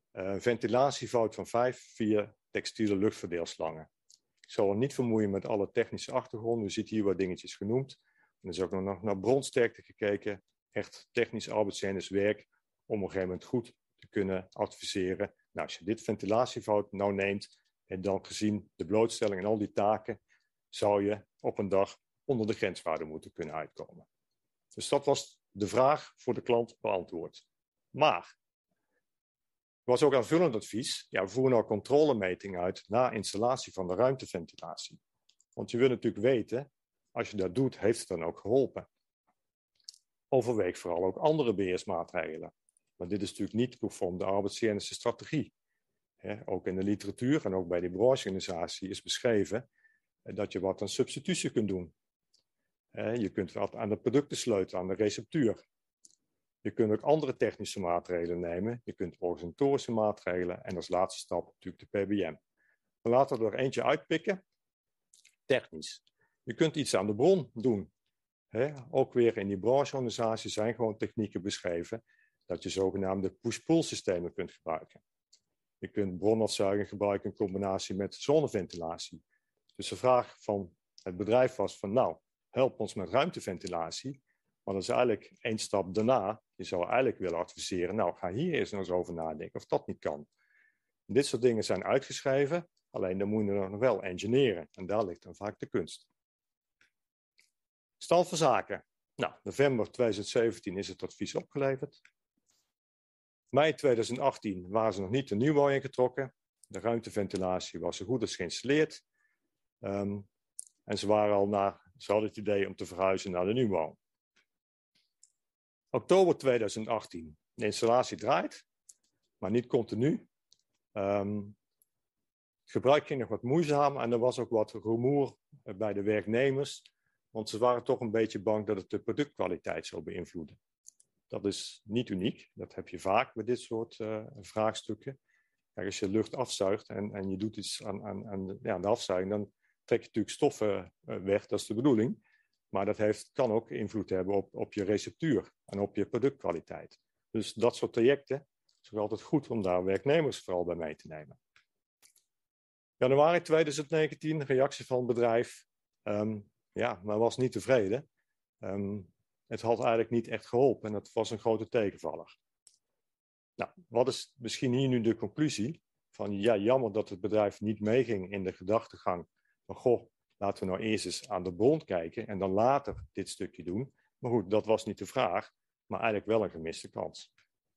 Uh, ventilatiefout van vijf via textiele luchtverdeelslangen. Ik zal er niet vermoeien met alle technische achtergrond. U ziet hier wat dingetjes genoemd. En er is ook nog naar bronsterkte gekeken. Echt technisch arbeidshygiënisch werk om op een gegeven moment goed te kunnen adviseren. Nou, als je dit ventilatiefout nou neemt en dan gezien de blootstelling en al die taken, zou je op een dag onder de grenswaarde moeten kunnen uitkomen. Dus dat was de vraag voor de klant beantwoord. Maar er was ook aanvullend advies. Ja, we voeren nou controlemeting uit na installatie van de ruimteventilatie. Want je wil natuurlijk weten, als je dat doet, heeft het dan ook geholpen. Overweeg vooral ook andere beheersmaatregelen. Maar dit is natuurlijk niet conform de arbeidshygiënische strategie. He, ook in de literatuur en ook bij de brancheorganisatie is beschreven dat je wat aan substitutie kunt doen. He, je kunt wat aan de producten sleutelen, aan de receptuur. Je kunt ook andere technische maatregelen nemen. Je kunt organisatorische maatregelen en als laatste stap natuurlijk de P B M. We laten er eentje uitpikken. Technisch. Je kunt iets aan de bron doen. He, ook weer in die brancheorganisatie zijn gewoon technieken beschreven dat je zogenaamde push-pull systemen kunt gebruiken. Je kunt bronafzuiging gebruiken in combinatie met zonneventilatie. Dus de vraag van het bedrijf was van nou, help ons met ruimteventilatie. Maar dat is eigenlijk één stap daarna. Je zou eigenlijk willen adviseren, nou ga hier eerst nog eens over nadenken of dat niet kan. En dit soort dingen zijn uitgeschreven, alleen dan moet je nog wel engineeren. En daar ligt dan vaak de kunst. Stand van zaken. Nou, november tweeduizend zeventien is het advies opgeleverd. Mei tweeduizend achttien waren ze nog niet de nieuwbouw ingetrokken. De ruimteventilatie was zo goed als geïnstalleerd. Um, en ze waren al naar, ze hadden het idee om te verhuizen naar de nieuwbouw. Oktober tweeduizend achttien. De installatie draait, maar niet continu. Um, het gebruik ging nog wat moeizaam en er was ook wat rumoer bij de werknemers. Want ze waren toch een beetje bang dat het de productkwaliteit zou beïnvloeden. Dat is niet uniek. Dat heb je vaak bij dit soort uh, vraagstukken. Kijk, als je lucht afzuigt en, en je doet iets aan, aan, aan, de, ja, aan de afzuiging, dan trek je natuurlijk stoffen uh, weg. Dat is de bedoeling. Maar dat heeft, kan ook invloed hebben op, op je receptuur en op je productkwaliteit. Dus dat soort trajecten is ook altijd goed om daar werknemers vooral bij mee te nemen. Januari tweeduizend negentien, reactie van het bedrijf. Um, ja, men was niet tevreden. Um, het had eigenlijk niet echt geholpen en dat was een grote tegenvaller. Nou, wat is misschien hier nu de conclusie? Van ja, jammer dat het bedrijf niet meeging in de gedachtegang van goh, laten we nou eerst eens aan de bron kijken en dan later dit stukje doen. Maar goed, dat was niet de vraag, maar eigenlijk wel een gemiste kans.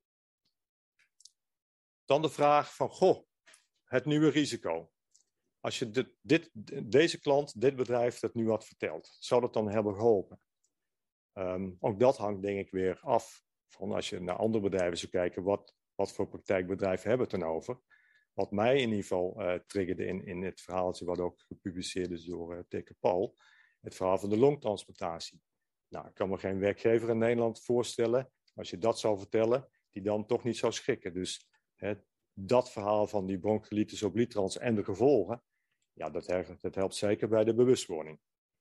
Dan de vraag van goh, het nieuwe risico. Als je dit, dit, deze klant, dit bedrijf dat nu had verteld, zou dat dan hebben geholpen? Um, ook dat hangt denk ik weer af van als je naar andere bedrijven zou kijken, wat, wat voor praktijkbedrijven hebben het dan over? Wat mij in ieder geval uh, triggerde in, in het verhaaltje wat ook gepubliceerd is door uh, Teke Paul, het verhaal van de longtransplantatie. Nou, ik kan me geen werkgever in Nederland voorstellen, als je dat zou vertellen, die dan toch niet zou schrikken. Dus hè, dat verhaal van die bronchiolitis obliterans en de gevolgen, ja, dat, dat helpt zeker bij de bewustwording.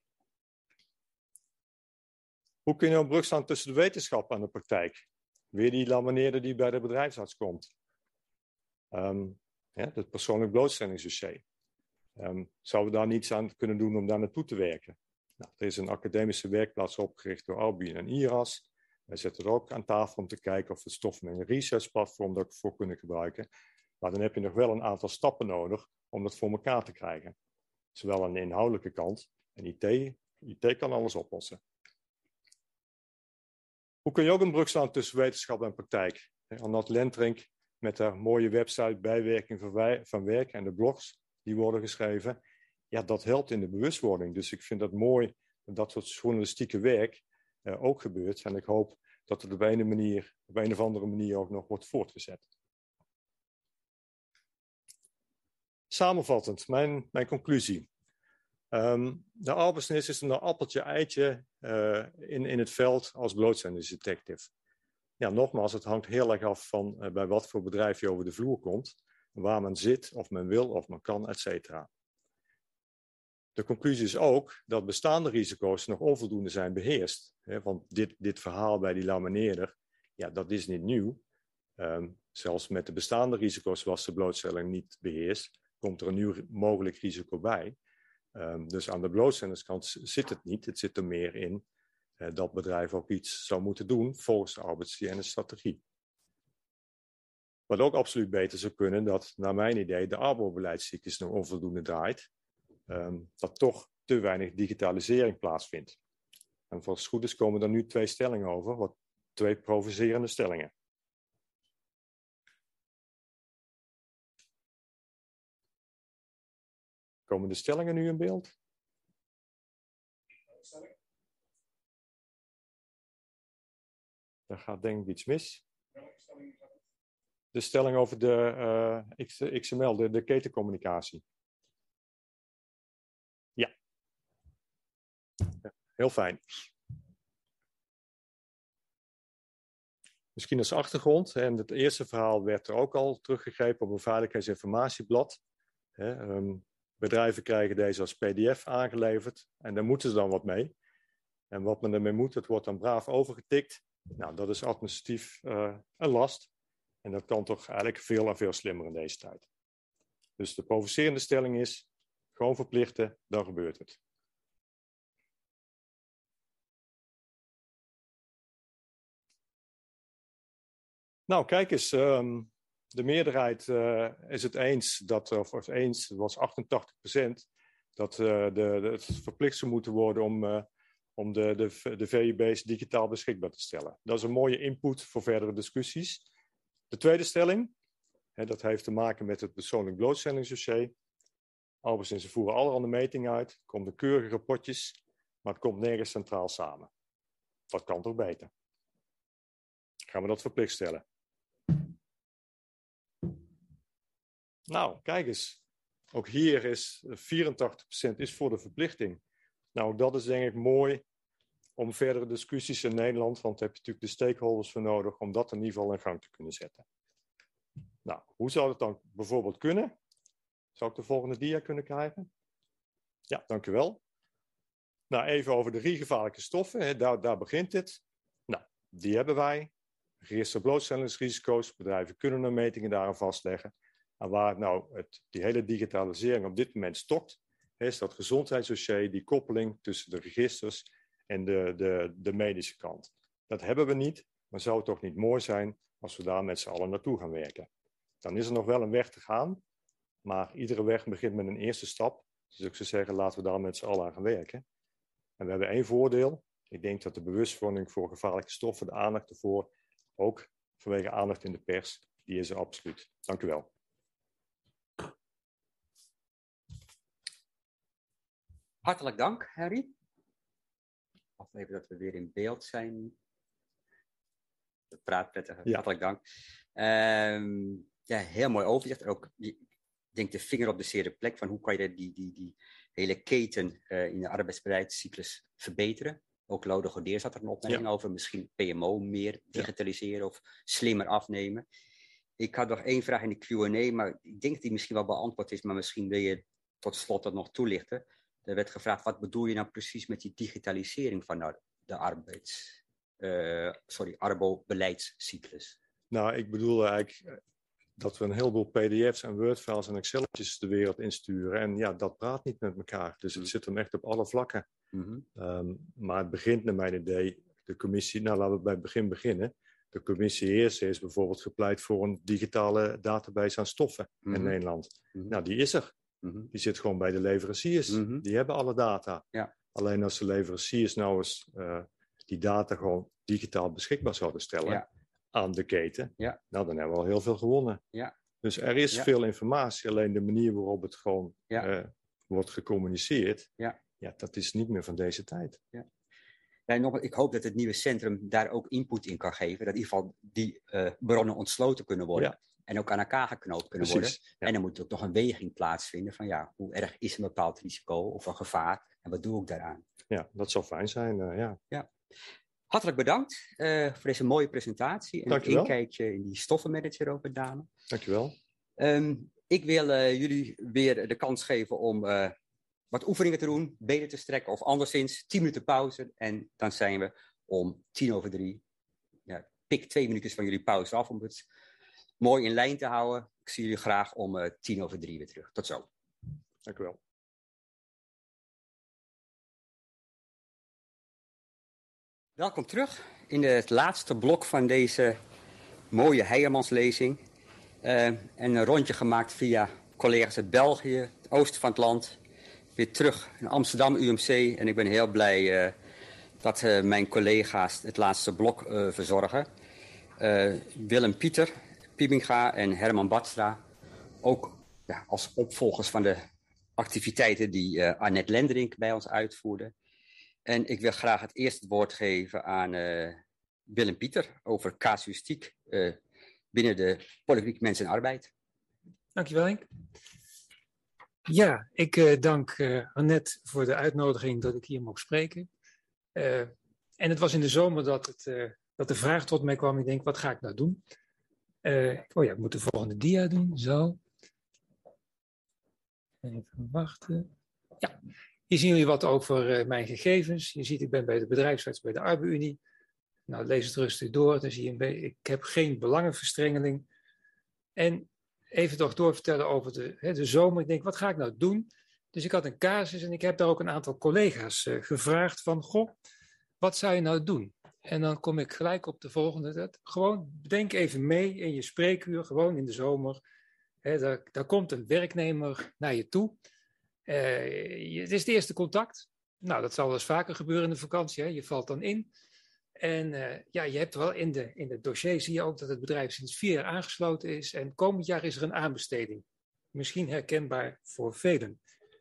Hoe kun je nou een brug slaan tussen de wetenschap en de praktijk? Weer die lamineerder die bij de bedrijfsarts komt. Um, ja, het persoonlijk blootstellingsdossier. Um, zouden we daar niets aan kunnen doen om daar naartoe te werken? Nou, er is een academische werkplaats opgericht door Albien en I R A S. Wij zitten er ook aan tafel om te kijken of we stoffen met een researchplatform daar voor kunnen gebruiken. Maar dan heb je nog wel een aantal stappen nodig om dat voor elkaar te krijgen. Zowel aan de inhoudelijke kant en I T. I T kan alles oplossen. Hoe kun je ook een brug slaan tussen wetenschap en praktijk? Annat Lentrink met haar mooie website Bijwerking van Werk en de blogs die worden geschreven. Ja, dat helpt in de bewustwording. Dus ik vind dat mooi dat dat soort journalistieke werk uh, ook gebeurt. En ik hoop dat het op een, manier, op een of andere manier ook nog wordt voortgezet. Samenvattend, mijn, mijn conclusie. Um, de arbeidsnis is een appeltje-eitje uh, in, in het veld als blootstellingsdetective. Ja, nogmaals, het hangt heel erg af van uh, bij wat voor bedrijf je over de vloer komt, waar men zit, of men wil, of men kan, et cetera. De conclusie is ook dat bestaande risico's nog onvoldoende zijn beheerst. Hè, want dit, dit verhaal bij die lamineerder, ja, dat is niet nieuw. Um, zelfs met de bestaande risico's zoals de blootstelling niet beheerst, komt er een nieuw mogelijk risico bij. Um, dus aan de blootstellingskant zit het niet. Het zit er meer in uh, dat bedrijf ook iets zou moeten doen volgens de arbeidshygiënestrategie. Wat ook absoluut beter zou kunnen, dat naar mijn idee de arbeidsbeleidscyclus nog onvoldoende draait. Um, dat toch te weinig digitalisering plaatsvindt. En als het goed is komen er nu twee stellingen over, wat twee provocerende stellingen. Komen de stellingen nu in beeld? Daar gaat denk ik iets mis. De stelling over de uh, X M L, de, de ketencommunicatie. Ja. Ja, heel fijn. Misschien als achtergrond, en het eerste verhaal werd er ook al teruggegrepen op een veiligheidsinformatieblad. He, um, bedrijven krijgen deze als P D F aangeleverd en daar moeten ze dan wat mee. En wat men ermee moet, dat wordt dan braaf overgetikt. Nou, dat is administratief uh, een last. En dat kan toch eigenlijk veel en veel slimmer in deze tijd. Dus de provocerende stelling is, gewoon verplichten, dan gebeurt het. Nou, kijk eens, um, de meerderheid uh, is het eens, dat, of, of eens, het was achtentachtig procent, dat uh, de, de, het verplicht zou moeten worden om, uh, om de, de, de V I B's digitaal beschikbaar te stellen. Dat is een mooie input voor verdere discussies. De tweede stelling, hè, dat heeft te maken met het persoonlijk blootstellingsdossier. Albers voeren allerhande metingen uit, er komen keurige rapportjes, maar het komt nergens centraal samen. Dat kan toch beter? Gaan we dat verplicht stellen? Nou, kijk eens. Ook hier is vierentachtig procent is voor de verplichting. Nou, dat is denk ik mooi om verdere discussies in Nederland, want daar heb je natuurlijk de stakeholders voor nodig, om dat in ieder geval in gang te kunnen zetten. Nou, hoe zou dat dan bijvoorbeeld kunnen? Zou ik de volgende dia kunnen krijgen? Ja, dank u wel. Nou, even over de drie gevaarlijke stoffen. Hè. Daar, daar begint het. Nou, die hebben wij. Register blootstellingsrisico's. Bedrijven kunnen hun metingen daaraan vastleggen. En waar nou het, die hele digitalisering op dit moment stokt, is dat gezondheidsdossier, die koppeling tussen de registers en de, de, de medische kant. Dat hebben we niet, maar zou het toch niet mooi zijn als we daar met z'n allen naartoe gaan werken. Dan is er nog wel een weg te gaan, maar iedere weg begint met een eerste stap. Dus ik zou zeggen, laten we daar met z'n allen aan gaan werken. En we hebben één voordeel. Ik denk dat de bewustwording voor gevaarlijke stoffen, de aandacht ervoor, ook vanwege aandacht in de pers, die is er absoluut. Dank u wel.
Hartelijk dank, Harry. Of even dat we weer in beeld zijn. Dat praat prettig. Ja. Hartelijk dank. Um, ja, heel mooi overzicht. Ook, ik denk de vinger op de zere plek van hoe kan je die, die, die hele keten uh, in de arbeidsbeleidscyclus verbeteren. Ook Lode Godeer zat er een opmerking ja. over. Misschien P M O meer digitaliseren ja. of slimmer afnemen. Ik had nog één vraag in de Q en A, maar ik denk dat die misschien wel beantwoord is, maar misschien wil je tot slot dat nog toelichten. Er werd gevraagd, wat bedoel je nou precies met die digitalisering van de, de arbeids, uh, sorry, arbo-beleidscyclus?
Nou, ik bedoel eigenlijk dat we een heleboel P D F's en Word-files en Excel'tjes de wereld insturen. En ja, dat praat niet met elkaar. Dus het zit hem echt op alle vlakken. Mm-hmm. Um, maar het begint naar mijn idee, de commissie, nou laten we bij het begin beginnen. De commissie eerst is bijvoorbeeld gepleit voor een digitale database aan stoffen mm-hmm. in Nederland. Mm-hmm. Nou, die is er. Mm-hmm. Die zit gewoon bij de leveranciers. Mm-hmm. Die hebben alle data. Ja. Alleen als de leveranciers nou eens uh, die data gewoon digitaal beschikbaar zouden stellen ja. aan de keten, ja. nou dan hebben we al heel veel gewonnen. Ja. Dus er is ja. veel informatie, alleen de manier waarop het gewoon ja. uh, wordt gecommuniceerd, ja. Ja, dat is niet meer van deze tijd.
Ja. Ja, nog, ik hoop dat het nieuwe centrum daar ook input in kan geven, dat in ieder geval die uh, bronnen ontsloten kunnen worden. Ja. En ook aan elkaar geknoopt kunnen Precies, worden. Ja. En dan moet er ook nog een weging plaatsvinden van ja, hoe erg is een bepaald risico of een gevaar en wat doe ik daaraan?
Ja, dat zou fijn zijn, uh, ja.
ja. Hartelijk bedankt uh, voor deze mooie presentatie en het inkijkje in die stoffenmanager ook met name.
Dankjewel.
Um, ik wil uh, jullie weer de kans geven om uh, wat oefeningen te doen, benen te strekken of anderszins tien minuten pauze en dan zijn we om tien over drie ja, pik twee minuutjes van jullie pauze af om het mooi in lijn te houden. Ik zie jullie graag om uh, tien over drie weer terug. Tot zo.
Dank u wel.
Welkom terug in het laatste blok van deze mooie Heijermanslezing. Uh, en een rondje gemaakt via collega's uit België, het oosten van het land. Weer terug in Amsterdam U M C. En ik ben heel blij uh, dat uh, mijn collega's het laatste blok uh, verzorgen. Uh, Willem Pieter Piebinga en Herman Badstra. Ook ja, als opvolgers van de activiteiten die uh, Annette Lenderink bij ons uitvoerde. En ik wil graag het eerste woord geven aan uh, Willem Pieter over casuïstiek uh, binnen de politiek Mens en Arbeid.
Dankjewel, Henk. Ja, ik uh, dank uh, Annette voor de uitnodiging dat ik hier mocht spreken. Uh, en het was in de zomer dat, het, uh, dat de vraag tot mij kwam. Ik denk, wat ga ik nou doen? Uh, oh ja, ik moet de volgende dia doen. Zo. Even wachten. Ja, hier zien jullie wat over uh, mijn gegevens. Je ziet, ik ben bij de bedrijfsarts bij de Arbeid-Unie. Nou, lees het rustig door. Dan zie je een beetje, ik heb geen belangenverstrengeling. En even toch doorvertellen over de, hè, de zomer. Ik denk, wat ga ik nou doen? Dus ik had een casus en ik heb daar ook een aantal collega's uh, gevraagd van, goh, wat zou je nou doen? En dan kom ik gelijk op de volgende. Dat, gewoon, denk even mee in je spreekuur, gewoon in de zomer. Hè, daar, daar komt een werknemer naar je toe. Uh, je, het is het eerste contact. Nou, dat zal wel eens vaker gebeuren in de vakantie. Hè? Je valt dan in. En uh, ja, je hebt wel in de, in het dossier zie je ook dat het bedrijf sinds vier jaar aangesloten is. En komend jaar is er een aanbesteding. Misschien herkenbaar voor velen.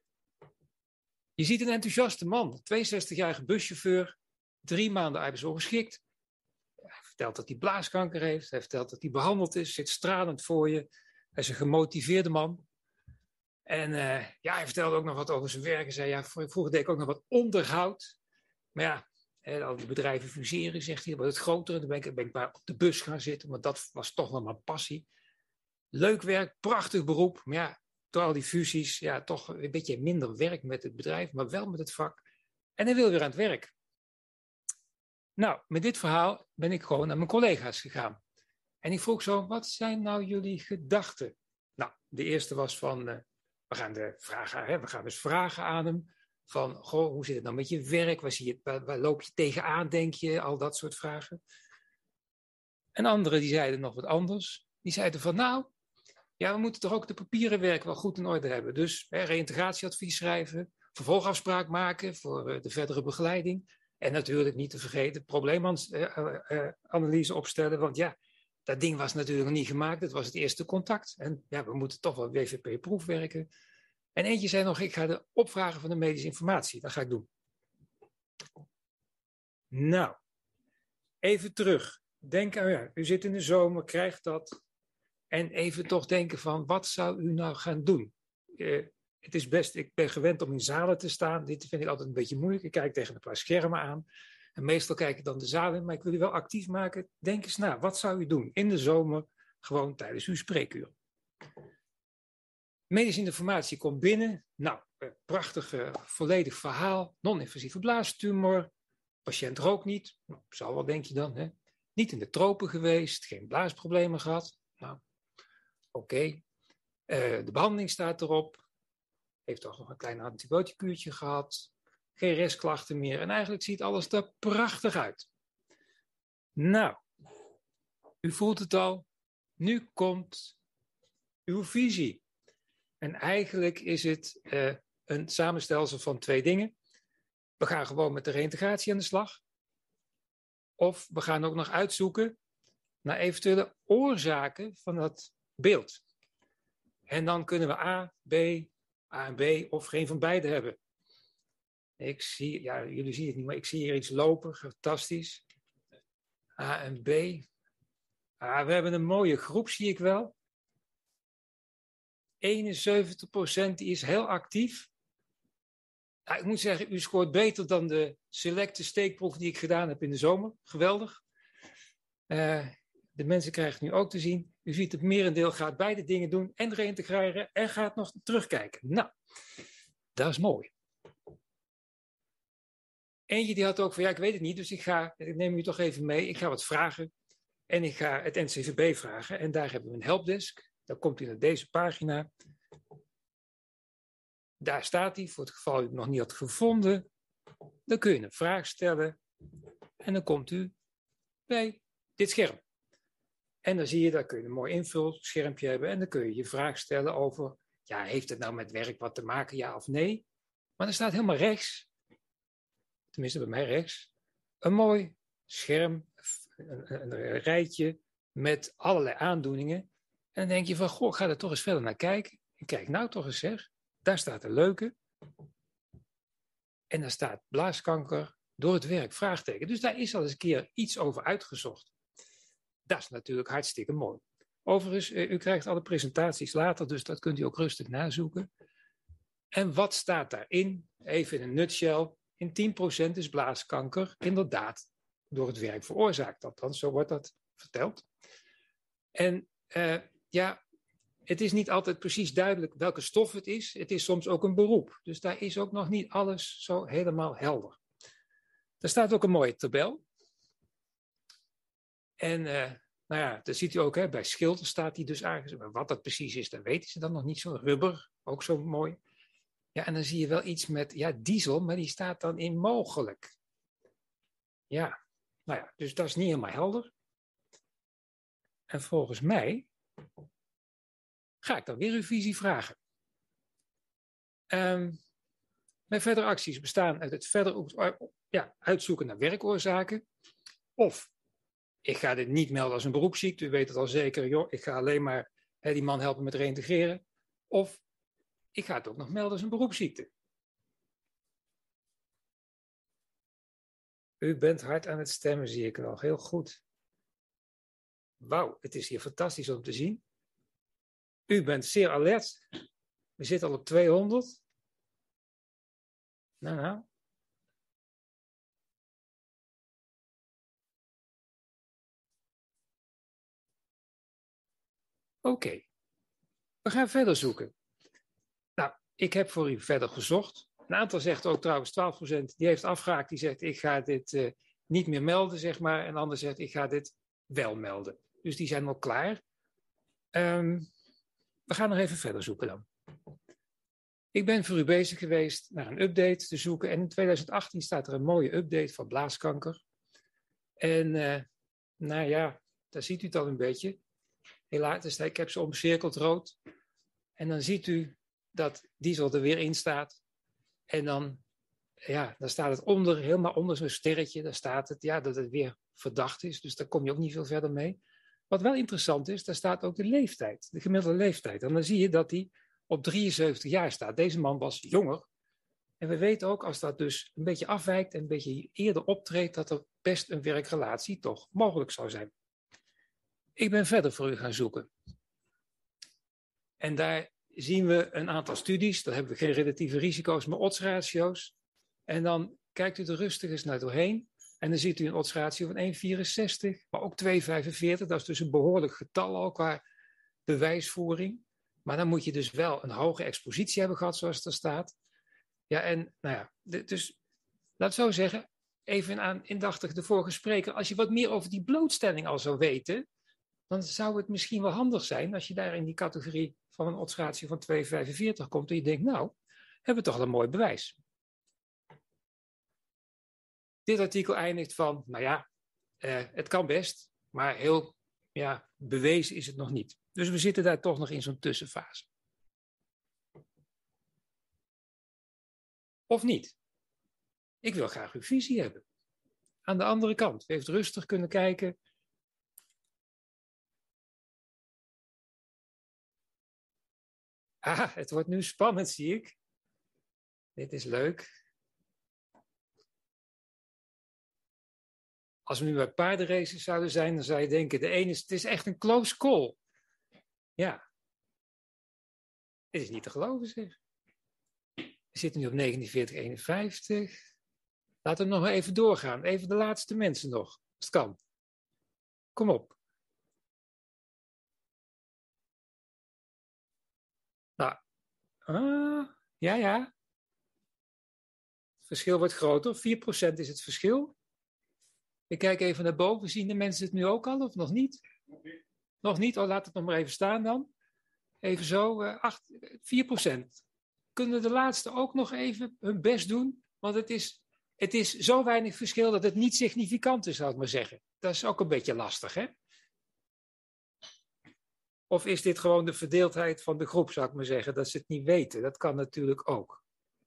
Je ziet een enthousiaste man, tweeënzestigjarige buschauffeur, drie maanden arbeidsongeschikt. Hij vertelt dat hij blaaskanker heeft. Hij vertelt dat hij behandeld is, zit stralend voor je. Hij is een gemotiveerde man. En uh, ja, hij vertelde ook nog wat over zijn werk. Hij zei, ja, vroeger deed ik ook nog wat onderhoud. Maar ja, hè, al die bedrijven fuseren, zegt hij, wordt het groter. Dan ben ik, ben ik maar op de bus gaan zitten, want dat was toch nog mijn passie. Leuk werk, prachtig beroep. Maar ja, door al die fusies, ja, toch een beetje minder werk met het bedrijf, maar wel met het vak. En hij wil weer aan het werk. Nou, met dit verhaal ben ik gewoon naar mijn collega's gegaan. En ik vroeg zo, wat zijn nou jullie gedachten? Nou, de eerste was van, uh, we gaan de vragen, hè, we gaan dus vragen aan hem. Van, goh, hoe zit het nou met je werk? Waar, zie je, waar, waar loop je tegenaan, denk je? Al dat soort vragen. En anderen die zeiden nog wat anders. Die zeiden van, nou, ja, we moeten toch ook de papieren werk wel goed in orde hebben. Dus hè, reïntegratieadvies schrijven, vervolgafspraak maken voor uh, de verdere begeleiding. En natuurlijk niet te vergeten, probleemanalyse opstellen. Want ja, dat ding was natuurlijk nog niet gemaakt. Het was het eerste contact. En ja, we moeten toch wel W V P-proef werken. En eentje zei nog, ik ga de opvragen van de medische informatie. Dat ga ik doen. Nou, even terug. Denk aan, ja, u zit in de zomer, krijgt dat. En even toch denken van, wat zou u nou gaan doen? Uh, het is best, ik ben gewend om in zalen te staan. Dit vind ik altijd een beetje moeilijk. Ik kijk tegen een paar schermen aan. En meestal kijk ik dan de zaal in. Maar ik wil u wel actief maken. Denk eens na, wat zou u doen in de zomer, gewoon tijdens uw spreekuur? Medische informatie komt binnen. Nou, prachtig, uh, volledig verhaal. Non-invasieve blaastumor. Patiënt rookt niet. Nou, zal wel, denk je dan. Hè? Niet in de tropen geweest. Geen blaasproblemen gehad. Nou, oké. Okay. Uh, de behandeling staat erop. Heeft toch nog een klein antibioticuurtje gehad. Geen restklachten meer. En eigenlijk ziet alles er prachtig uit. Nou, u voelt het al. Nu komt uw visie. En eigenlijk is het uh, een samenstelsel van twee dingen. We gaan gewoon met de reïntegratie aan de slag. Of we gaan ook nog uitzoeken naar eventuele oorzaken van dat beeld. En dan kunnen we A, B, A en B of geen van beide hebben. Ik zie, ja, jullie zien het niet, maar ik zie hier iets lopen. Fantastisch. A en B. Ah, we hebben een mooie groep, zie ik wel. eenenzeventig procent die is heel actief. Nou, ik moet zeggen, u scoort beter dan de selecte steekproef die ik gedaan heb in de zomer. Geweldig. Uh, de mensen krijgen nu ook te zien. U ziet het merendeel gaat beide dingen doen en reïntegreren en gaat nog terugkijken. Nou, dat is mooi. Eentje die had ook van, ja, ik weet het niet, dus ik ga, ik neem u toch even mee. Ik ga wat vragen. En ik ga het N C V B vragen. En daar hebben we een helpdesk. Dan komt u naar deze pagina. Daar staat hij, voor het geval u het nog niet had gevonden. Dan kun je een vraag stellen. En dan komt u bij dit scherm. En dan zie je, daar kun je een mooi invulschermpje hebben. En dan kun je je vraag stellen over, ja, heeft het nou met werk wat te maken, ja of nee? Maar er staat helemaal rechts, tenminste bij mij rechts, een mooi scherm, een, een, een rijtje met allerlei aandoeningen. En dan denk je van, goh, ga er toch eens verder naar kijken. En kijk nou toch eens zeg, daar staat een leuke. En daar staat blaaskanker door het werk, vraagteken. Dus daar is al eens een keer iets over uitgezocht. Dat is natuurlijk hartstikke mooi. Overigens, u krijgt alle presentaties later, dus dat kunt u ook rustig nazoeken. En wat staat daarin? Even in een nutshell. In tien procent is blaaskanker inderdaad door het werk veroorzaakt. Althans, zo wordt dat verteld. En uh, ja, het is niet altijd precies duidelijk welke stof het is. Het is soms ook een beroep. Dus daar is ook nog niet alles zo helemaal helder. Er staat ook een mooie tabel. En uh, nou ja, dat ziet u ook, hè, bij schilder staat die dus aangegeven. Wat dat precies is, dat weten ze dan nog niet zo. Rubber, ook zo mooi. Ja, en dan zie je wel iets met, ja, diesel, maar die staat dan in mogelijk. Ja, nou ja, dus dat is niet helemaal helder. En volgens mij ga ik dan weer uw visie vragen. Um, mijn verdere acties bestaan uit het verder ja, uitzoeken naar werkoorzaken. Of ik ga dit niet melden als een beroepsziekte. U weet het al zeker, joh, ik ga alleen maar hè, die man helpen met reïntegreren. Of ik ga het ook nog melden als een beroepsziekte. U bent hard aan het stemmen, zie ik wel. Heel goed. Wauw, het is hier fantastisch om te zien. U bent zeer alert. We zitten al op tweehonderd. Nou, nou. Oké. Okay. We gaan verder zoeken. Nou, ik heb voor u verder gezocht. Een aantal zegt ook trouwens twaalf procent. Die heeft afgehaakt. Die zegt ik ga dit uh, niet meer melden, zeg maar. En een ander zegt ik ga dit wel melden. Dus die zijn al klaar. Um, we gaan nog even verder zoeken dan. Ik ben voor u bezig geweest naar een update te zoeken. En in twintig achttien staat er een mooie update van blaaskanker. En uh, nou ja, daar ziet u het al een beetje. Helaas, dus ik heb ze omcirkeld rood. En dan ziet u dat diesel er weer in staat. En dan, ja, dan staat het onder, helemaal onder zo'n sterretje. Daar staat het, ja, dat het weer verdacht is. Dus daar kom je ook niet veel verder mee. Wat wel interessant is, daar staat ook de leeftijd. De gemiddelde leeftijd. En dan zie je dat die op drieënzeventig jaar staat. Deze man was jonger. En we weten ook, als dat dus een beetje afwijkt en een beetje eerder optreedt, dat er best een werkrelatie toch mogelijk zou zijn. Ik ben verder voor u gaan zoeken. En daar zien we een aantal studies. Dan hebben we geen relatieve risico's, maar oddsratio's. En dan kijkt u er rustig eens naar doorheen. En dan ziet u een oddsratio van één komma vierenzestig, maar ook twee komma vijfenveertig. Dat is dus een behoorlijk getal al qua bewijsvoering. Maar dan moet je dus wel een hoge expositie hebben gehad, zoals het er staat. Ja, en nou ja, dus laat ik zo zeggen, even aan indachtig de vorige spreker, als je wat meer over die blootstelling al zou weten, dan zou het misschien wel handig zijn als je daar in die categorie van een oddsratio van twee komma vijfenveertig komt en je denkt, nou, hebben we toch al een mooi bewijs. Dit artikel eindigt van, nou ja, eh, het kan best, maar heel ja, bewezen is het nog niet. Dus we zitten daar toch nog in zo'n tussenfase. Of niet? Ik wil graag uw visie hebben. Aan de andere kant, u heeft rustig kunnen kijken. Ah, het wordt nu spannend, zie ik. Dit is leuk. Als we nu bij paardenraces zouden zijn, dan zou je denken, de ene is, het is echt een close call. Ja. Dit is niet te geloven, zeg. We zitten nu op negenenveertig komma eenenvijftig. Laten we nog maar even doorgaan. Even de laatste mensen nog, als het kan. Kom op. Nou, uh, ja, ja. Het verschil wordt groter. vier procent is het verschil. Ik kijk even naar boven. Zien de mensen het nu ook al of nog niet? Nog niet. Nog niet? Oh, laat het nog maar even staan dan. Even zo, uh, acht, vier procent. Kunnen de laatste ook nog even hun best doen? Want het is, het is zo weinig verschil dat het niet significant is, zou ik maar zeggen. Dat is ook een beetje lastig, hè? Of is dit gewoon de verdeeldheid van de groep, zou ik maar zeggen, dat ze het niet weten? Dat kan natuurlijk ook.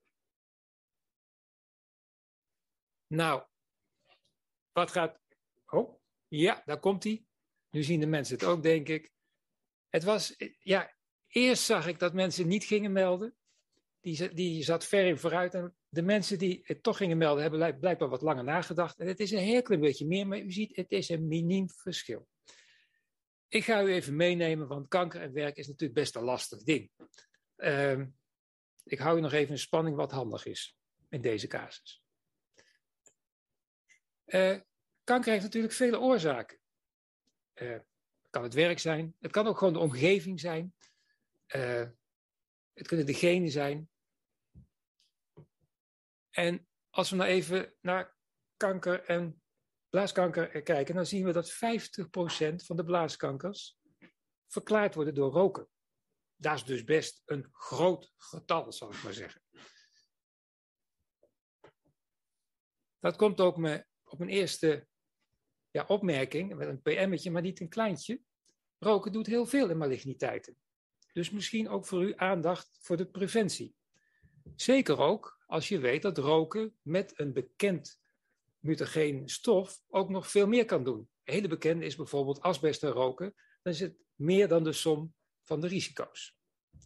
Nou, wat gaat... Oh, ja, daar komt hij. Nu zien de mensen het ook, denk ik. Het was, ja, eerst zag ik dat mensen niet gingen melden. Die, die zat ver in vooruit. En de mensen die het toch gingen melden, hebben blijkbaar wat langer nagedacht. En het is een heel klein beetje meer, maar u ziet, het is een miniem verschil. Ik ga u even meenemen, want kanker en werk is natuurlijk best een lastig ding. Uh, ik hou u nog even in spanning wat handig is in deze casus. Uh, kanker heeft natuurlijk vele oorzaken. Uh, het kan het werk zijn, het kan ook gewoon de omgeving zijn. Uh, het kunnen de genen zijn. En als we nou even naar kanker en blaaskanker kijken, dan zien we dat vijftig procent van de blaaskankers verklaard worden door roken. Dat is dus best een groot getal, zal ik maar zeggen. Dat komt ook me op mijn eerste ja, opmerking, met een P M'tje, maar niet een kleintje. Roken doet heel veel in maligniteiten. Dus misschien ook voor u aandacht voor de preventie. Zeker ook als je weet dat roken met een bekend mutageen stof ook nog veel meer kan doen. Een hele bekende is bijvoorbeeld asbest en roken. Dan is het meer dan de som van de risico's.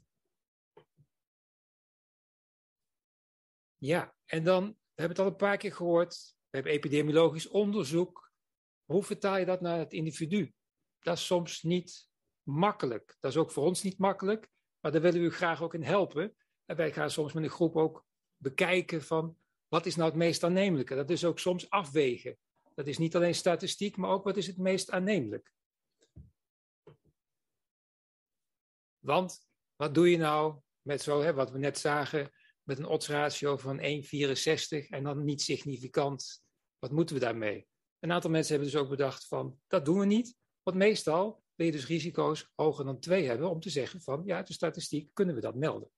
Ja, en dan, we hebben het al een paar keer gehoord, we hebben epidemiologisch onderzoek. Hoe vertaal je dat naar het individu? Dat is soms niet makkelijk. Dat is ook voor ons niet makkelijk, maar daar willen we u graag ook in helpen. En wij gaan soms met een groep ook bekijken van, wat is nou het meest aannemelijke? Dat is ook soms afwegen. Dat is niet alleen statistiek, maar ook wat is het meest aannemelijk. Want, wat doe je nou met zo, hè, wat we net zagen, met een oddsratio van één komma vierenzestig en dan niet significant. Wat moeten we daarmee? Een aantal mensen hebben dus ook bedacht van, dat doen we niet. Want meestal wil je dus risico's hoger dan twee hebben om te zeggen van, ja, de statistiek kunnen we dat melden.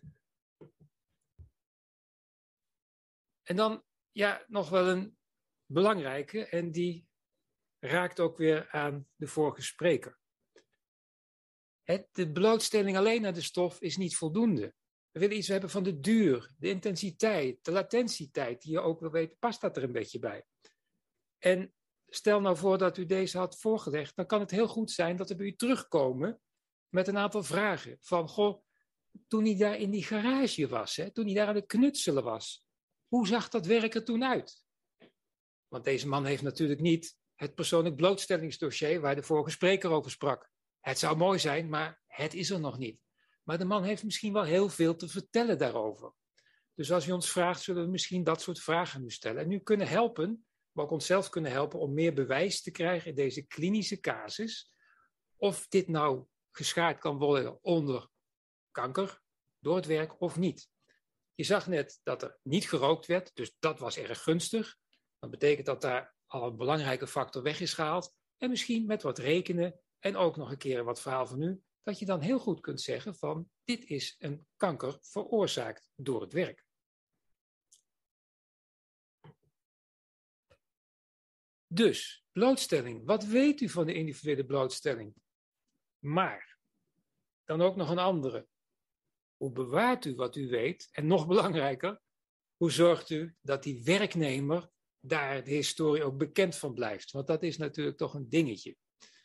En dan, ja, nog wel een belangrijke en die raakt ook weer aan de vorige spreker. Het, de blootstelling alleen aan de stof is niet voldoende. We willen iets hebben van de duur, de intensiteit, de latentietijd, die je ook wil weten, past dat er een beetje bij. En stel nou voor dat u deze had voorgelegd, dan kan het heel goed zijn dat we bij u terugkomen met een aantal vragen. Van, goh, toen hij daar in die garage was, hè, toen hij daar aan het knutselen was, hoe zag dat werk er toen uit? Want deze man heeft natuurlijk niet het persoonlijk blootstellingsdossier waar de vorige spreker over sprak. Het zou mooi zijn, maar het is er nog niet. Maar de man heeft misschien wel heel veel te vertellen daarover. Dus als u ons vraagt, zullen we misschien dat soort vragen nu stellen. En u kunnen helpen, maar ook onszelf kunnen helpen om meer bewijs te krijgen in deze klinische casus. Of dit nou geschaard kan worden onder kanker, door het werk of niet. Je zag net dat er niet gerookt werd, dus dat was erg gunstig. Dat betekent dat daar al een belangrijke factor weg is gehaald. En misschien met wat rekenen en ook nog een keer wat verhaal van u, dat je dan heel goed kunt zeggen van, dit is een kanker veroorzaakt door het werk. Dus, blootstelling. Wat weet u van de individuele blootstelling? Maar, dan ook nog een andere. Hoe bewaart u wat u weet? En nog belangrijker, hoe zorgt u dat die werknemer daar de historie ook bekend van blijft? Want dat is natuurlijk toch een dingetje.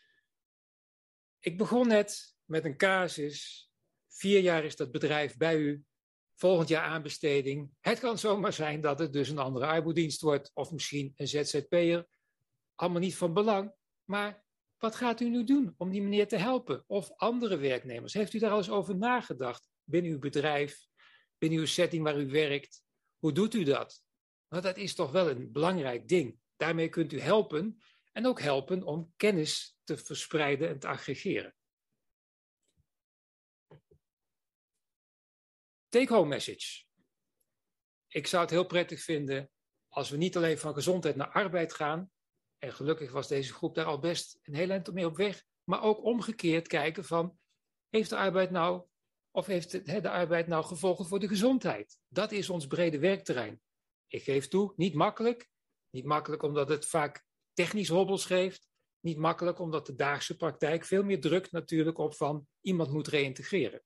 Ik begon net met een casus. Vier jaar is dat bedrijf bij u. Volgend jaar aanbesteding. Het kan zomaar zijn dat het dus een andere arbeidsdienst wordt. Of misschien een Z Z P'er. Allemaal niet van belang. Maar wat gaat u nu doen om die meneer te helpen? Of andere werknemers? Heeft u daar al eens over nagedacht? Binnen uw bedrijf, binnen uw setting waar u werkt. Hoe doet u dat? Nou, dat is toch wel een belangrijk ding. Daarmee kunt u helpen en ook helpen om kennis te verspreiden en te aggregeren. Take-home message. Ik zou het heel prettig vinden als we niet alleen van gezondheid naar arbeid gaan En gelukkig was deze groep daar al best een heel eind mee op weg. Maar ook omgekeerd kijken van, heeft de arbeid nou, of heeft de, de arbeid nou gevolgen voor de gezondheid? Dat is ons brede werkterrein. Ik geef toe, niet makkelijk. Niet makkelijk omdat het vaak technisch hobbels geeft. Niet makkelijk omdat de dagelijkse praktijk veel meer drukt natuurlijk op van iemand moet reïntegreren.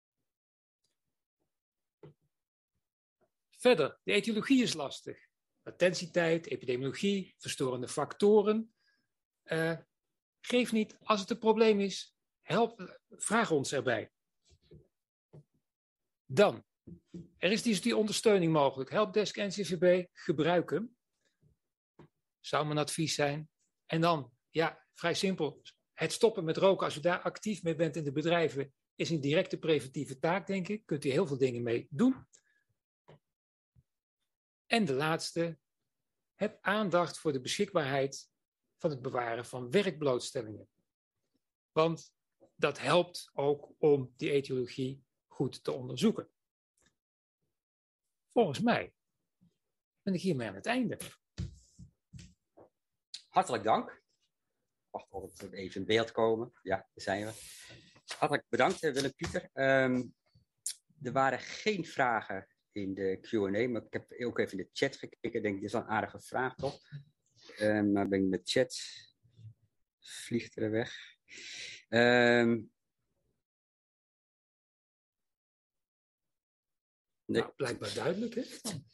Verder, de etiologie is lastig. Latentietijd, epidemiologie, verstorende factoren. Uh, geef niet, als het een probleem is, help, vraag ons erbij. Dan, er is dus die ondersteuning mogelijk. Helpdesk N C V B, gebruik hem. Zou mijn advies zijn. En dan, ja, vrij simpel. Het stoppen met roken, als u daar actief mee bent in de bedrijven, is een directe preventieve taak, denk ik. Kunt u heel veel dingen mee doen. En de laatste, heb aandacht voor de beschikbaarheid van het bewaren van werkblootstellingen. Want dat helpt ook om die etiologie goed te onderzoeken. Volgens mij ben ik hiermee aan het einde.
Hartelijk dank. Wacht of we even in beeld komen. Ja, daar zijn we. Hartelijk bedankt, Willem-Pieter. Um, er waren geen vragen in de Q en A, maar ik heb ook even in de chat gekeken. Ik denk, dit is wel een aardige vraag, toch? Um, maar ben ik de chat... Vliegt er weg. Um, nee.
Nou, blijkbaar duidelijk, hè?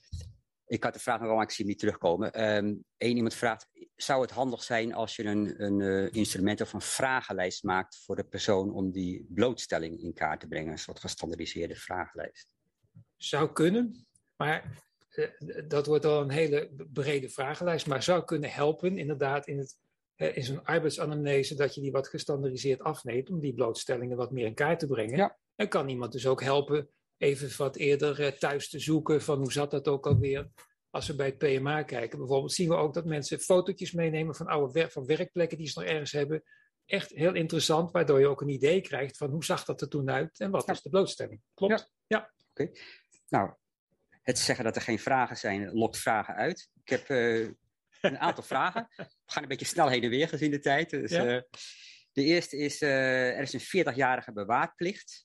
Ik had de vraag nog wel, maar ik zie hem niet terugkomen. Um, Eén iemand vraagt, zou het handig zijn als je een, een uh, instrument of een vragenlijst maakt voor de persoon om die blootstelling in kaart te brengen? Een soort gestandaardiseerde vragenlijst.
Zou kunnen, maar uh, dat wordt al een hele brede vragenlijst, maar zou kunnen helpen inderdaad in, het, uh, in zo'n arbeidsanamnese dat je die wat gestandaardiseerd afneemt om die blootstellingen wat meer in kaart te brengen.
Ja.
En kan iemand dus ook helpen even wat eerder uh, thuis te zoeken van hoe zat dat ook alweer. Als we bij het P M A kijken, bijvoorbeeld zien we ook dat mensen fotootjes meenemen van oude wer- van werkplekken die ze nog ergens hebben. Echt heel interessant, waardoor je ook een idee krijgt van hoe zag dat er toen uit en wat
ja.
was de blootstelling. Klopt?
Ja.
Ja.
Oké. Okay. Nou, het zeggen dat er geen vragen zijn, lokt vragen uit. Ik heb uh, een aantal vragen. We gaan een beetje snel heen en weer gezien de tijd. Dus, ja. uh, de eerste is, uh, er is een veertigjarige bewaarplicht.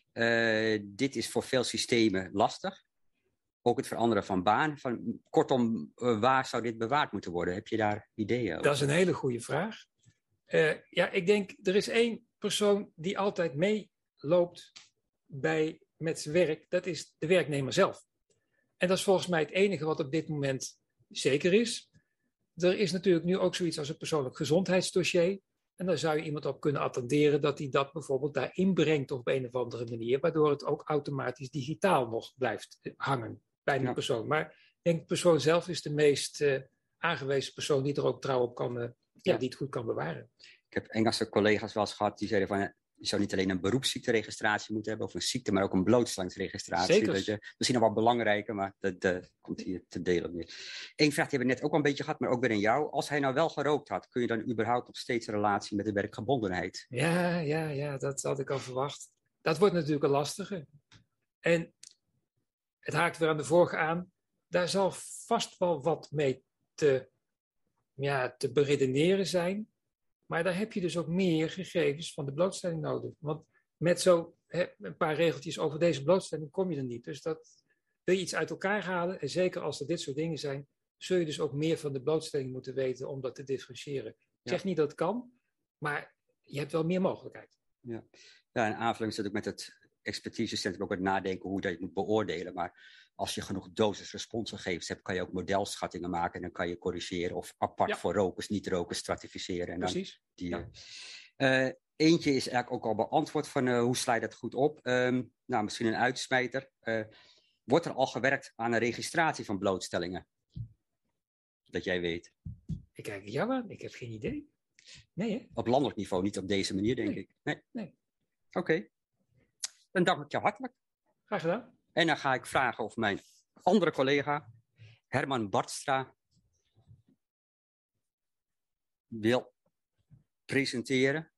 Uh, dit is voor veel systemen lastig. Ook het veranderen van baan. Van, kortom, uh, waar zou dit bewaard moeten worden? Heb je daar ideeën over?
Dat is een hele goede vraag. Uh, ja, ik denk, er is één persoon die altijd meeloopt bij, met zijn werk. Dat is de werknemer zelf. En dat is volgens mij het enige wat op dit moment zeker is. Er is natuurlijk nu ook zoiets als een persoonlijk gezondheidsdossier. En daar zou je iemand op kunnen attenderen dat hij dat bijvoorbeeld daar inbrengt op een of andere manier, waardoor het ook automatisch digitaal nog blijft hangen bij die ja. persoon. Maar ik denk de persoon zelf is de meest uh, aangewezen persoon die er ook trouw op kan, uh, ja. Ja, die het goed kan bewaren.
Ik heb Engelse collega's wel eens gehad die zeiden van, je zou niet alleen een beroepsziekteregistratie moeten hebben of een ziekte, maar ook een blootstellingsregistratie.
Zeker.
Dat je, misschien nog wel belangrijker, maar dat, dat komt hier te delen meer. Eén vraag die hebben we net ook al een beetje gehad, maar ook weer in jou. Als hij nou wel gerookt had, kun je dan überhaupt nog steeds een relatie met de werkgebondenheid?
Ja, ja, ja, dat had ik al verwacht. Dat wordt natuurlijk een lastige. En het haakt weer aan de vorige aan. Daar zal vast wel wat mee te, ja, te beredeneren zijn. Maar daar heb je dus ook meer gegevens van de blootstelling nodig. Want met zo hè, een paar regeltjes over deze blootstelling kom je er niet. Dus dat, wil je iets uit elkaar halen, en zeker als er dit soort dingen zijn, zul je dus ook meer van de blootstelling moeten weten om dat te differentiëren. Ik ja. zeg niet dat het kan, maar je hebt wel meer mogelijkheid.
Ja, ja en aanvulling zit ook met het expertisecentrum ook het nadenken hoe je dat moet beoordelen. Maar als je genoeg dosis-responsgegevens hebt, kan je ook modelschattingen maken en dan kan je corrigeren of apart ja. voor rokers, niet-rokers stratificeren. En
Precies.
Dan die, ja. uh, eentje is eigenlijk ook al beantwoord van uh, hoe sla je dat goed op. Um, nou, misschien een uitsmijter. Uh, wordt er al gewerkt aan een registratie van blootstellingen? Dat jij weet.
Ik kijk jou aan, ik heb geen idee. Nee, hè?
Op landelijk niveau, niet op deze manier, denk
nee.
ik. Nee.
nee.
Oké. Okay. Dan dank ik jou hartelijk.
Graag gedaan.
En dan ga ik vragen of mijn andere collega, Herman Bartstra, wil presenteren.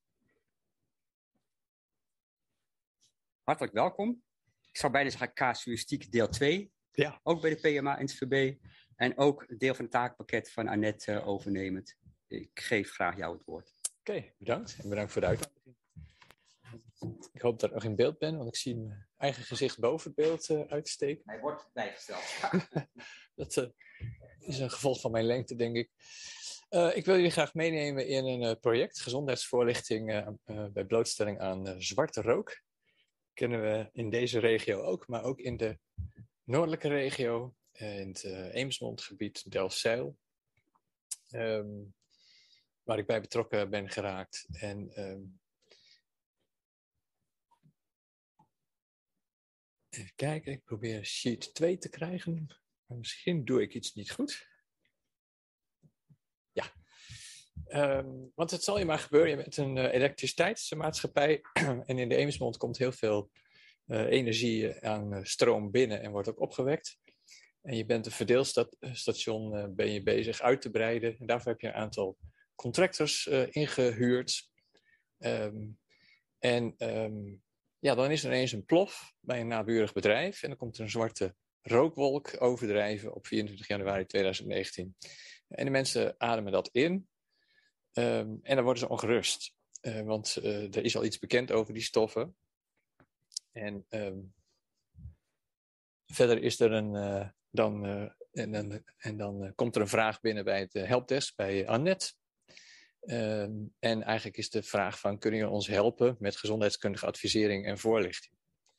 Hartelijk welkom. Ik zou bijna zeggen casuïstiek deel twee.
Ja.
Ook bij de P M A en het V B. En ook deel van het taakpakket van Annette uh, overnemend. ik geef graag jou het woord.
Oké, okay, bedankt. En bedankt voor de uitnodiging. Ik hoop dat ik nog in beeld ben, want ik zie mijn eigen gezicht boven het beeld uh, uitsteken.
Hij wordt bijgesteld.
Dat uh, is een gevolg van mijn lengte, denk ik. Uh, ik wil jullie graag meenemen in een uh, project, gezondheidsvoorlichting uh, uh, bij blootstelling aan uh, zwarte rook. Kennen we in deze regio ook, maar ook in de noordelijke regio, uh, in het uh, Eemsmondgebied, Delfzijl. Um, waar ik bij betrokken ben geraakt. En um, even kijken, ik probeer sheet twee te krijgen. Maar misschien doe ik iets niet goed. Ja. Um, want het zal je maar gebeuren, je bent een uh, elektriciteitsmaatschappij. En in de Eemsmond komt heel veel uh, energie aan uh, stroom binnen en wordt ook opgewekt. En je bent een verdeelstation, uh, ben je bezig uit te breiden. En daarvoor heb je een aantal contractors uh, ingehuurd. Um, en um, ja, dan is er ineens een plof bij een naburig bedrijf. En dan komt er een zwarte rookwolk overdrijven op vierentwintig januari tweeduizend negentien. En de mensen ademen dat in. Um, en dan worden ze ongerust. Uh, want uh, er is al iets bekend over die stoffen. En um, verder is er een... Uh, dan, uh, en, en, en dan uh, komt er een vraag binnen bij het uh, helpdesk, bij Annette. Um, en eigenlijk is de vraag van, kunnen jullie ons helpen met gezondheidskundige advisering en voorlichting?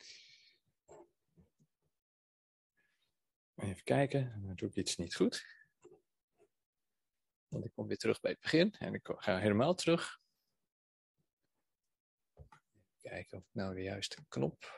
Even kijken, dan doe ik iets niet goed. Want ik kom weer terug bij het begin en ik ga helemaal terug. Kijken of ik nou de juiste knop...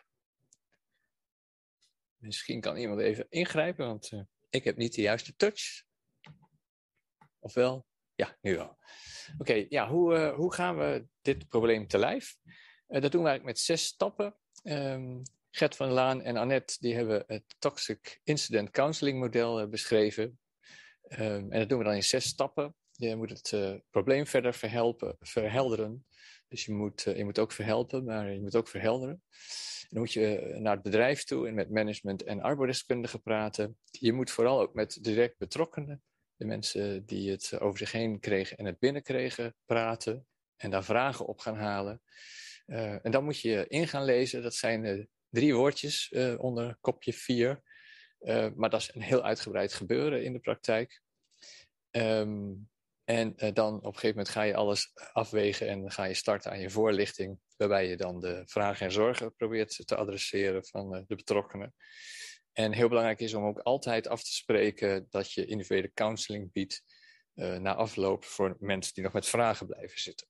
Misschien kan iemand even ingrijpen, want uh, ik heb niet de juiste touch. Ofwel? Ja, nu wel. Oké, okay, ja, hoe, uh, hoe gaan we dit probleem te lijf? Uh, dat doen we eigenlijk met zes stappen. Um, Gert van Laan en Annette die hebben het Toxic Incident Counseling model uh, beschreven. Um, en dat doen we dan in zes stappen. Je moet het uh, probleem verder verhelpen, verhelderen. Dus je moet, uh, je moet ook verhelpen, maar je moet ook verhelderen. Dan moet je naar het bedrijf toe en met management en arbeidsdeskundigen praten. Je moet vooral ook met direct betrokkenen, de mensen die het over zich heen kregen en het binnenkregen, praten. En daar vragen op gaan halen. Uh, en dan moet je in gaan lezen. Dat zijn uh, drie woordjes uh, onder kopje vier. Uh, maar dat is een heel uitgebreid gebeuren in de praktijk. Um, En uh, dan op een gegeven moment ga je alles afwegen en dan ga je starten aan je voorlichting. Waarbij je dan de vragen en zorgen probeert te adresseren van uh, de betrokkenen. En heel belangrijk is om ook altijd af te spreken dat je individuele counseling biedt. Uh, na afloop voor mensen die nog met vragen blijven zitten.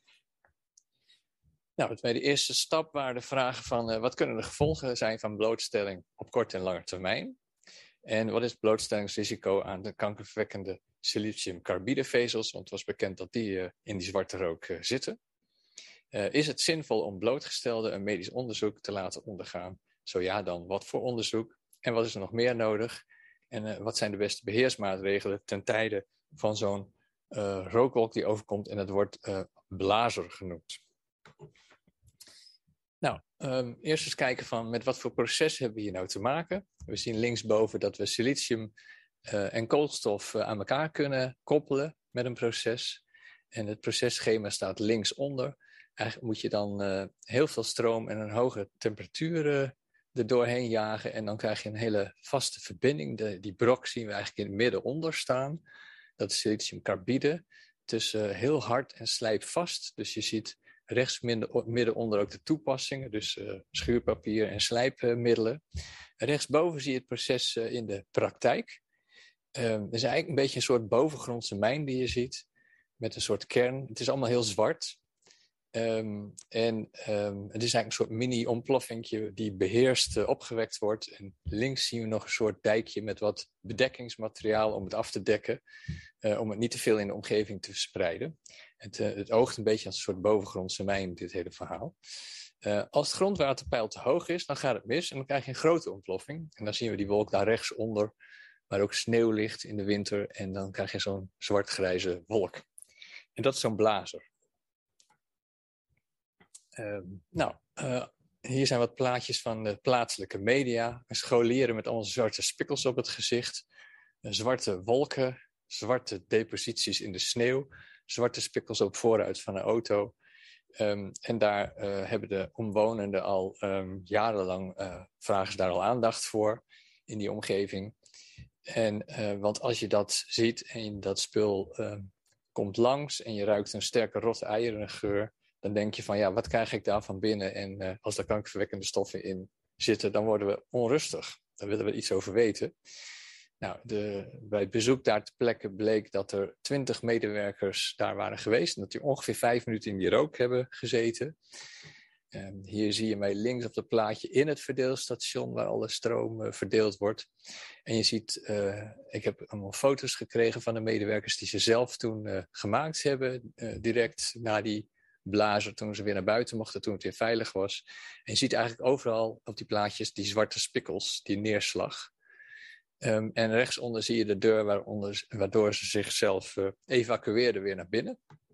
Nou, bij de eerste stap waren de vragen van uh, wat kunnen de gevolgen zijn van blootstelling op korte en lange termijn? En wat is het blootstellingsrisico aan de kankerverwekkende siliciumcarbidevezels? Want het was bekend dat die uh, in die zwarte rook uh, zitten. Uh, is het zinvol om blootgestelden een medisch onderzoek te laten ondergaan? Zo ja, dan wat voor onderzoek? En wat is er nog meer nodig? En uh, wat zijn de beste beheersmaatregelen ten tijde van zo'n uh, rookwolk die overkomt? En dat wordt uh, blazer genoemd. Nou, um, eerst eens kijken van met wat voor proces hebben we hier nou te maken. We zien linksboven dat we silicium uh, en koolstof uh, aan elkaar kunnen koppelen met een proces. En het processchema staat linksonder. Eigenlijk moet je dan uh, heel veel stroom en een hoge temperatuur uh, er doorheen jagen. En dan krijg je een hele vaste verbinding. De, die brok zien we eigenlijk in het midden onder staan. Dat is siliciumcarbide. Tussen uh, heel hard en slijpvast. Dus je ziet rechts midden onder ook de toepassingen. Dus uh, schuurpapier en slijpmiddelen. Rechtsboven zie je het proces uh, in de praktijk. Um, het is eigenlijk een beetje een soort bovengrondse mijn die je ziet. Met een soort kern. Het is allemaal heel zwart. Um, en um, het is eigenlijk een soort mini-ontploffingje die beheerst uh, opgewekt wordt. En links zien we nog een soort dijkje met wat bedekkingsmateriaal om het af te dekken. Uh, om het niet te veel in de omgeving te verspreiden. Het, uh, het oogt een beetje als een soort bovengrondse mijn, dit hele verhaal. Uh, als het grondwaterpeil te hoog is, dan gaat het mis en dan krijg je een grote ontploffing. En dan zien we die wolk daar rechtsonder, waar ook sneeuw ligt in de winter. En dan krijg je zo'n zwart-grijze wolk. En dat is zo'n blazer. Uh, nou, uh, hier zijn wat plaatjes van de plaatselijke media. Scholieren met allemaal zwarte spikkels op het gezicht. Uh, zwarte wolken zwarte deposities in de sneeuw, zwarte spikkels op vooruit van een auto. Um, en daar uh, hebben de omwonenden al um, jarenlang, uh, vragen ze daar al aandacht voor in die omgeving. En, uh, want als je dat ziet en dat spul uh, komt langs en je ruikt een sterke rotte eierengeur, dan denk je van ja, wat krijg ik daar van binnen? En uh, als daar kankerverwekkende stoffen in zitten, dan worden we onrustig. Daar willen we iets over weten. Nou, de, bij het bezoek daar ter plekke bleek dat er twintig medewerkers daar waren geweest. En dat die ongeveer vijf minuten in die rook hebben gezeten. En hier zie je mij links op het plaatje in het verdeelstation waar alle stroom uh, verdeeld wordt. En je ziet, uh, ik heb allemaal foto's gekregen van de medewerkers die ze zelf toen uh, gemaakt hebben. Uh, direct na die blazer toen ze weer naar buiten mochten, toen het weer veilig was. En je ziet eigenlijk overal op die plaatjes die zwarte spikkels, die neerslag. Um, en rechtsonder zie je de deur waaronder, waardoor ze zichzelf uh, evacueerden weer naar binnen.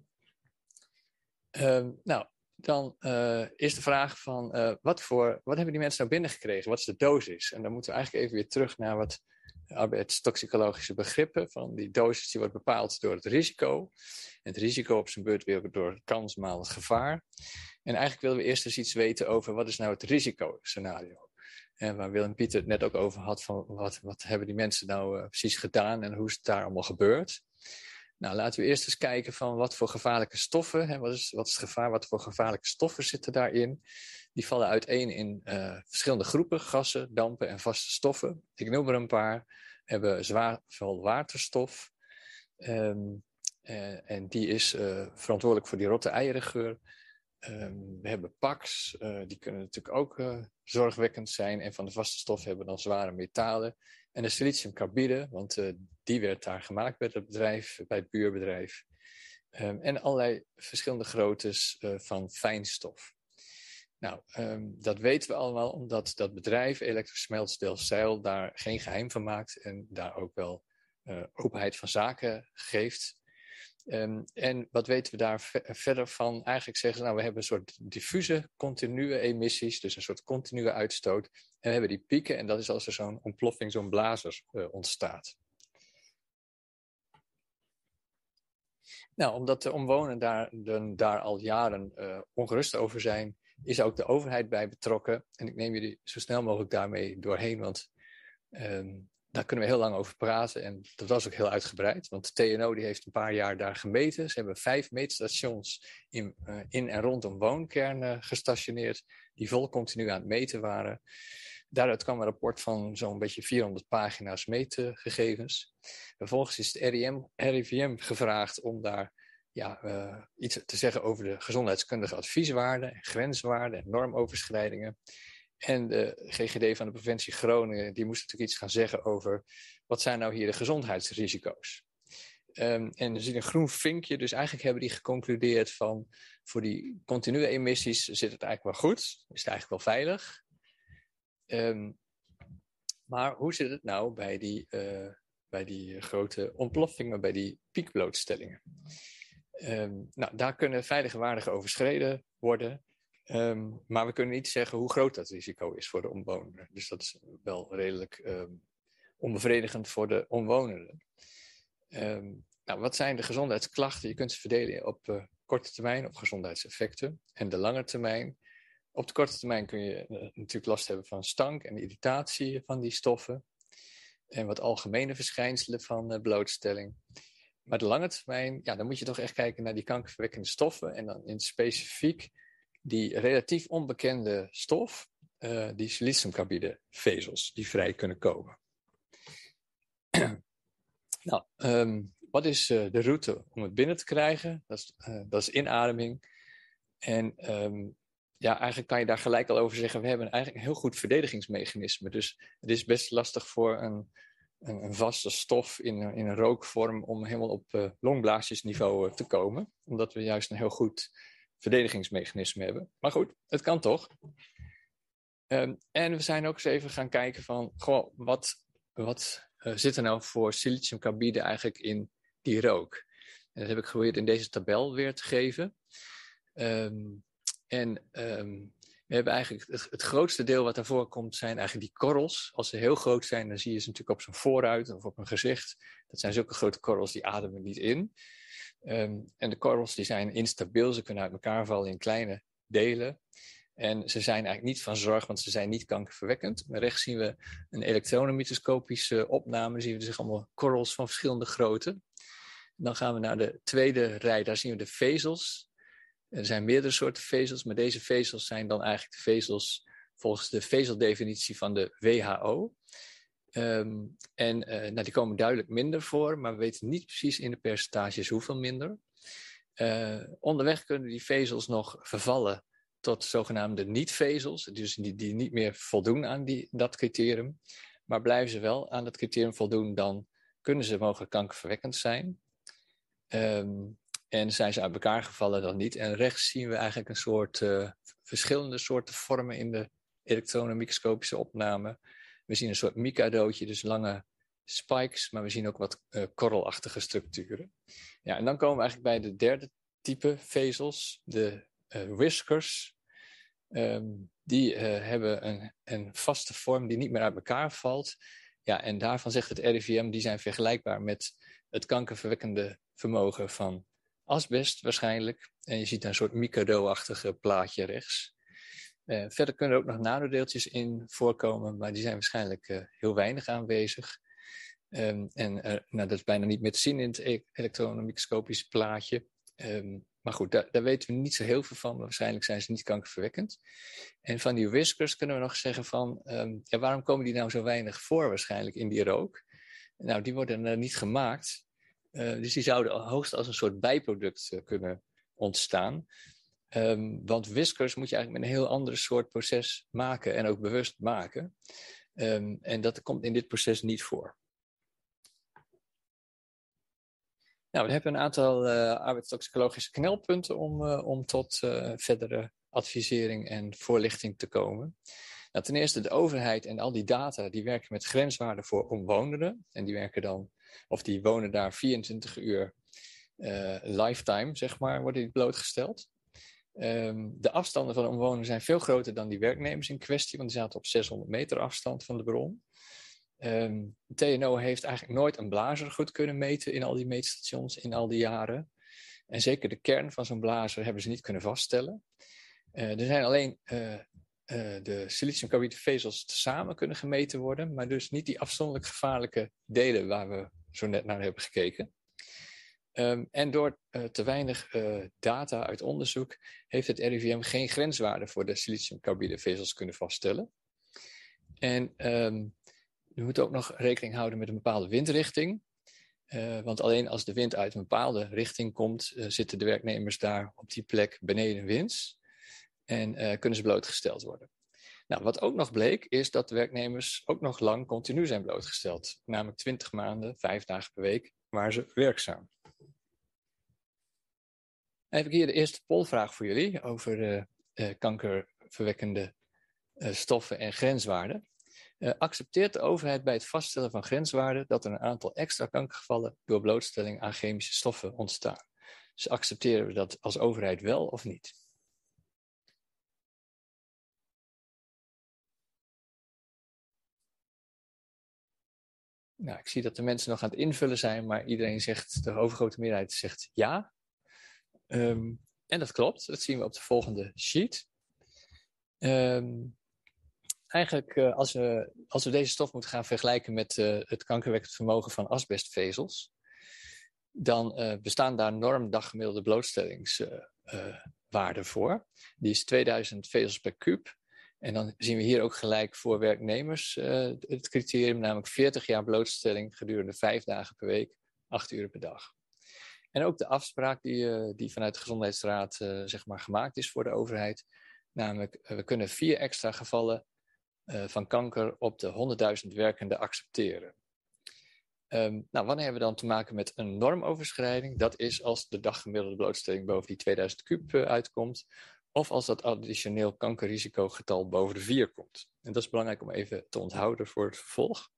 Um, nou, dan uh, is de vraag van uh, wat, voor, wat hebben die mensen nou binnengekregen? Wat is de dosis? En dan moeten we eigenlijk even weer terug naar wat arbeidstoxicologische begrippen. Van die dosis die wordt bepaald door het risico. En het risico op zijn beurt weer door de kans maal het gevaar. En eigenlijk willen we eerst eens iets weten over wat is nou het risicoscenario. En waar Willem Pieter het net ook over had, van wat, wat hebben die mensen nou uh, precies gedaan en hoe is het daar allemaal gebeurd. Nou, laten we eerst eens kijken van wat voor gevaarlijke stoffen, hè, wat, is, wat is het gevaar, wat voor gevaarlijke stoffen zitten daarin. Die vallen uiteen in uh, verschillende groepen, gassen, dampen en vaste stoffen. Ik noem er een paar. We hebben zwaar veel waterstof. Um, uh, en die is uh, verantwoordelijk voor die rotte eierengeur. Um, we hebben P A C's, uh, die kunnen natuurlijk ook uh, zorgwekkend zijn. En van de vaste stoffen hebben we dan zware metalen. En de siliciumcarbide, want uh, die werd daar gemaakt bij het bedrijf, bij het buurbedrijf. Um, en allerlei verschillende groottes uh, van fijnstof. Nou, um, dat weten we allemaal omdat dat bedrijf, Elektrosmelt Delfzijl, daar geen geheim van maakt. En daar ook wel uh, openheid van zaken geeft. Um, en wat weten we daar ve- verder van? Eigenlijk zeggen ze, nou, we hebben een soort diffuse, continue emissies, dus een soort continue uitstoot. En we hebben die pieken, en dat is als er zo'n ontploffing, zo'n blazer uh, ontstaat. Nou, omdat de omwonenden daar, de, daar al jaren uh, ongerust over zijn, is ook de overheid bij betrokken. En ik neem jullie zo snel mogelijk daarmee doorheen, want um, daar kunnen we heel lang over praten. En dat was ook heel uitgebreid, want de T N O die heeft een paar jaar daar gemeten. Ze hebben vijf meetstations in, uh, in en rondom woonkernen gestationeerd, die vol continu aan het meten waren. Daaruit kwam een rapport van zo'n beetje vierhonderd pagina's meetgegevens. Vervolgens is het R I V M gevraagd om daar ja, uh, iets te zeggen over de gezondheidskundige advieswaarden, grenswaarden en normoverschrijdingen. En de G G D van de provincie Groningen, die moest natuurlijk iets gaan zeggen over wat zijn nou hier de gezondheidsrisico's. Um, en er zit een groen vinkje, dus eigenlijk hebben die geconcludeerd van voor die continue emissies zit het eigenlijk wel goed, is het eigenlijk wel veilig. Um, maar hoe zit het nou bij die, uh, bij die grote ontploffingen, bij die piekblootstellingen? Um, nou, daar kunnen veilige waarden overschreden worden. Um, maar we kunnen niet zeggen hoe groot dat risico is voor de omwonenden. Dus dat is wel redelijk um, onbevredigend voor de omwonenden. Um, nou, wat zijn de gezondheidsklachten? Je kunt ze verdelen op uh, korte termijn, op gezondheidseffecten. En de lange termijn. Op de korte termijn kun je uh, natuurlijk last hebben van stank en irritatie van die stoffen. En wat algemene verschijnselen van uh, blootstelling. Maar de lange termijn, ja, dan moet je toch echt kijken naar die kankerverwekkende stoffen. En dan in het specifiek die relatief onbekende stof, uh, die siliciumcarbide vezels, die vrij kunnen komen. nou, um, wat is uh, de route om het binnen te krijgen? Dat is, uh, dat is inademing. En um, ja, eigenlijk kan je daar gelijk al over zeggen, we hebben eigenlijk een heel goed verdedigingsmechanisme. Dus het is best lastig voor een, een, een vaste stof in, in een rookvorm om helemaal op uh, longblaasjesniveau uh, te komen. Omdat we juist een heel goed verdedigingsmechanisme hebben. Maar goed, het kan toch. Um, en we zijn ook eens even gaan kijken van, goh, wat, wat uh, zit er nou voor siliciumcarbide eigenlijk in die rook? En dat heb ik geprobeerd in deze tabel weer te geven. Um, en um, We hebben eigenlijk het, het grootste deel wat daarvoor komt zijn eigenlijk die korrels. Als ze heel groot zijn, dan zie je ze natuurlijk op zijn vooruit of op een gezicht. Dat zijn zulke grote korrels, die ademen niet in. Um, en de korrels die zijn instabiel, ze kunnen uit elkaar vallen in kleine delen. En ze zijn eigenlijk niet van zorg, want ze zijn niet kankerverwekkend. Maar rechts zien we een elektronenmicroscopische opname. Dan zien we dus allemaal korrels van verschillende grootte. Dan gaan we naar de tweede rij, daar zien we de vezels. Er zijn meerdere soorten vezels, maar deze vezels zijn dan eigenlijk de vezels volgens de vezeldefinitie van de W H O. Um, en uh, nou, die komen duidelijk minder voor, maar we weten niet precies in de percentages hoeveel minder. Uh, onderweg kunnen die vezels nog vervallen tot zogenaamde niet-vezels, dus die, die niet meer voldoen aan die, dat criterium. Maar blijven ze wel aan dat criterium voldoen, dan kunnen ze mogelijk kankerverwekkend zijn. Um, en zijn ze uit elkaar gevallen dan niet. En rechts zien we eigenlijk een soort uh, verschillende soorten vormen in de elektronenmicroscopische opname. We zien een soort micadootje, dus lange spikes, maar we zien ook wat uh, korrelachtige structuren. Ja, en dan komen we eigenlijk bij de derde type vezels, de uh, whiskers. Um, die uh, hebben een, een vaste vorm die niet meer uit elkaar valt. Ja, en daarvan zegt het R I V M, die zijn vergelijkbaar met het kankerverwekkende vermogen van asbest waarschijnlijk. En je ziet een soort micado-achtige plaatje rechts. Uh, verder kunnen er ook nog nanodeeltjes in voorkomen, maar die zijn waarschijnlijk uh, heel weinig aanwezig. Um, en uh, nou, dat is bijna niet meer te zien in het e- elektronenmicroscopische plaatje. Um, maar goed, daar, daar weten we niet zo heel veel van, maar waarschijnlijk zijn ze niet kankerverwekkend. En van die whiskers kunnen we nog zeggen van, um, ja, waarom komen die nou zo weinig voor waarschijnlijk in die rook? Nou, die worden uh, niet gemaakt. Uh, dus die zouden hoogst als een soort bijproduct uh, kunnen ontstaan. Um, want whiskers moet je eigenlijk met een heel ander soort proces maken en ook bewust maken. Um, en dat komt in dit proces niet voor. Nou, we hebben een aantal uh, arbeidstoxicologische knelpunten om, uh, om tot uh, verdere advisering en voorlichting te komen. Nou, ten eerste de overheid en al die data die werken met grenswaarden voor omwonenden. En die werken dan, of die wonen daar vierentwintig uur uh, lifetime, zeg maar, worden die blootgesteld. Um, de afstanden van de omwonenden zijn veel groter dan die werknemers in kwestie, want die zaten op zeshonderd meter afstand van de bron. Um, T N O heeft eigenlijk nooit een blazer goed kunnen meten in al die meetstations in al die jaren. En zeker de kern van zo'n blazer hebben ze niet kunnen vaststellen. Uh, er zijn alleen uh, uh, de siliciumcarbide vezels samen kunnen gemeten worden, maar dus niet die afzonderlijk gevaarlijke delen waar we zo net naar hebben gekeken. Um, en door uh, te weinig uh, data uit onderzoek heeft het R I V M geen grenswaarde voor de siliciumcarbide vezels kunnen vaststellen. En um, we moeten ook nog rekening houden met een bepaalde windrichting. Uh, want alleen als de wind uit een bepaalde richting komt, uh, zitten de werknemers daar op die plek beneden winds. En uh, kunnen ze blootgesteld worden. Nou, wat ook nog bleek, is dat de werknemers ook nog lang continu zijn blootgesteld. Namelijk twintig maanden, vijf dagen per week, waren ze werkzaam. Dan heb ik hier de eerste polvraag voor jullie over uh, uh, kankerverwekkende uh, stoffen en grenswaarden. Uh, accepteert de overheid bij het vaststellen van grenswaarden dat er een aantal extra kankergevallen door blootstelling aan chemische stoffen ontstaan? Dus accepteren we dat als overheid wel of niet? Nou, ik zie dat de mensen nog aan het invullen zijn, maar iedereen zegt, de overgrote meerderheid zegt ja. Um, en dat klopt, dat zien we op de volgende sheet. Um, eigenlijk, uh, als, we, als we deze stof moeten gaan vergelijken met uh, het kankerverwekkend vermogen van asbestvezels, dan uh, bestaan daar normdaggemiddelde blootstellingswaarden uh, uh, voor. Die is tweeduizend vezels per kuub. En dan zien we hier ook gelijk voor werknemers uh, het criterium, namelijk veertig jaar blootstelling gedurende vijf dagen per week, acht uur per dag. En ook de afspraak die, uh, die vanuit de Gezondheidsraad uh, zeg maar gemaakt is voor de overheid. Namelijk, uh, we kunnen vier extra gevallen uh, van kanker op de honderdduizend werkenden accepteren. Um, nou, wanneer hebben we dan te maken met een normoverschrijding? Dat is als de daggemiddelde blootstelling boven die tweeduizend kuub uh, uitkomt. Of als dat additioneel kankerrisicogetal boven de vier komt. En dat is belangrijk om even te onthouden voor het vervolg.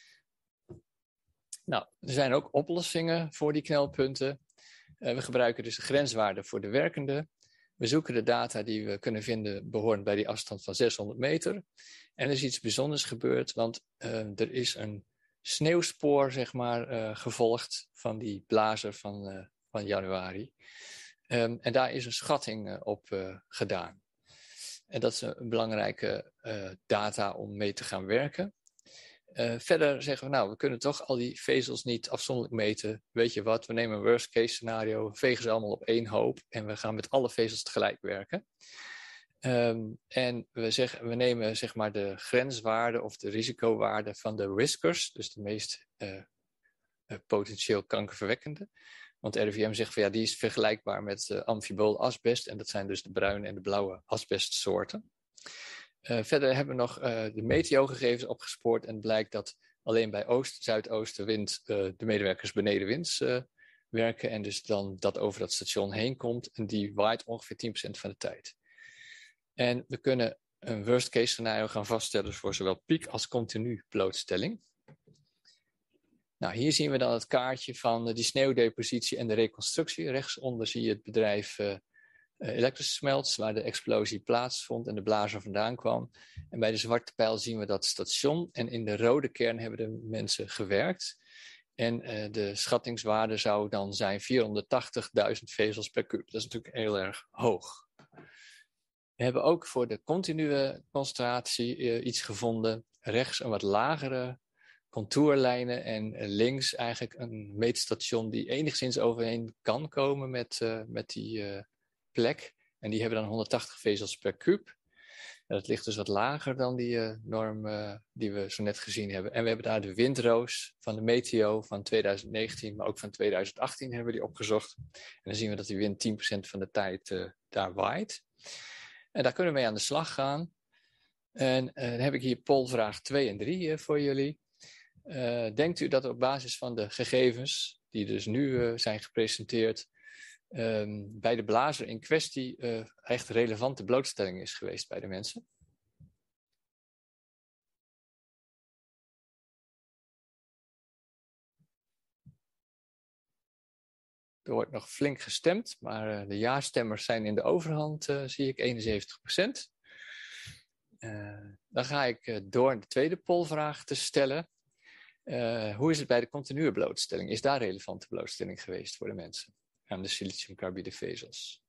Nou, er zijn ook oplossingen voor die knelpunten. Uh, we gebruiken dus de grenswaarde voor de werkende. We zoeken de data die we kunnen vinden behorend bij die afstand van zeshonderd meter. En er is iets bijzonders gebeurd, want uh, er is een sneeuwspoor, zeg maar, uh, gevolgd van die blazer van, uh, van januari. Um, en daar is een schatting uh, op uh, gedaan. En dat is een belangrijke uh, data om mee te gaan werken. Uh, verder zeggen we, nou, we kunnen toch al die vezels niet afzonderlijk meten. Weet je wat, we nemen een worst case scenario, vegen ze allemaal op één hoop en we gaan met alle vezels tegelijk werken. Um, en we, zeggen, we nemen zeg maar de grenswaarde of de risicowaarde van de riskers, dus de meest uh, uh, potentieel kankerverwekkende. Want R I V M zegt van ja, die is vergelijkbaar met uh, amfibool asbest en dat zijn dus de bruine en de blauwe asbestsoorten. Uh, verder hebben we nog uh, de meteo-gegevens opgespoord en blijkt dat alleen bij oost-zuidoostenwind uh, de medewerkers benedenwinds uh, werken en dus dan dat over dat station heen komt en die waait ongeveer tien procent van de tijd. En we kunnen een worst case scenario gaan vaststellen voor zowel piek als continu blootstelling. Nou, hier zien we dan het kaartje van uh, die sneeuwdepositie en de reconstructie. Rechtsonder zie je het bedrijf uh, Uh, Elektrische Smelts, waar de explosie plaatsvond en de blazer vandaan kwam. En bij de zwarte pijl zien we dat station. En in de rode kern hebben de mensen gewerkt. En uh, de schattingswaarde zou dan zijn vierhonderdtachtigduizend vezels per kuub. Dat is natuurlijk heel erg hoog. We hebben ook voor de continue concentratie uh, iets gevonden. Rechts een wat lagere contourlijnen en uh, links eigenlijk een meetstation die enigszins overeen kan komen met, uh, met die uh, plek. En die hebben dan honderdtachtig vezels per kuub. En dat ligt dus wat lager dan die uh, norm uh, die we zo net gezien hebben. En we hebben daar de windroos van de meteo van twintig negentien, maar ook van twintig achttien hebben we die opgezocht. En dan zien we dat die wind tien procent van de tijd uh, daar waait. En daar kunnen we mee aan de slag gaan. En uh, dan heb ik hier polvraag twee en drie uh, voor jullie. Uh, denkt u dat op basis van de gegevens die dus nu uh, zijn gepresenteerd, Um, bij de blazer in kwestie uh, echt relevante blootstelling is geweest bij de mensen? Er wordt nog flink gestemd, maar uh, de ja-stemmers zijn in de overhand, uh, zie ik, eenenzeventig procent. Uh, dan ga ik uh, door de tweede polvraag te stellen. Uh, hoe is het bij de continue blootstelling? Is daar relevante blootstelling geweest voor de mensen aan de siliciumcarbide vezels?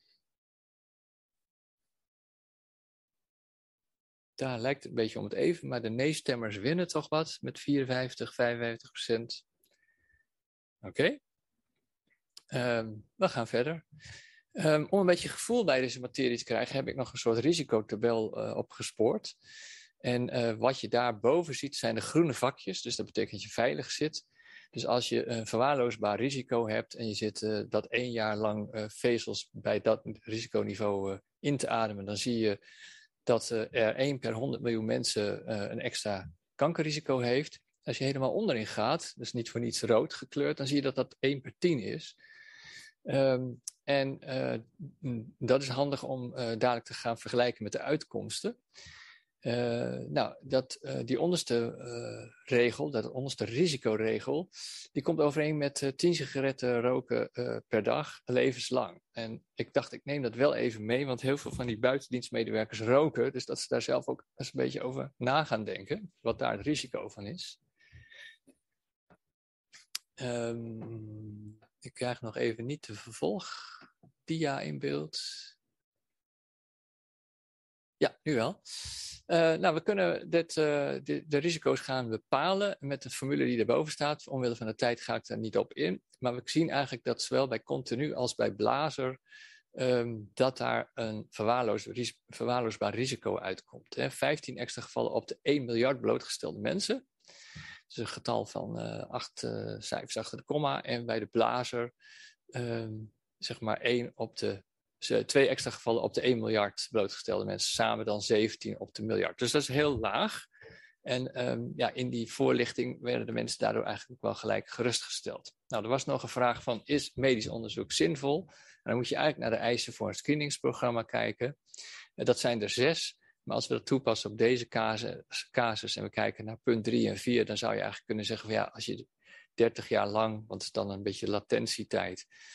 Daar lijkt het een beetje om het even, maar de nee-stemmers winnen toch wat met vierenvijftig, vijfenvijftig procent. Oké. Okay. Um, we gaan verder. Um, om een beetje gevoel bij deze materie te krijgen, heb ik nog een soort risicotabel uh, opgespoord. En uh, wat je daarboven ziet zijn de groene vakjes, dus dat betekent dat je veilig zit. Dus als je een verwaarloosbaar risico hebt en je zit uh, dat één jaar lang uh, vezels bij dat risiconiveau uh, in te ademen, dan zie je dat uh, er één per honderd miljoen mensen uh, een extra kankerrisico heeft. Als je helemaal onderin gaat, dus niet voor niets rood gekleurd, dan zie je dat dat één per tien is. Um, en uh, dat is handig om uh, dadelijk te gaan vergelijken met de uitkomsten. Uh, nou, dat, uh, die onderste uh, regel, dat onderste risicoregel, die komt overeen met uh, tien sigaretten roken uh, per dag, levenslang. En ik dacht, ik neem dat wel even mee, want heel veel van die buitendienstmedewerkers roken, dus dat ze daar zelf ook eens een beetje over na gaan denken, wat daar het risico van is. Um, ik krijg nog even niet de vervolgdia in beeld. Ja, nu wel. Uh, nou, we kunnen dit, uh, de, de risico's gaan bepalen met de formule die erboven staat. Omwille van de tijd ga ik daar niet op in. Maar we zien eigenlijk dat zowel bij continu als bij blazer um, dat daar een verwaarloos, ris- verwaarloosbaar risico uitkomt. Hè. vijftien extra gevallen op de één miljard blootgestelde mensen. Dat is een getal van uh, acht uh, cijfers achter de komma. En bij de blazer um, zeg maar één op de Dus twee extra gevallen op de één miljard blootgestelde mensen, samen dan zeventien op de miljard. Dus dat is heel laag. En um, ja, in die voorlichting werden de mensen daardoor eigenlijk wel gelijk gerustgesteld. Nou, er was nog een vraag van, is medisch onderzoek zinvol? En dan moet je eigenlijk naar de eisen voor een screeningsprogramma kijken. En dat zijn er zes. Maar als we dat toepassen op deze casus, casus en we kijken naar punt drie en vier, dan zou je eigenlijk kunnen zeggen van ja, als je dertig jaar lang, want het is dan een beetje latentietijd,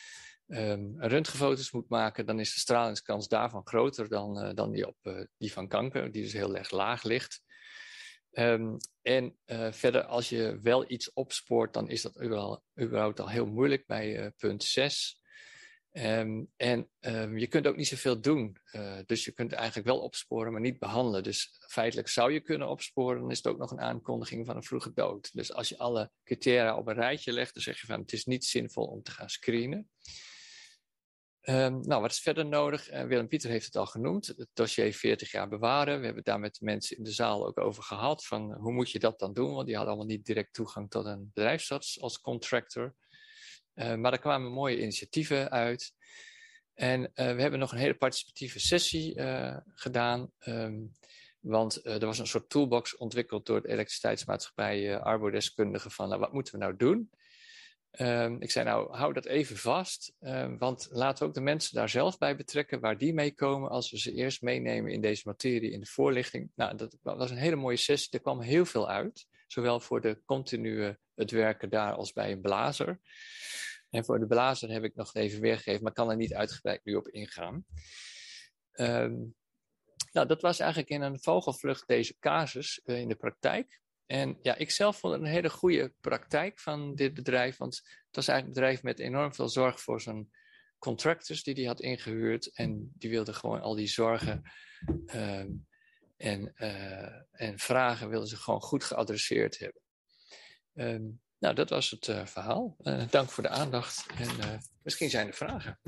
um, röntgenfoto's moet maken, dan is de stralingskans daarvan groter dan, uh, dan die, op, uh, die van kanker, die dus heel erg laag ligt. Um, en uh, verder, als je wel iets opspoort, dan is dat überhaupt, überhaupt al heel moeilijk bij uh, punt zes. Um, en um, je kunt ook niet zoveel doen. Uh, dus je kunt eigenlijk wel opsporen, maar niet behandelen. Dus feitelijk zou je kunnen opsporen, dan is het ook nog een aankondiging van een vroege dood. Dus als je alle criteria op een rijtje legt, dan zeg je van het is niet zinvol om te gaan screenen. Um, nou, wat is verder nodig? Uh, Willem-Pieter heeft het al genoemd. Het dossier veertig jaar bewaren. We hebben het daar met de mensen in de zaal ook over gehad. Van hoe moet je dat dan doen? Want die hadden allemaal niet direct toegang tot een bedrijfsarts als contractor. Uh, maar er kwamen mooie initiatieven uit. En uh, we hebben nog een hele participatieve sessie uh, gedaan. Um, want uh, er was een soort toolbox ontwikkeld door de elektriciteitsmaatschappij uh, Arbodeskundigen van nou, wat moeten we nou doen? Um, ik zei nou, hou dat even vast. Um, want laten we ook de mensen daar zelf bij betrekken waar die mee komen als we ze eerst meenemen in deze materie in de voorlichting. Nou, dat was een hele mooie sessie. Er kwam heel veel uit. Zowel voor de continue het werken daar als bij een blazer. En voor de blazer heb ik nog even weergegeven, maar kan er niet uitgebreid nu op ingaan. Um, nou, dat was eigenlijk in een vogelvlucht deze casus uh, in de praktijk. En ja, ik zelf vond het een hele goede praktijk van dit bedrijf. Want het was eigenlijk een bedrijf met enorm veel zorg voor zijn contractors die hij had ingehuurd. En die wilden gewoon al die zorgen um, en, uh, en vragen wilden ze gewoon goed geadresseerd hebben. Um, nou, dat was het uh, verhaal. Uh, dank voor de aandacht. En uh, misschien zijn er vragen.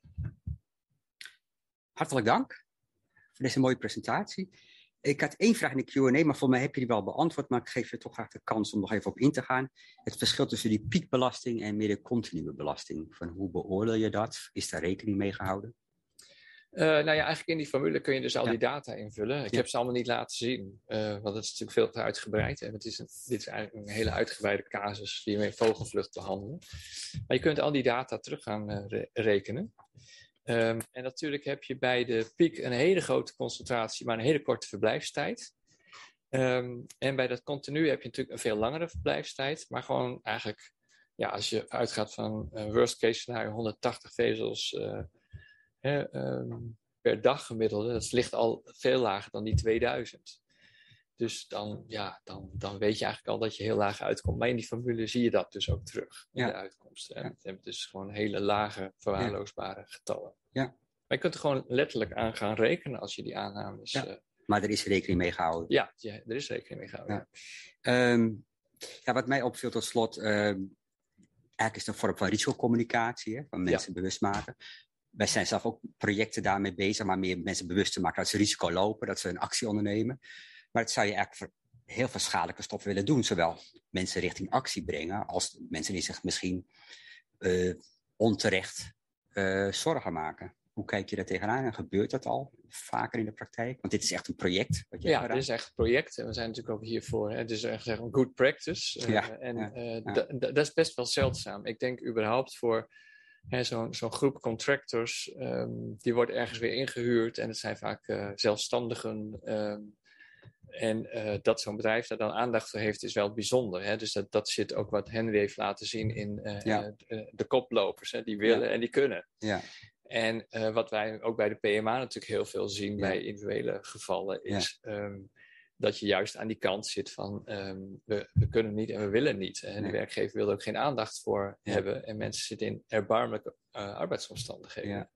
Hartelijk dank voor deze mooie presentatie. Ik had één vraag in de Q en A, maar voor mij heb je die wel beantwoord. Maar ik geef je toch graag de kans om nog even op in te gaan. Het verschil tussen die piekbelasting en meer de continue belasting. Van hoe beoordeel je dat? Is daar rekening mee gehouden?
Uh, nou ja, eigenlijk in die formule kun je dus al
ja.
die data invullen. Ik ja. heb ze allemaal niet laten zien, uh, want het is natuurlijk veel te uitgebreid. En het is een, dit is eigenlijk een hele uitgebreide casus die we in vogelvlucht behandelen. Maar je kunt al die data terug gaan uh, re- rekenen. Um, en natuurlijk heb je bij de piek een hele grote concentratie, maar een hele korte verblijfstijd. Um, en bij dat continu heb je natuurlijk een veel langere verblijfstijd, maar gewoon eigenlijk, ja, als je uitgaat van uh, worst case scenario honderdtachtig vezels uh, hè, um, per dag gemiddelde, dat ligt al veel lager dan die tweeduizend. Dus dan, ja, dan, dan weet je eigenlijk al dat je heel laag uitkomt. Maar in die formule zie je dat dus ook terug in ja. de uitkomsten. Ja. Het dus gewoon hele lage, verwaarloosbare ja. getallen.
Ja.
Maar je kunt er gewoon letterlijk aan gaan rekenen als je die aannames...
Ja.
Uh,
maar er is rekening mee gehouden.
Ja, ja er is rekening mee gehouden.
Ja. Um, ja, wat mij opviel tot slot... Um, eigenlijk is het een vorm van risicocommunicatie, hè, van mensen ja. bewust maken. Wij zijn zelf ook projecten daarmee bezig, maar meer mensen bewust te maken dat ze risico lopen, dat ze een actie ondernemen. Maar dat zou je eigenlijk voor heel veel schadelijke stoffen willen doen. Zowel mensen richting actie brengen, als mensen die zich misschien uh, onterecht uh, zorgen maken. Hoe kijk je daar tegenaan? En gebeurt dat al vaker in de praktijk? Want dit is echt een project. Wat je
ja, dit is echt een project. En we zijn natuurlijk ook hiervoor. Hè. Het is echt een good practice. Uh, ja, en ja, uh, ja. D- d- dat is best wel zeldzaam. Ik denk überhaupt voor hè, zo'n, zo'n groep contractors. Um, die wordt ergens weer ingehuurd. En het zijn vaak uh, zelfstandigen. Um, En uh, dat zo'n bedrijf daar dan aandacht voor heeft, is wel bijzonder. Hè? Dus dat, dat zit ook wat Henry heeft laten zien in uh, ja. uh, de koplopers. Hè? Die willen ja. en die kunnen.
Ja.
En uh, wat wij ook bij de P M A natuurlijk heel veel zien ja. bij individuele gevallen, is ja. um, dat je juist aan die kant zit van um, we, we kunnen niet en we willen niet. En nee. de werkgever wil er ook geen aandacht voor ja. hebben. En mensen zitten in erbarmelijke uh, arbeidsomstandigheden. Ja.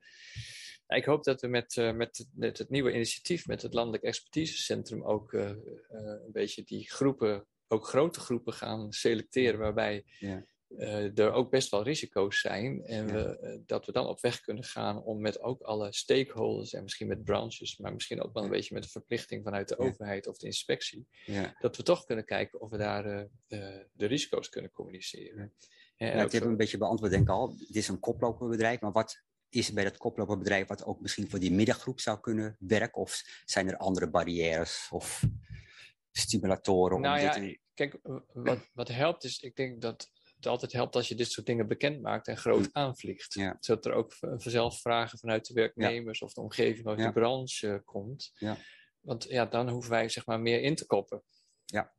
Ik hoop dat we met, uh, met, met het nieuwe initiatief, met het Landelijk Expertisecentrum, ook uh, uh, een beetje die groepen, ook grote groepen gaan selecteren, waarbij ja. uh, er ook best wel risico's zijn. En ja. we, uh, dat we dan op weg kunnen gaan om met ook alle stakeholders en misschien met branches, maar misschien ook wel een beetje met de verplichting vanuit de ja. overheid of de inspectie, ja. dat we toch kunnen kijken of we daar uh, uh, de risico's kunnen communiceren.
Ja. Ja, het hebben we een beetje beantwoord, denk ik al. Dit is een koploperbedrijf, maar wat is er bij dat koploperbedrijf wat ook misschien voor die middengroep zou kunnen werken? Of zijn er andere barrières of stimulatoren?
Nou
om
ja,
dit te...
kijk, wat, wat helpt is, ik denk dat het altijd helpt als je dit soort dingen bekend maakt en groot mm. aanvliegt. Ja. Zodat er ook vanzelf vragen vanuit de werknemers ja. of de omgeving of ja. de branche uh, komt. Ja. Want ja, dan hoeven wij zeg maar meer in te koppen.
Ja.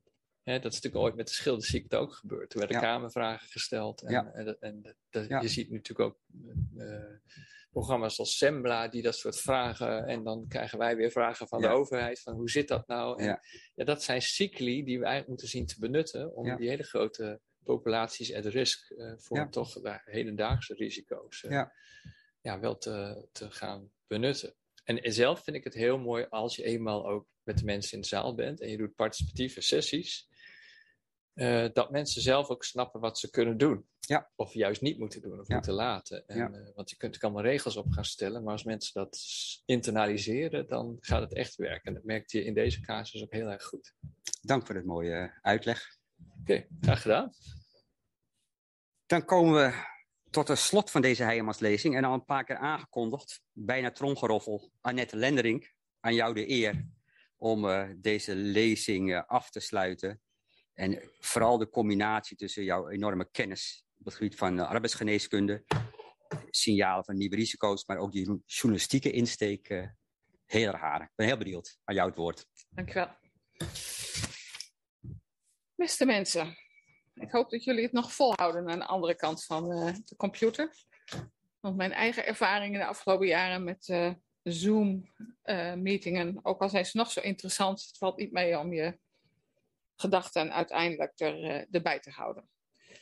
Hè, dat is natuurlijk ooit met de schildersziekte ook gebeurd. Toen werden
Ja.
kamervragen gesteld. En,
Ja.
en, en, en dat,
Ja.
je ziet natuurlijk ook uh, programma's als Sembla die dat soort vragen... En dan krijgen wij weer vragen van
Ja.
de overheid. Van hoe zit dat nou? En,
Ja.
ja, dat zijn cycli die we eigenlijk moeten zien te benutten... om
Ja.
die hele grote populaties at risk... Uh, voor
Ja.
toch de hedendaagse risico's uh,
ja.
Ja, wel te, te gaan benutten. En, en zelf vind ik het heel mooi als je eenmaal ook met de mensen in de zaal bent... en je doet participatieve sessies... Uh, dat mensen zelf ook snappen wat ze kunnen doen.
Ja.
Of juist niet moeten doen of
ja.
moeten laten. En,
Ja.
uh, want je kunt er allemaal regels op gaan stellen. Maar als mensen dat internaliseren, dan gaat het echt werken. En dat merkte je in deze casus ook heel erg goed.
Dank voor het mooie uitleg.
Oké, okay, graag gedaan.
Dan komen we tot het slot van deze Heijemanslezing. En al een paar keer aangekondigd, bijna tromgeroffel, Annette Lenderink, aan jou de eer om uh, deze lezing uh, af te sluiten. En vooral de combinatie tussen jouw enorme kennis op het gebied van uh, arbeidsgeneeskunde, signalen van nieuwe risico's, maar ook die journalistieke insteek, uh, heel erg aardig. Ik ben heel benieuwd aan jou het woord.
Dankjewel. Beste mensen, ik hoop dat jullie het nog volhouden aan de andere kant van uh, de computer. Want mijn eigen ervaringen de afgelopen jaren met uh, Zoom-meetingen, uh, ook al zijn ze nog zo interessant, het valt niet mee om je gedachten uiteindelijk er, uh, erbij te houden.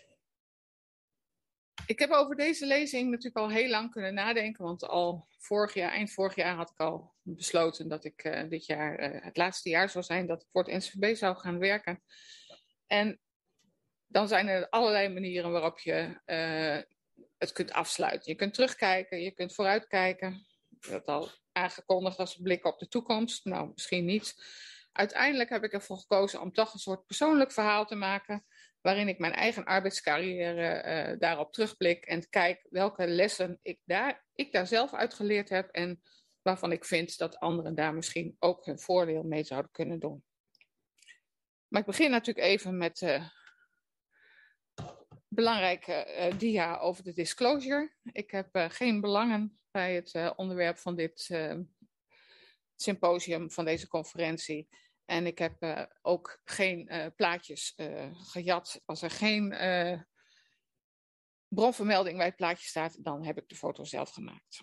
Ik heb over deze lezing natuurlijk al heel lang kunnen nadenken, want al vorig jaar, eind vorig jaar had ik al besloten dat ik uh, dit jaar uh, het laatste jaar zou zijn dat ik voor het N C V B zou gaan werken. En dan zijn er allerlei manieren waarop je uh, het kunt afsluiten. Je kunt terugkijken, je kunt vooruitkijken. Ik had al aangekondigd als een blik op de toekomst. Nou, misschien niet. Uiteindelijk heb ik ervoor gekozen om toch een soort persoonlijk verhaal te maken, waarin ik mijn eigen arbeidscarrière uh, daarop terugblik en kijk welke lessen ik daar, ik daar zelf uit geleerd heb en waarvan ik vind dat anderen daar misschien ook hun voordeel mee zouden kunnen doen. Maar ik begin natuurlijk even met uh, belangrijke uh, dia over de disclosure. Ik heb uh, geen belangen bij het uh, onderwerp van dit uh, symposium, van deze conferentie. En ik heb uh, ook geen uh, plaatjes uh, gejat. Als er geen uh, bronvermelding bij het plaatje staat, dan heb ik de foto zelf gemaakt.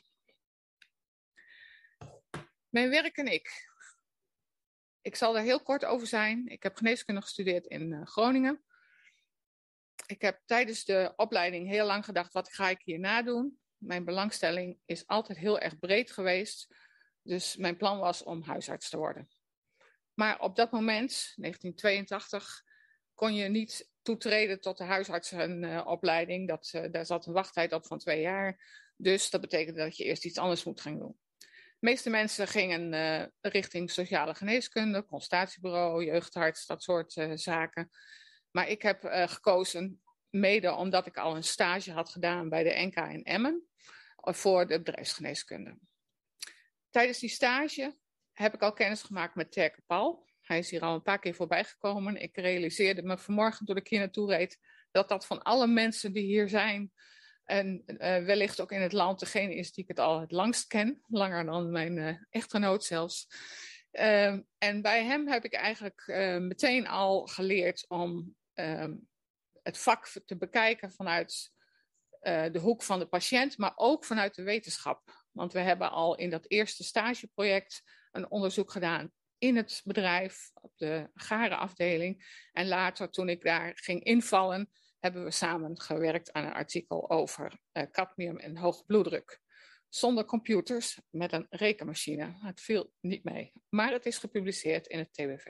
Mijn werk en ik. Ik zal er heel kort over zijn. Ik heb geneeskunde gestudeerd in uh, Groningen. Ik heb tijdens de opleiding heel lang gedacht, wat ga ik hierna doen? Mijn belangstelling is altijd heel erg breed geweest. Dus mijn plan was om huisarts te worden. Maar op dat moment, negentien tweeëntachtig, kon je niet toetreden tot de huisartsenopleiding. Dat, uh, daar zat een wachttijd op van twee jaar. Dus dat betekende dat je eerst iets anders moet gaan doen. De meeste mensen gingen uh, richting sociale geneeskunde, consultatiebureau, jeugdarts, dat soort uh, zaken. Maar ik heb uh, gekozen, mede omdat ik al een stage had gedaan bij de N K in Emmen, voor de bedrijfsgeneeskunde. Tijdens die stage heb ik al kennis gemaakt met Terke Paul. Hij is hier al een paar keer voorbij gekomen. Ik realiseerde me vanmorgen toen ik hier naartoe reed, dat dat van alle mensen die hier zijn, en uh, wellicht ook in het land degene is die ik het al het langst ken. Langer dan mijn uh, echtgenoot zelfs. Uh, en bij hem heb ik eigenlijk uh, meteen al geleerd om uh, het vak te bekijken vanuit uh, de hoek van de patiënt, maar ook vanuit de wetenschap. Want we hebben al in dat eerste stageproject een onderzoek gedaan in het bedrijf, op de garenafdeling. En later, toen ik daar ging invallen, hebben we samen gewerkt aan een artikel over uh, cadmium en hoge bloeddruk. Zonder computers, met een rekenmachine. Het viel niet mee, maar het is gepubliceerd in het T W V.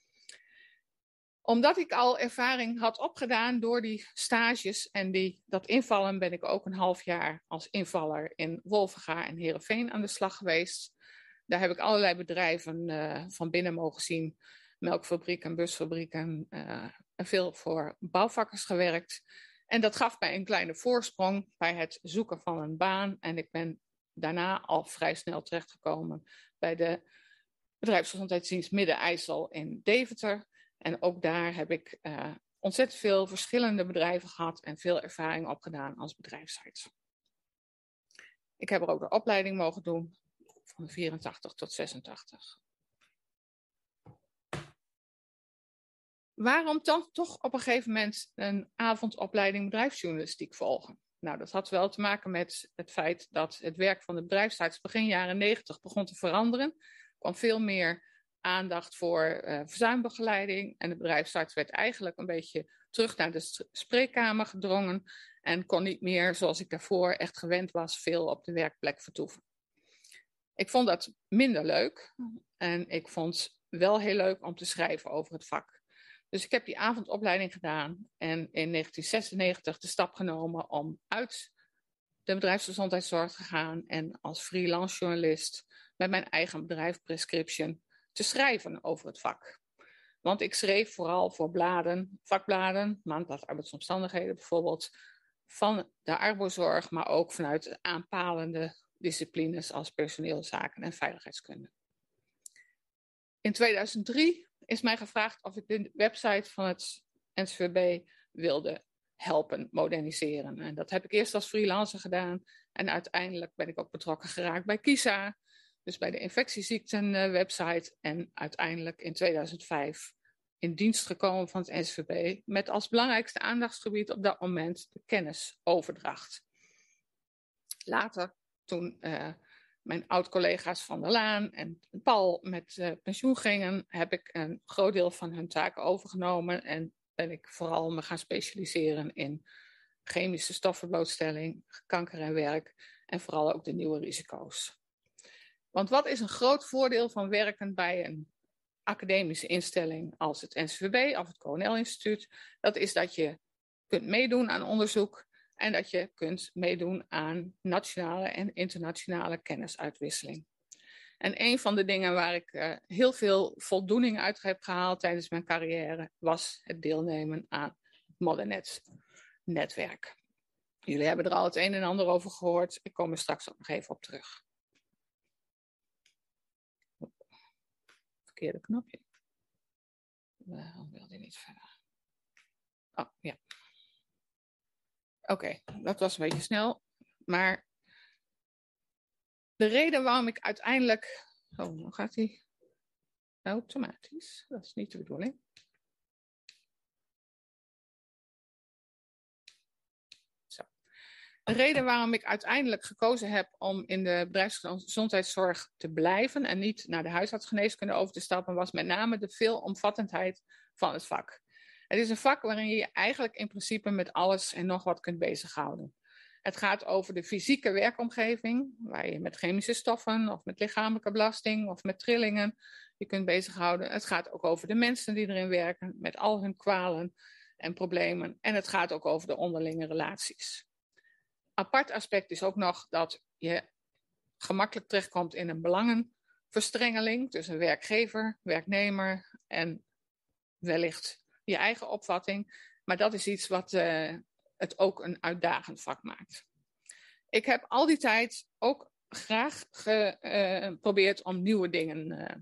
Omdat ik al ervaring had opgedaan door die stages en die, dat invallen, ben ik ook een half jaar als invaller in Wolvenga en Heerenveen aan de slag geweest. Daar heb ik allerlei bedrijven uh, van binnen mogen zien. Melkfabrieken, busfabrieken, uh, en veel voor bouwvakkers gewerkt. En dat gaf mij een kleine voorsprong bij het zoeken van een baan. En ik ben daarna al vrij snel terechtgekomen bij de bedrijfsgezondheidsdienst Midden-IJssel in Deventer. En ook daar heb ik uh, ontzettend veel verschillende bedrijven gehad en veel ervaring opgedaan als bedrijfsarts. Ik heb er ook de opleiding mogen doen van vierentachtig tot zesentachtig. Waarom dan toch op een gegeven moment een avondopleiding bedrijfsjournalistiek volgen? Nou, dat had wel te maken met het feit dat het werk van de bedrijfsarts begin jaren negentig begon te veranderen. Er kwam veel meer aandacht voor uh, verzuimbegeleiding. En de bedrijfsarts werd eigenlijk een beetje terug naar de spreekkamer gedrongen. En kon niet meer, zoals ik daarvoor echt gewend was, veel op de werkplek vertoeven. Ik vond dat minder leuk. En ik vond wel heel leuk om te schrijven over het vak. Dus ik heb die avondopleiding gedaan en in negentien zesennegentig de stap genomen om uit de bedrijfsgezondheidszorg te gaan en als freelance journalist met mijn eigen bedrijf Prescription te schrijven over het vak. Want ik schreef vooral voor bladen, vakbladen, Maandblad Arbeidsomstandigheden bijvoorbeeld, van de arbozorg, maar ook vanuit aanpalende disciplines als personeelszaken en veiligheidskunde. In tweeduizend drie is mij gevraagd of ik de website van het N C V B wilde helpen moderniseren. En dat heb ik eerst als freelancer gedaan. En uiteindelijk ben ik ook betrokken geraakt bij KISA. Dus bij de infectieziekten website. En uiteindelijk in tweeduizend vijf in dienst gekomen van het N C V B. Met als belangrijkste aandachtsgebied op dat moment de kennisoverdracht. Later, toen uh, mijn oud-collega's Van der Laan en Paul met uh, pensioen gingen, heb ik een groot deel van hun taken overgenomen en ben ik vooral me gaan specialiseren in chemische stoffenblootstelling, kanker en werk en vooral ook de nieuwe risico's. Want wat is een groot voordeel van werken bij een academische instelling als het N C V B of het Cornell Instituut? Dat is dat je kunt meedoen aan onderzoek en dat je kunt meedoen aan nationale en internationale kennisuitwisseling. En een van de dingen waar ik uh, heel veel voldoening uit heb gehaald tijdens mijn carrière was het deelnemen aan het Modernet-netwerk. Jullie hebben er al het een en ander over gehoord. Ik kom er straks ook nog even op terug. Verkeerde knopje. Waarom wil die niet verder? Oh, ja. Oké, okay, dat was een beetje snel. Maar de reden waarom ik uiteindelijk... Oh, dan gaat hij automatisch. Dat is niet de bedoeling. Zo. De reden waarom ik uiteindelijk gekozen heb om in de bedrijfsgezondheidszorg te blijven en niet naar de huisartsgeneeskunde over te stappen, was met name de veelomvattendheid van het vak. Het is een vak waarin je je eigenlijk in principe met alles en nog wat kunt bezighouden. Het gaat over de fysieke werkomgeving, waar je met chemische stoffen of met lichamelijke belasting of met trillingen je kunt bezighouden. Het gaat ook over de mensen die erin werken, met al hun kwalen en problemen. En het gaat ook over de onderlinge relaties. Apart aspect is ook nog dat je gemakkelijk terechtkomt in een belangenverstrengeling tussen werkgever, werknemer en wellicht je eigen opvatting. Maar dat is iets wat uh, het ook een uitdagend vak maakt. Ik heb al die tijd ook graag geprobeerd uh, om nieuwe dingen, uh,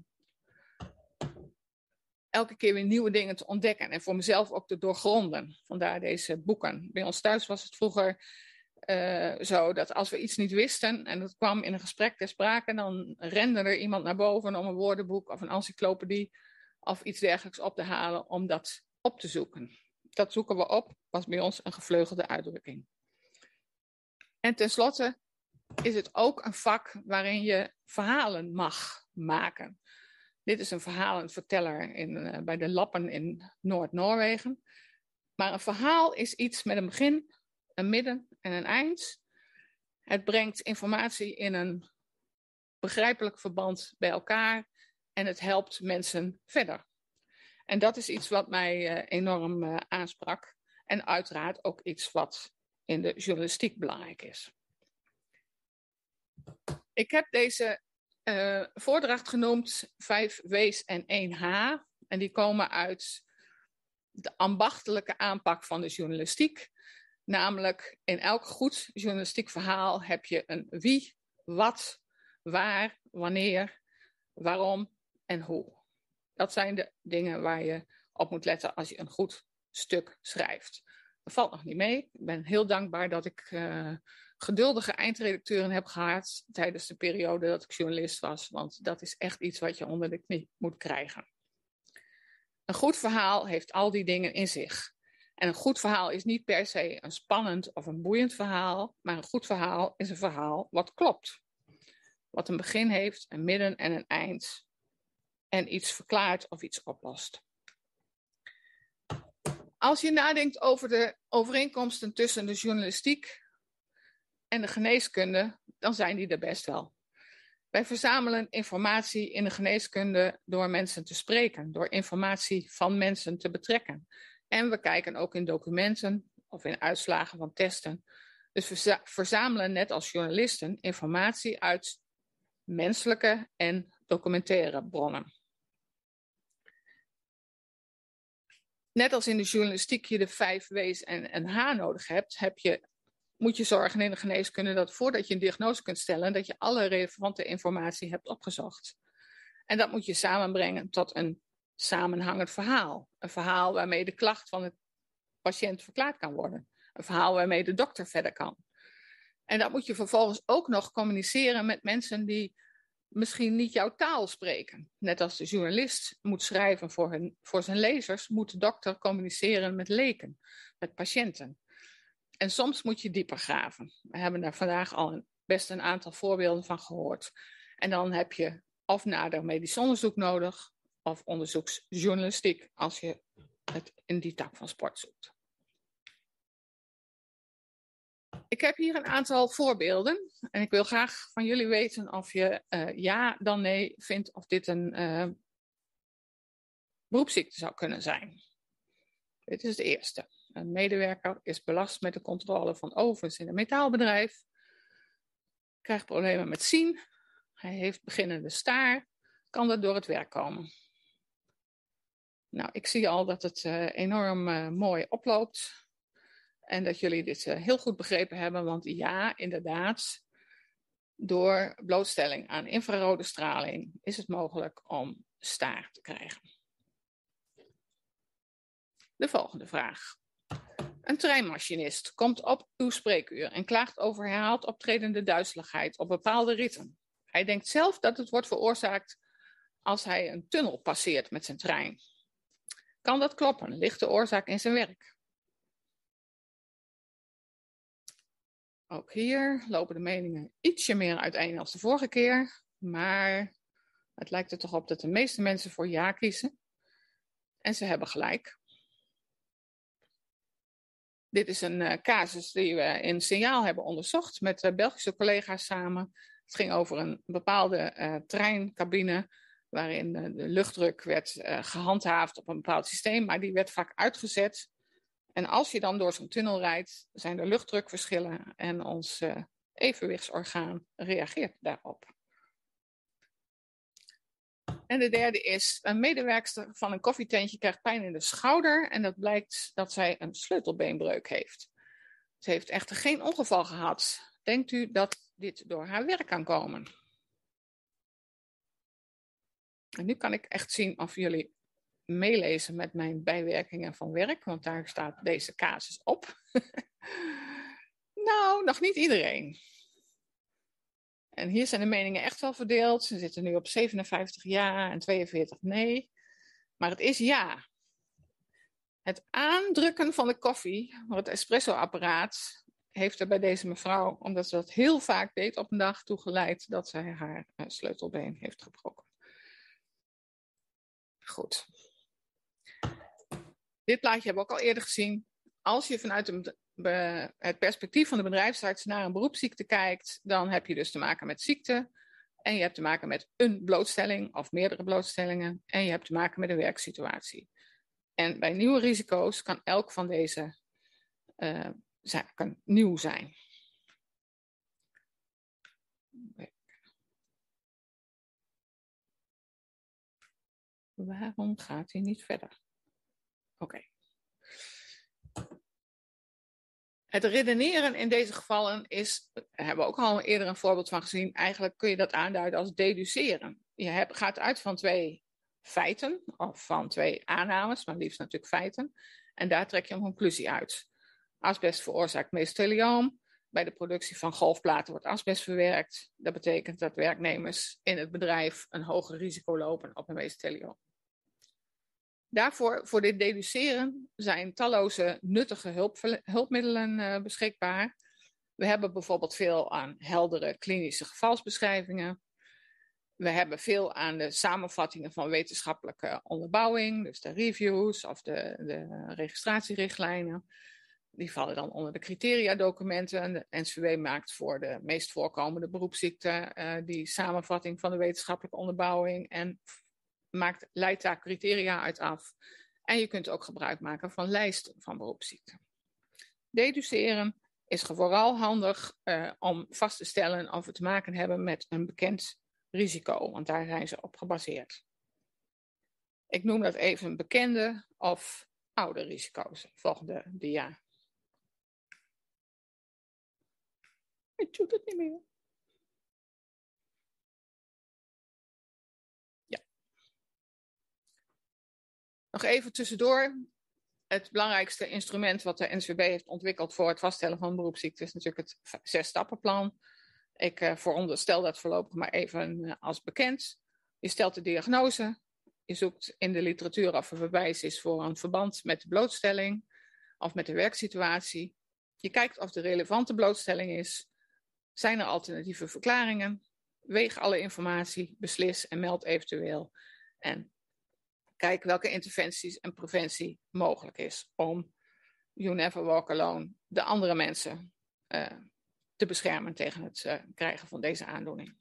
elke keer weer nieuwe dingen te ontdekken en voor mezelf ook te doorgronden. Vandaar deze boeken. Bij ons thuis was het vroeger uh, zo dat als we iets niet wisten en dat kwam in een gesprek ter sprake, dan rende er iemand naar boven om een woordenboek of een encyclopedie of iets dergelijks op te halen om dat op te zoeken. Dat zoeken we op, was bij ons een gevleugelde uitdrukking. En tenslotte is het ook een vak waarin je verhalen mag maken. Dit is een verhalenverteller in, uh, bij de Lappen in Noord-Noorwegen. Maar een verhaal is iets met een begin, een midden en een eind. Het brengt informatie in een begrijpelijk verband bij elkaar en het helpt mensen verder. En dat is iets wat mij uh, enorm uh, aansprak. En uiteraard ook iets wat in de journalistiek belangrijk is. Ik heb deze uh, voordracht genoemd vijf W's en één H. En die komen uit de ambachtelijke aanpak van de journalistiek. Namelijk in elk goed journalistiek verhaal heb je een wie, wat, waar, wanneer, waarom en hoe. Dat zijn de dingen waar je op moet letten als je een goed stuk schrijft. Dat valt nog niet mee. Ik ben heel dankbaar dat ik uh, geduldige eindredacteuren heb gehad tijdens de periode dat ik journalist was. Want dat is echt iets wat je onder de knie moet krijgen. Een goed verhaal heeft al die dingen in zich. En een goed verhaal is niet per se een spannend of een boeiend verhaal, maar een goed verhaal is een verhaal wat klopt. Wat een begin heeft, een midden en een eind. En iets verklaart of iets oplost. Als je nadenkt over de overeenkomsten tussen de journalistiek en de geneeskunde, dan zijn die er best wel. Wij verzamelen informatie in de geneeskunde door mensen te spreken, door informatie van mensen te betrekken. En we kijken ook in documenten of in uitslagen van testen. Dus we verzamelen net als journalisten informatie uit menselijke en documentaire bronnen. Net als in de journalistiek je de vijf W's en een H nodig hebt, heb je, moet je zorgen in de geneeskunde dat voordat je een diagnose kunt stellen, dat je alle relevante informatie hebt opgezocht. En dat moet je samenbrengen tot een samenhangend verhaal. Een verhaal waarmee de klacht van de patiënt verklaard kan worden. Een verhaal waarmee de dokter verder kan. En dat moet je vervolgens ook nog communiceren met mensen die misschien niet jouw taal spreken. Net als de journalist moet schrijven voor, hun, voor zijn lezers, moet de dokter communiceren met leken, met patiënten. En soms moet je dieper graven. We hebben daar vandaag al een, best een aantal voorbeelden van gehoord. En dan heb je of nader medisch onderzoek nodig, of onderzoeksjournalistiek, als je het in die tak van sport zoekt. Ik heb hier een aantal voorbeelden en ik wil graag van jullie weten of je uh, ja dan nee vindt of dit een uh, beroepsziekte zou kunnen zijn. Dit is de eerste. Een medewerker is belast met de controle van ovens in een metaalbedrijf, krijgt problemen met zien, hij heeft beginnende staar, kan dat door het werk komen. Nou, ik zie al dat het uh, enorm uh, mooi oploopt. En dat jullie dit uh, heel goed begrepen hebben, want ja, inderdaad, door blootstelling aan infrarode straling is het mogelijk om staar te krijgen. De volgende vraag. Een treinmachinist komt op uw spreekuur en klaagt over herhaald optredende duizeligheid op bepaalde ritten. Hij denkt zelf dat het wordt veroorzaakt als hij een tunnel passeert met zijn trein. Kan dat kloppen? Ligt de oorzaak in zijn werk? Ook hier lopen de meningen ietsje meer uiteen als de vorige keer, maar het lijkt er toch op dat de meeste mensen voor ja kiezen. En ze hebben gelijk. Dit is een uh, casus die we in Signaal hebben onderzocht met uh, Belgische collega's samen. Het ging over een bepaalde uh, treincabine waarin uh, de luchtdruk werd uh, gehandhaafd op een bepaald systeem, maar die werd vaak uitgezet. En als je dan door zo'n tunnel rijdt, zijn er luchtdrukverschillen en ons uh, evenwichtsorgaan reageert daarop. En de derde is, een medewerkster van een koffietentje krijgt pijn in de schouder en dat blijkt dat zij een sleutelbeenbreuk heeft. Ze heeft echter geen ongeval gehad. Denkt u dat dit door haar werk kan komen? En nu kan ik echt zien of jullie meelezen met mijn bijwerkingen van werk, want daar staat deze casus op. Nou, nog niet iedereen. En hier zijn de meningen echt wel verdeeld. Ze zitten nu op zevenenvijftig ja en tweeënveertig nee. Maar het is ja. Het aandrukken van de koffie, het espresso-apparaat, heeft er bij deze mevrouw, omdat ze dat heel vaak deed op een dag, toe geleid dat zij haar uh, sleutelbeen heeft gebroken. Goed. Dit plaatje hebben we ook al eerder gezien. Als je vanuit een, be, het perspectief van de bedrijfsarts naar een beroepsziekte kijkt, dan heb je dus te maken met ziekte. En je hebt te maken met een blootstelling of meerdere blootstellingen. En je hebt te maken met een werksituatie. En bij nieuwe risico's kan elk van deze uh, zaken nieuw zijn. Waarom gaat hij niet verder? Oké. Okay. Het redeneren in deze gevallen is, daar hebben we ook al eerder een voorbeeld van gezien, eigenlijk kun je dat aanduiden als deduceren. Je hebt, gaat uit van twee feiten, of van twee aannames, maar liefst natuurlijk feiten, en daar trek je een conclusie uit. Asbest veroorzaakt mesothelioom. Bij de productie van golfplaten wordt asbest verwerkt. Dat betekent dat werknemers in het bedrijf een hoger risico lopen op een mesothelioom. Daarvoor, voor dit deduceren, zijn talloze nuttige hulp, hulpmiddelen uh, beschikbaar. We hebben bijvoorbeeld veel aan heldere klinische gevalsbeschrijvingen. We hebben veel aan de samenvattingen van wetenschappelijke onderbouwing, dus de reviews of de, de registratierichtlijnen. Die vallen dan onder de criteriadocumenten. De N C W maakt voor de meest voorkomende beroepsziekten uh, die samenvatting van de wetenschappelijke onderbouwing en maakt, leidt daar criteria uit af. En je kunt ook gebruik maken van lijsten van beroepsziekten. Deduceren is vooral handig uh, om vast te stellen of we te maken hebben met een bekend risico, want daar zijn ze op gebaseerd. Ik noem dat even bekende of oude risico's. Volgende dia. Ik doe het niet meer. Ja. Nog even tussendoor. Het belangrijkste instrument wat de N C W B heeft ontwikkeld voor het vaststellen van beroepsziekten is natuurlijk het zes-stappenplan. Ik uh, veronderstel dat voorlopig maar even uh, als bekend. Je stelt de diagnose. Je zoekt in de literatuur of er bewijs is voor een verband met de blootstelling of met de werksituatie. Je kijkt of de relevante blootstelling is. Zijn er alternatieve verklaringen? Weeg alle informatie, beslis en meld eventueel. En kijk welke interventies en preventie mogelijk is om You Never Walk Alone, de andere mensen, uh, te beschermen tegen het uh, krijgen van deze aandoening.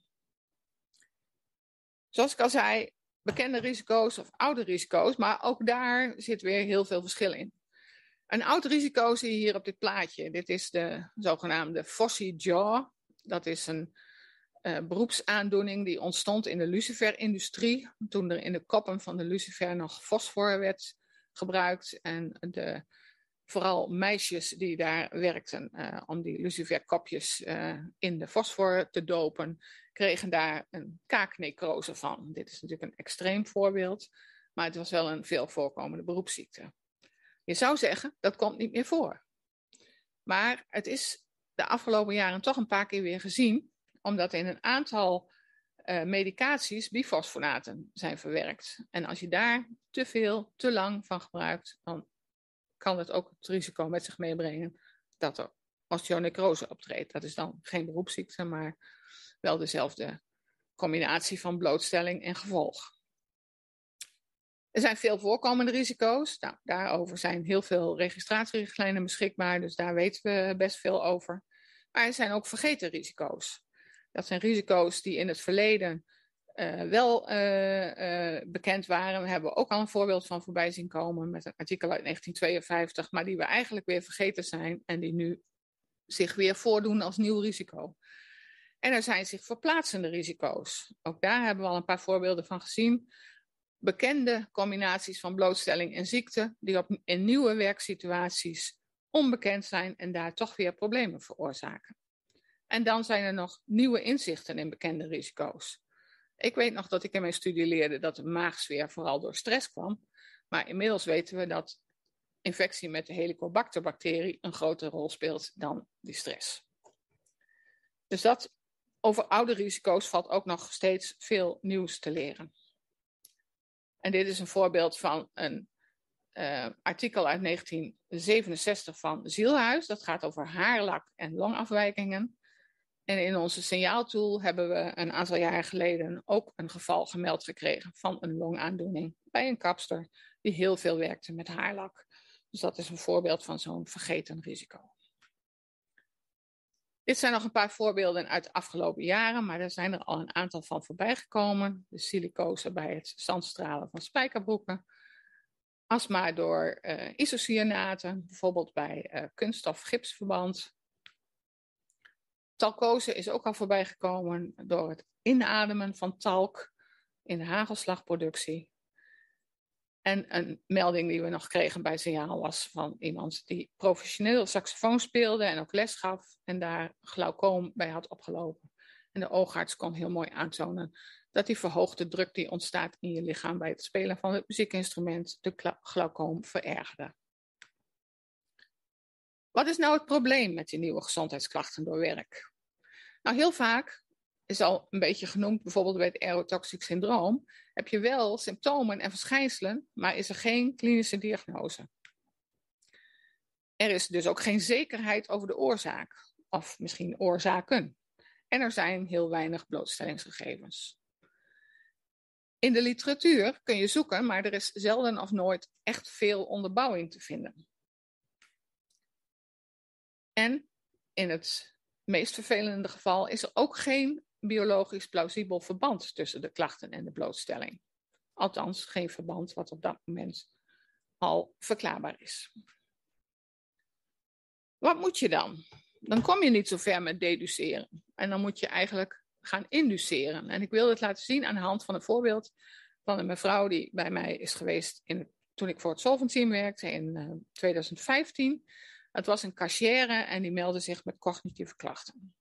Zoals ik al zei, bekende risico's of oude risico's, maar ook daar zit weer heel veel verschil in. Een oud risico zie je hier op dit plaatje. Dit is de zogenaamde Fossey Jaw. Dat is een uh, beroepsaandoening die ontstond in de luciferindustrie, toen er in de koppen van de lucifer nog fosfor werd gebruikt en de, vooral meisjes die daar werkten uh, om die luciferkopjes uh, in de fosfor te dopen, kregen daar een kaaknecrose van. Dit is natuurlijk een extreem voorbeeld, maar het was wel een veel voorkomende beroepsziekte. Je zou zeggen, dat komt niet meer voor. Maar het is de afgelopen jaren toch een paar keer weer gezien, omdat in een aantal uh, medicaties bifosfonaten zijn verwerkt. En als je daar te veel, te lang van gebruikt, dan kan het ook het risico met zich meebrengen dat er osteonecrose optreedt. Dat is dan geen beroepsziekte, maar wel dezelfde combinatie van blootstelling en gevolg. Er zijn veel voorkomende risico's. Nou, daarover zijn heel veel registratierichtlijnen beschikbaar, dus daar weten we best veel over. Maar er zijn ook vergeten risico's. Dat zijn risico's die in het verleden uh, wel uh, uh, bekend waren. We hebben ook al een voorbeeld van voorbij zien komen met een artikel uit negentien tweeënvijftig, maar die we eigenlijk weer vergeten zijn en die nu zich weer voordoen als nieuw risico. En er zijn zich verplaatsende risico's. Ook daar hebben we al een paar voorbeelden van gezien. Bekende combinaties van blootstelling en ziekte die op, in nieuwe werksituaties onbekend zijn en daar toch weer problemen veroorzaken. En dan zijn er nog nieuwe inzichten in bekende risico's. Ik weet nog dat ik in mijn studie leerde dat de maagzweer vooral door stress kwam. Maar inmiddels weten we dat infectie met de Helicobacter-bacterie een grotere rol speelt dan die stress. Dus dat over oude risico's valt ook nog steeds veel nieuws te leren. En dit is een voorbeeld van een uh, artikel uit negentien zevenenzestig van Zielhuis. Dat gaat over haarlak en longafwijkingen. En in onze signaaltool hebben we een aantal jaar geleden ook een geval gemeld gekregen van een longaandoening bij een kapster die heel veel werkte met haarlak. Dus dat is een voorbeeld van zo'n vergeten risico. Dit zijn nog een paar voorbeelden uit de afgelopen jaren, maar er zijn er al een aantal van voorbij gekomen. De silicose bij het zandstralen van spijkerbroeken. Astma door uh, isocyanaten, bijvoorbeeld bij uh, kunststof-gipsverband. Talkose is ook al voorbij gekomen door het inademen van talk in de hagelslagproductie. En een melding die we nog kregen bij Signaal was van iemand die professioneel saxofoon speelde en ook les gaf en daar glaucoom bij had opgelopen. En de oogarts kon heel mooi aantonen dat die verhoogde druk die ontstaat in je lichaam bij het spelen van het muziekinstrument de glaucoom verergerde. Wat is nou het probleem met die nieuwe gezondheidsklachten door werk? Nou, heel vaak is al een beetje genoemd, bijvoorbeeld bij het aerotoxic syndroom, heb je wel symptomen en verschijnselen, maar is er geen klinische diagnose. Er is dus ook geen zekerheid over de oorzaak, of misschien oorzaken. En er zijn heel weinig blootstellingsgegevens. In de literatuur kun je zoeken, maar er is zelden of nooit echt veel onderbouwing te vinden. En in het meest vervelende geval is er ook geen biologisch plausibel verband tussen de klachten en de blootstelling. Althans, geen verband wat op dat moment al verklaarbaar is. Wat moet je dan? Dan kom je niet zo ver met deduceren. En dan moet je eigenlijk gaan induceren. En ik wil het laten zien aan de hand van een voorbeeld van een mevrouw die bij mij is geweest in, toen ik voor het Solvent Team werkte in uh, twintig vijftien. Het was een cashière en die meldde zich met cognitieve klachten.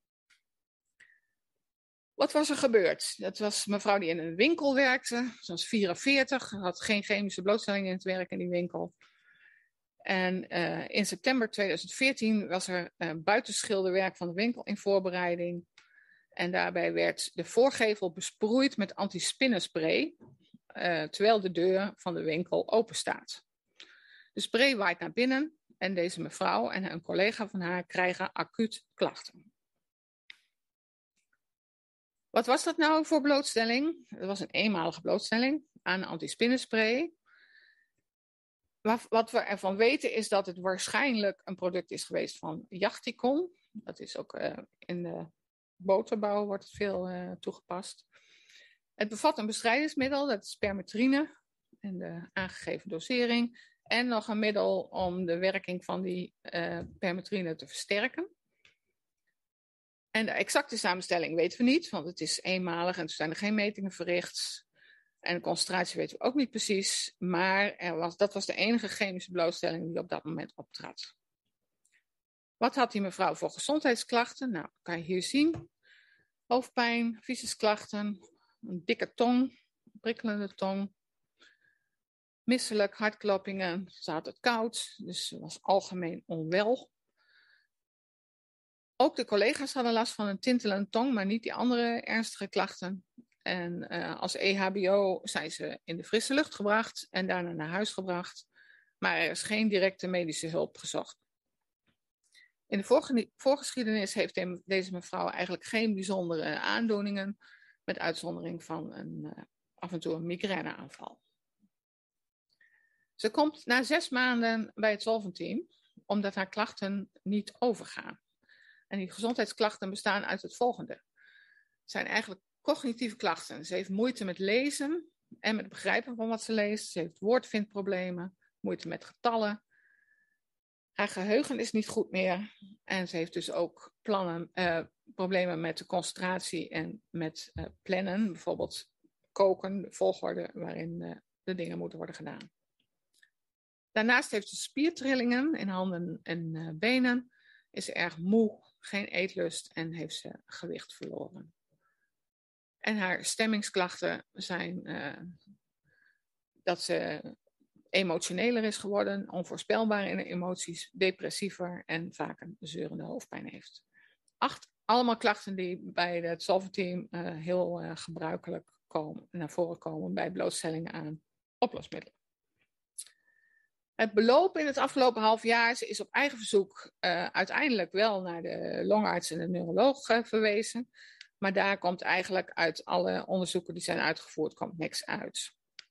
Wat was er gebeurd? Dat was een mevrouw die in een winkel werkte. Ze was vierenveertig, had geen chemische blootstelling in het werk in die winkel. En uh, in september twintig veertien was er uh, buitenschilderwerk van de winkel in voorbereiding. En daarbij werd de voorgevel besproeid met antispinnenspray, uh, terwijl de deur van de winkel open staat. De spray waait naar binnen en deze mevrouw en een collega van haar krijgen acuut klachten. Wat was dat nou voor blootstelling? Het was een eenmalige blootstelling aan antispinnenspray. Wat we ervan weten is dat het waarschijnlijk een product is geweest van Jachticon. Dat is ook uh, in de boterbouw wordt het veel uh, toegepast. Het bevat een bestrijdingsmiddel, dat is permetrine, en de aangegeven dosering. En nog een middel om de werking van die uh, permetrine te versterken. En de exacte samenstelling weten we niet, want het is eenmalig en er zijn er geen metingen verricht. En de concentratie weten we ook niet precies, maar er was, dat was de enige chemische blootstelling die op dat moment optrad. Wat had die mevrouw voor gezondheidsklachten? Nou, dat kan je hier zien. Hoofdpijn, visusklachten, een dikke tong, prikkelende tong, misselijk, hartkloppingen, ze had het koud, dus ze was algemeen onwel. Ook de collega's hadden last van een tintelende tong, maar niet die andere ernstige klachten. En uh, als E H B O zijn ze in de frisse lucht gebracht en daarna naar huis gebracht. Maar er is geen directe medische hulp gezocht. In de voorge- voorgeschiedenis heeft de, deze mevrouw eigenlijk geen bijzondere aandoeningen, met uitzondering van een, uh, af en toe een migraineaanval. Ze komt na zes maanden bij het Solvent Team, omdat haar klachten niet overgaan. En die gezondheidsklachten bestaan uit het volgende. Het zijn eigenlijk cognitieve klachten. Ze heeft moeite met lezen en met begrijpen van wat ze leest. Ze heeft woordvindproblemen, moeite met getallen. Haar geheugen is niet goed meer. En ze heeft dus ook plannen, uh, problemen met de concentratie en met uh, plannen. Bijvoorbeeld koken, de volgorde waarin uh, de dingen moeten worden gedaan. Daarnaast heeft ze spiertrillingen in handen en uh, benen. Is ze erg moe, geen eetlust en heeft ze gewicht verloren. En haar stemmingsklachten zijn uh, dat ze emotioneler is geworden, onvoorspelbaar in de emoties, depressiever en vaak een zeurende hoofdpijn heeft. Acht, allemaal klachten die bij het Solvent Team uh, heel uh, gebruikelijk komen, naar voren komen bij blootstellingen aan oplosmiddelen. Het beloop in het afgelopen half jaar is op eigen verzoek uh, uiteindelijk wel naar de longarts en de neuroloog uh, verwezen. Maar daar komt eigenlijk uit alle onderzoeken die zijn uitgevoerd, komt niks uit.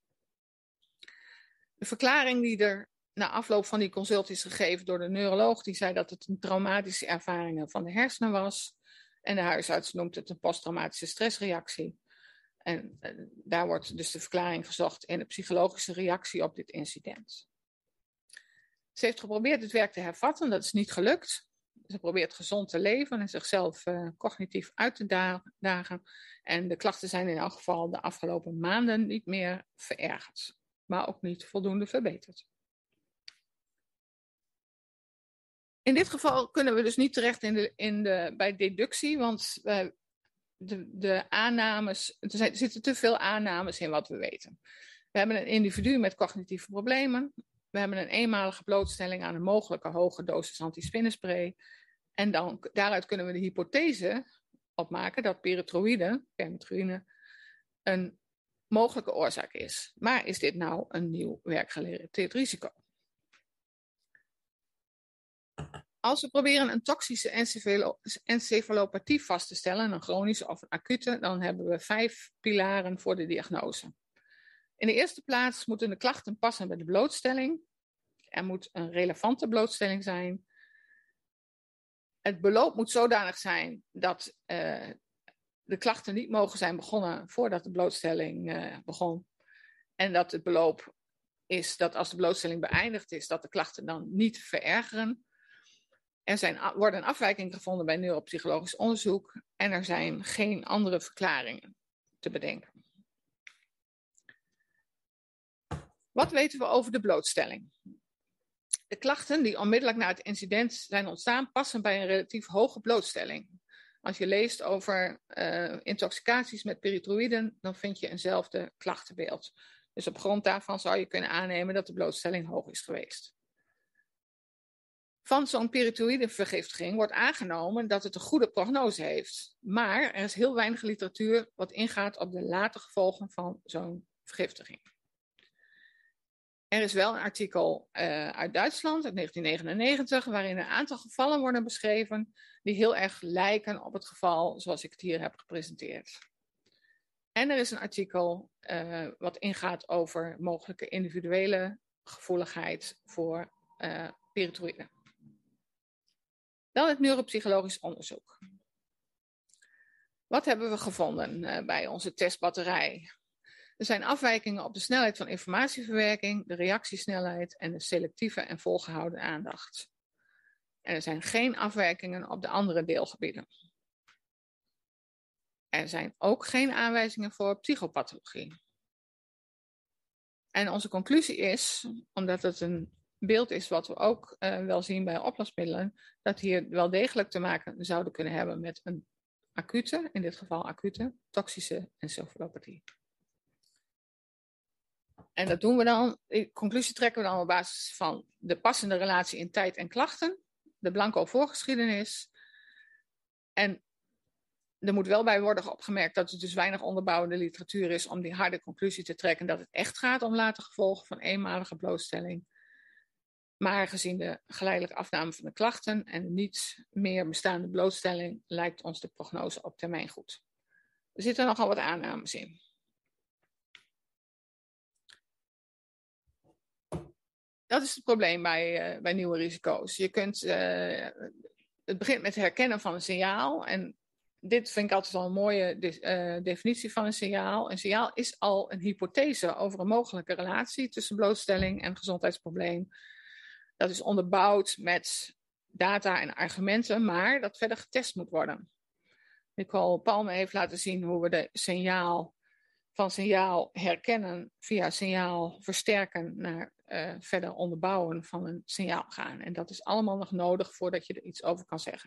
De verklaring die er na afloop van die consult is gegeven door de neuroloog, die zei dat het een traumatische ervaring van de hersenen was. En de huisarts noemt het een posttraumatische stressreactie. En uh, daar wordt dus de verklaring gezocht in de psychologische reactie op dit incident. Ze heeft geprobeerd het werk te hervatten, dat is niet gelukt. Ze probeert gezond te leven en zichzelf uh, cognitief uit te dagen. En de klachten zijn in elk geval de afgelopen maanden niet meer verergerd, maar ook niet voldoende verbeterd. In dit geval kunnen we dus niet terecht in de, in de, bij deductie, want uh, de, de aannames, er, zijn, er zitten te veel aannames in wat we weten. We hebben een individu met cognitieve problemen. We hebben een eenmalige blootstelling aan een mogelijke hoge dosis antispinnenspray. En dan, daaruit kunnen we de hypothese opmaken dat pyrethroïde, permethroïne, een mogelijke oorzaak is. Maar is dit nou een nieuw werkgerelateerd risico? Als we proberen een toxische encefalo- encefalopathie vast te stellen, een chronische of een acute, dan hebben we vijf pilaren voor de diagnose. In de eerste plaats moeten de klachten passen bij de blootstelling. Er moet een relevante blootstelling zijn. Het beloop moet zodanig zijn dat uh, de klachten niet mogen zijn begonnen voordat de blootstelling uh, begon. En dat het beloop is dat als de blootstelling beëindigd is, dat de klachten dan niet verergeren. Er zijn, worden afwijkingen gevonden bij neuropsychologisch onderzoek en er zijn geen andere verklaringen te bedenken. Wat weten we over de blootstelling? De klachten die onmiddellijk na het incident zijn ontstaan passen bij een relatief hoge blootstelling. Als je leest over uh, intoxicaties met pyrethroïden, dan vind je eenzelfde klachtenbeeld. Dus op grond daarvan zou je kunnen aannemen dat de blootstelling hoog is geweest. Van zo'n pyrethroïdevergiftiging wordt aangenomen dat het een goede prognose heeft. Maar er is heel weinig literatuur wat ingaat op de late gevolgen van zo'n vergiftiging. Er is wel een artikel uh, uit Duitsland uit negentien negenennegentig waarin een aantal gevallen worden beschreven die heel erg lijken op het geval zoals ik het hier heb gepresenteerd. En er is een artikel uh, wat ingaat over mogelijke individuele gevoeligheid voor uh, pyrethroïden. Dan het neuropsychologisch onderzoek. Wat hebben we gevonden uh, bij onze testbatterij? Er zijn afwijkingen op de snelheid van informatieverwerking, de reactiesnelheid en de selectieve en volgehouden aandacht. En er zijn geen afwijkingen op de andere deelgebieden. Er zijn ook geen aanwijzingen voor psychopathologie. En onze conclusie is, omdat het een beeld is wat we ook uh, wel zien bij oplosmiddelen, dat hier wel degelijk te maken zouden kunnen hebben met een acute, in dit geval acute, toxische encefalopathie. En dat doen we dan, de conclusie trekken we dan op basis van de passende relatie in tijd en klachten, de blanco voorgeschiedenis. En er moet wel bij worden opgemerkt dat er dus weinig onderbouwende literatuur is om die harde conclusie te trekken dat het echt gaat om late gevolgen van eenmalige blootstelling. Maar gezien de geleidelijke afname van de klachten en de niet meer bestaande blootstelling lijkt ons de prognose op termijn goed. Er zitten nogal wat aannames in. Dat is het probleem bij, uh, bij nieuwe risico's. Je kunt, uh, het begint met het herkennen van een signaal. En dit vind ik altijd wel een mooie de, uh, definitie van een signaal. Een signaal is al een hypothese over een mogelijke relatie tussen blootstelling en gezondheidsprobleem. Dat is onderbouwd met data en argumenten, maar dat verder getest moet worden. Nicole Palme heeft laten zien hoe we de signaal van signaal herkennen via signaal versterken naar uh, verder onderbouwen van een signaal gaan. En dat is allemaal nog nodig voordat je er iets over kan zeggen.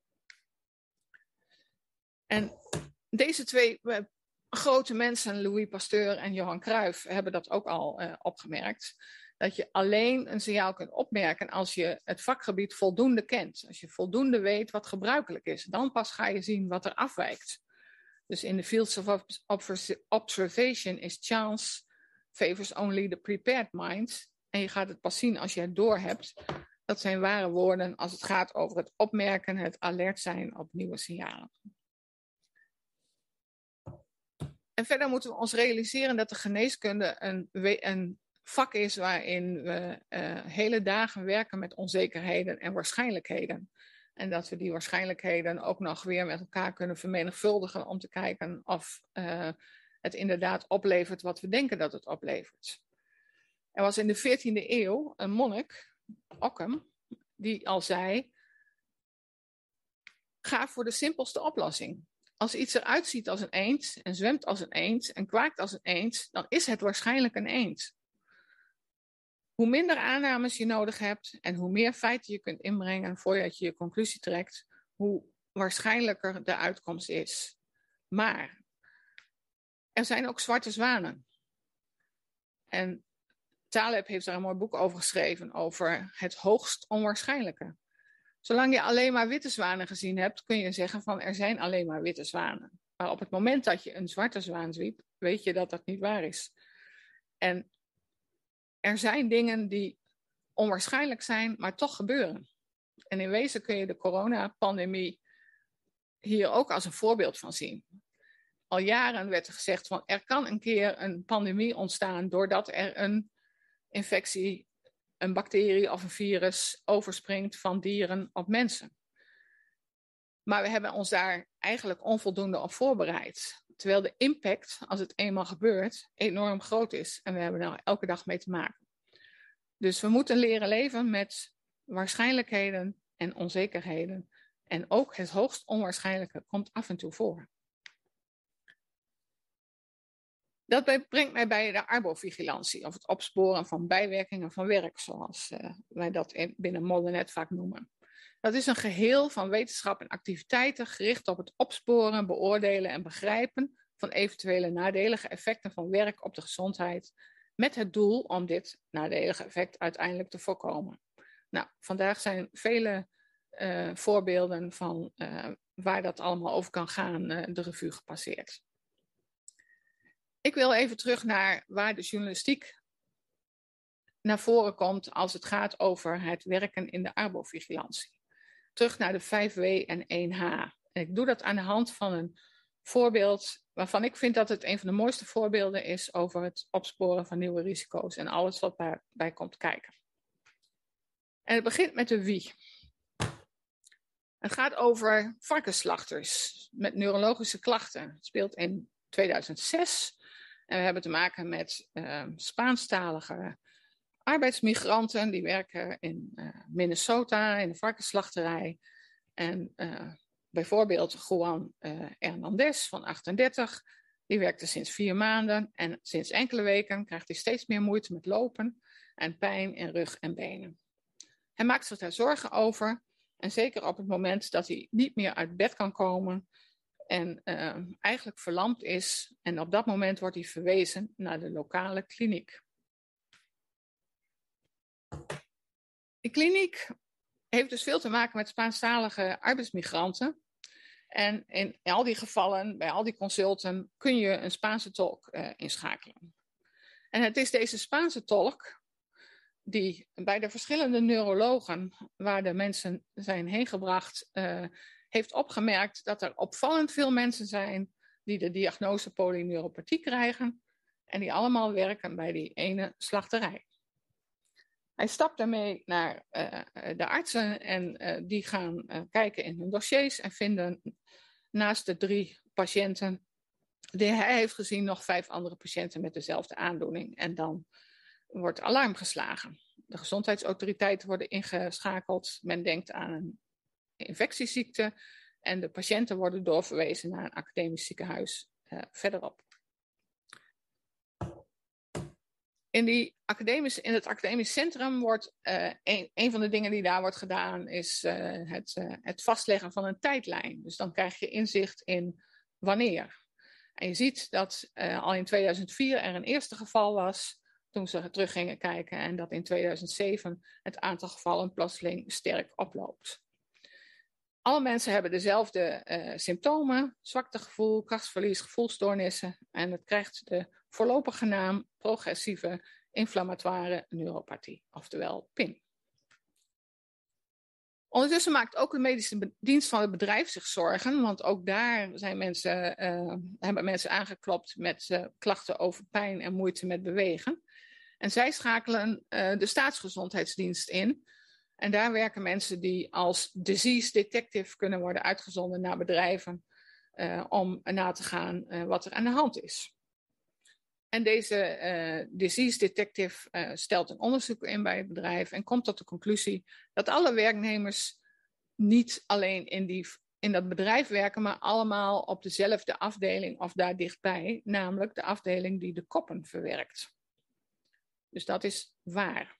En deze twee uh, grote mensen, Louis Pasteur en Johan Cruijff, hebben dat ook al uh, opgemerkt. Dat je alleen een signaal kunt opmerken als je het vakgebied voldoende kent. Als je voldoende weet wat gebruikelijk is. Dan pas ga je zien wat er afwijkt. Dus in the fields of observation is chance favors only the prepared mind. En je gaat het pas zien als je het doorhebt. Dat zijn ware woorden als het gaat over het opmerken, het alert zijn op nieuwe signalen. En verder moeten we ons realiseren dat de geneeskunde een, een vak is waarin we uh, hele dagen werken met onzekerheden en waarschijnlijkheden. En dat we die waarschijnlijkheden ook nog weer met elkaar kunnen vermenigvuldigen om te kijken of uh, het inderdaad oplevert wat we denken dat het oplevert. Er was in de veertiende eeuw een monnik, Ockham, die al zei: ga voor de simpelste oplossing. Als iets eruit ziet als een eend en zwemt als een eend en kwaakt als een eend, dan is het waarschijnlijk een eend. Hoe minder aannames je nodig hebt en hoe meer feiten je kunt inbrengen voordat je je conclusie trekt, hoe waarschijnlijker de uitkomst is. Maar er zijn ook zwarte zwanen. En Taleb heeft daar een mooi boek over geschreven, over het hoogst onwaarschijnlijke. Zolang je alleen maar witte zwanen gezien hebt, kun je zeggen van er zijn alleen maar witte zwanen. Maar op het moment dat je een zwarte zwaan ziet, weet je dat dat niet waar is. En er zijn dingen die onwaarschijnlijk zijn, maar toch gebeuren. En in wezen kun je de coronapandemie hier ook als een voorbeeld van zien. Al jaren werd er gezegd van er kan een keer een pandemie ontstaan doordat er een infectie, een bacterie of een virus overspringt van dieren op mensen. Maar we hebben ons daar eigenlijk onvoldoende op voorbereid. Terwijl de impact, als het eenmaal gebeurt, enorm groot is. En we hebben er elke dag mee te maken. Dus we moeten leren leven met waarschijnlijkheden en onzekerheden. En ook het hoogst onwaarschijnlijke komt af en toe voor. Dat brengt mij bij de arbovigilantie, of het opsporen van bijwerkingen van werk, zoals uh, wij dat in, binnen Modernet vaak noemen. Dat is een geheel van wetenschap en activiteiten gericht op het opsporen, beoordelen en begrijpen van eventuele nadelige effecten van werk op de gezondheid, met het doel om dit nadelige effect uiteindelijk te voorkomen. Nou, vandaag zijn vele uh, voorbeelden van uh, waar dat allemaal over kan gaan uh, de revue gepasseerd. Ik wil even terug naar waar de journalistiek naar voren komt als het gaat over het werken in de arbovigilantie. Terug naar de vijf W en één H. En ik doe dat aan de hand van een voorbeeld waarvan ik vind dat het een van de mooiste voorbeelden is over het opsporen van nieuwe risico's en alles wat daarbij komt kijken. En het begint met de wie. Het gaat over varkensslachters met neurologische klachten. Het speelt in tweeduizend zes. En we hebben te maken met uh, Spaanstalige arbeidsmigranten. Die werken in uh, Minnesota in de varkensslachterij. En uh, bijvoorbeeld Juan uh, Hernandez van achtendertig. Die werkte sinds vier maanden. En sinds enkele weken krijgt hij steeds meer moeite met lopen. En pijn in rug en benen. Hij maakt zich daar zorgen over. En zeker op het moment dat hij niet meer uit bed kan komen. En uh, eigenlijk verlamd is. En op dat moment wordt hij verwezen naar de lokale kliniek. Die kliniek heeft dus veel te maken met Spaanstalige arbeidsmigranten. En in al die gevallen, bij al die consulten, kun je een Spaanse tolk uh, inschakelen. En het is deze Spaanse tolk die bij de verschillende neurologen waar de mensen zijn heen gebracht, uh, heeft opgemerkt dat er opvallend veel mensen zijn die de diagnose polyneuropathie krijgen en die allemaal werken bij die ene slachterij. Hij stapt daarmee naar uh, de artsen en uh, die gaan uh, kijken in hun dossiers en vinden naast de drie patiënten die hij heeft gezien nog vijf andere patiënten met dezelfde aandoening. En dan wordt alarm geslagen. De gezondheidsautoriteiten worden ingeschakeld. Men denkt aan een infectieziekte en de patiënten worden doorverwezen naar een academisch ziekenhuis uh, verderop. In, die academische, in het academisch centrum wordt uh, een, een van de dingen die daar wordt gedaan is uh, het, uh, het vastleggen van een tijdlijn. Dus dan krijg je inzicht in wanneer. En je ziet dat uh, al in tweeduizend vier er een eerste geval was toen ze terug gingen kijken en dat in tweeduizend zeven het aantal gevallen plotseling sterk oploopt. Alle mensen hebben dezelfde uh, symptomen, zwaktegevoel, krachtsverlies, gevoelsstoornissen en het krijgt de voorlopige naam progressieve inflammatoire neuropathie, oftewel P I N. Ondertussen maakt ook de medische dienst van het bedrijf zich zorgen, want ook daar zijn mensen, uh, hebben mensen aangeklopt met uh, klachten over pijn en moeite met bewegen. En zij schakelen uh, de staatsgezondheidsdienst in. En daar werken mensen die als disease detective kunnen worden uitgezonden naar bedrijven uh, om na te gaan uh, wat er aan de hand is. En deze uh, disease detective uh, stelt een onderzoek in bij het bedrijf en komt tot de conclusie dat alle werknemers niet alleen in, die, in dat bedrijf werken, maar allemaal op dezelfde afdeling of daar dichtbij, namelijk de afdeling die de koppen verwerkt. Dus dat is waar.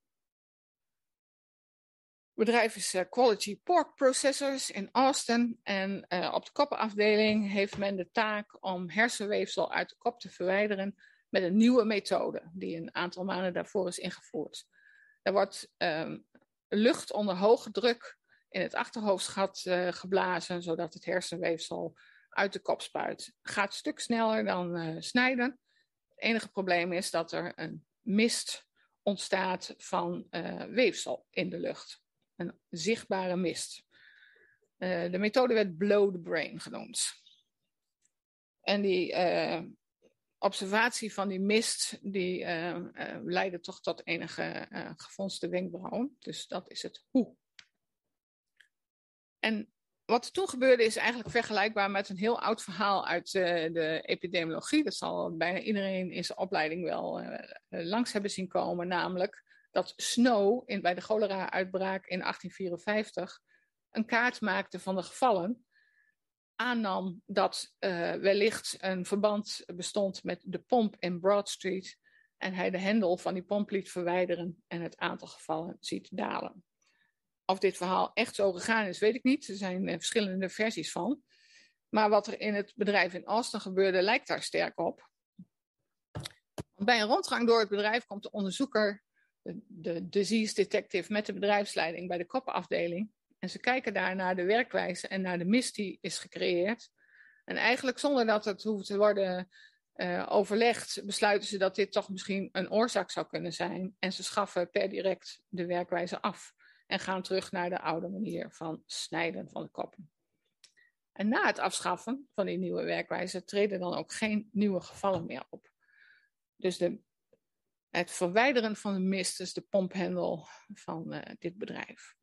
Het bedrijf is uh, Quality Pork Processors in Austin en uh, op de koppenafdeling heeft men de taak om hersenweefsel uit de kop te verwijderen met een nieuwe methode die een aantal maanden daarvoor is ingevoerd. Er wordt uh, lucht onder hoge druk in het achterhoofdgat uh, geblazen, zodat het hersenweefsel uit de kop spuit. Gaat een stuk sneller dan uh, snijden. Het enige probleem is dat er een mist ontstaat van uh, weefsel in de lucht. Een zichtbare mist. Uh, de methode werd blow the brain genoemd. En die uh, observatie van die mist, die uh, uh, leidde toch tot enige uh, gefronste wenkbrauwen. Dus dat is het hoe. En wat er toen gebeurde is eigenlijk vergelijkbaar met een heel oud verhaal uit uh, de epidemiologie. Dat zal bijna iedereen in zijn opleiding wel uh, langs hebben zien komen. Namelijk dat Snow in, bij de cholera-uitbraak in achttien vierenvijftig een kaart maakte van de gevallen. Aannam dat uh, wellicht een verband bestond met de pomp in Broad Street. En hij de hendel van die pomp liet verwijderen en het aantal gevallen ziet dalen. Of dit verhaal echt zo gegaan is, weet ik niet. Er zijn uh, verschillende versies van. Maar wat er in het bedrijf in Austin gebeurde, lijkt daar sterk op. Bij een rondgang door het bedrijf komt de onderzoeker, de, de disease detective, met de bedrijfsleiding bij de koppenafdeling. En ze kijken daar naar de werkwijze en naar de mist die is gecreëerd. En eigenlijk zonder dat het hoeft te worden uh, overlegd, besluiten ze dat dit toch misschien een oorzaak zou kunnen zijn. En ze schaffen per direct de werkwijze af. En gaan terug naar de oude manier van snijden van de koppen. En na het afschaffen van die nieuwe werkwijze treden dan ook geen nieuwe gevallen meer op. Dus de, het verwijderen van de mist is de pomphendel van uh, dit bedrijf.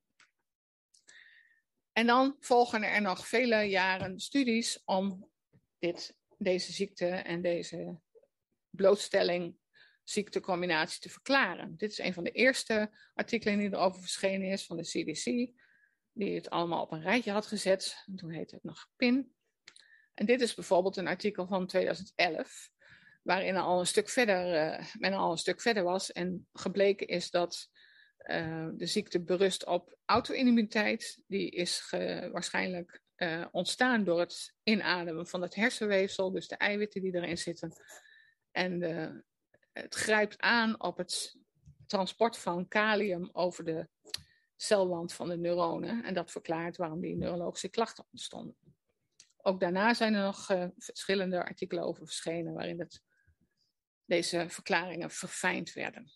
En dan volgen er nog vele jaren studies om dit, deze ziekte en deze blootstelling ziektecombinatie te verklaren. Dit is een van de eerste artikelen die erover verschenen is van de C D C, die het allemaal op een rijtje had gezet. Toen heette het nog P I N. En dit is bijvoorbeeld een artikel van tweeduizend elf, waarin er al een stuk verder, uh, men al een stuk verder was en gebleken is dat uh, de ziekte berust op auto-immuniteit. Die is ge, waarschijnlijk uh, ontstaan door het inademen van het hersenweefsel, dus de eiwitten die erin zitten. En de Het grijpt aan op het transport van kalium over de celwand van de neuronen. En dat verklaart waarom die neurologische klachten ontstonden. Ook daarna zijn er nog uh, verschillende artikelen over verschenen waarin het, deze verklaringen verfijnd werden.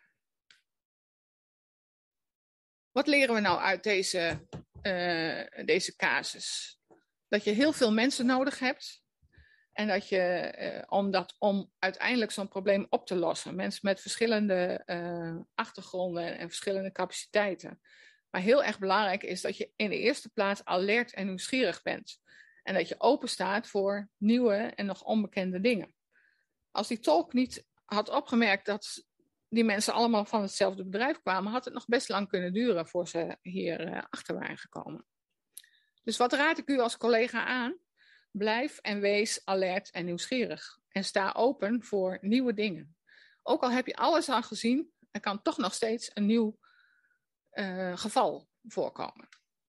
Wat leren we nou uit deze, uh, deze casus? Dat je heel veel mensen nodig hebt. En dat je, uh, om, dat, om uiteindelijk zo'n probleem op te lossen, mensen met verschillende uh, achtergronden en verschillende capaciteiten. Maar heel erg belangrijk is dat je in de eerste plaats alert en nieuwsgierig bent. En dat je open staat voor nieuwe en nog onbekende dingen. Als die tolk niet had opgemerkt dat die mensen allemaal van hetzelfde bedrijf kwamen, had het nog best lang kunnen duren voor ze hier uh, achter waren gekomen. Dus wat raad ik u als collega aan? Blijf en wees alert en nieuwsgierig. En sta open voor nieuwe dingen. Ook al heb je alles al gezien, er kan toch nog steeds een nieuw uh, geval voorkomen.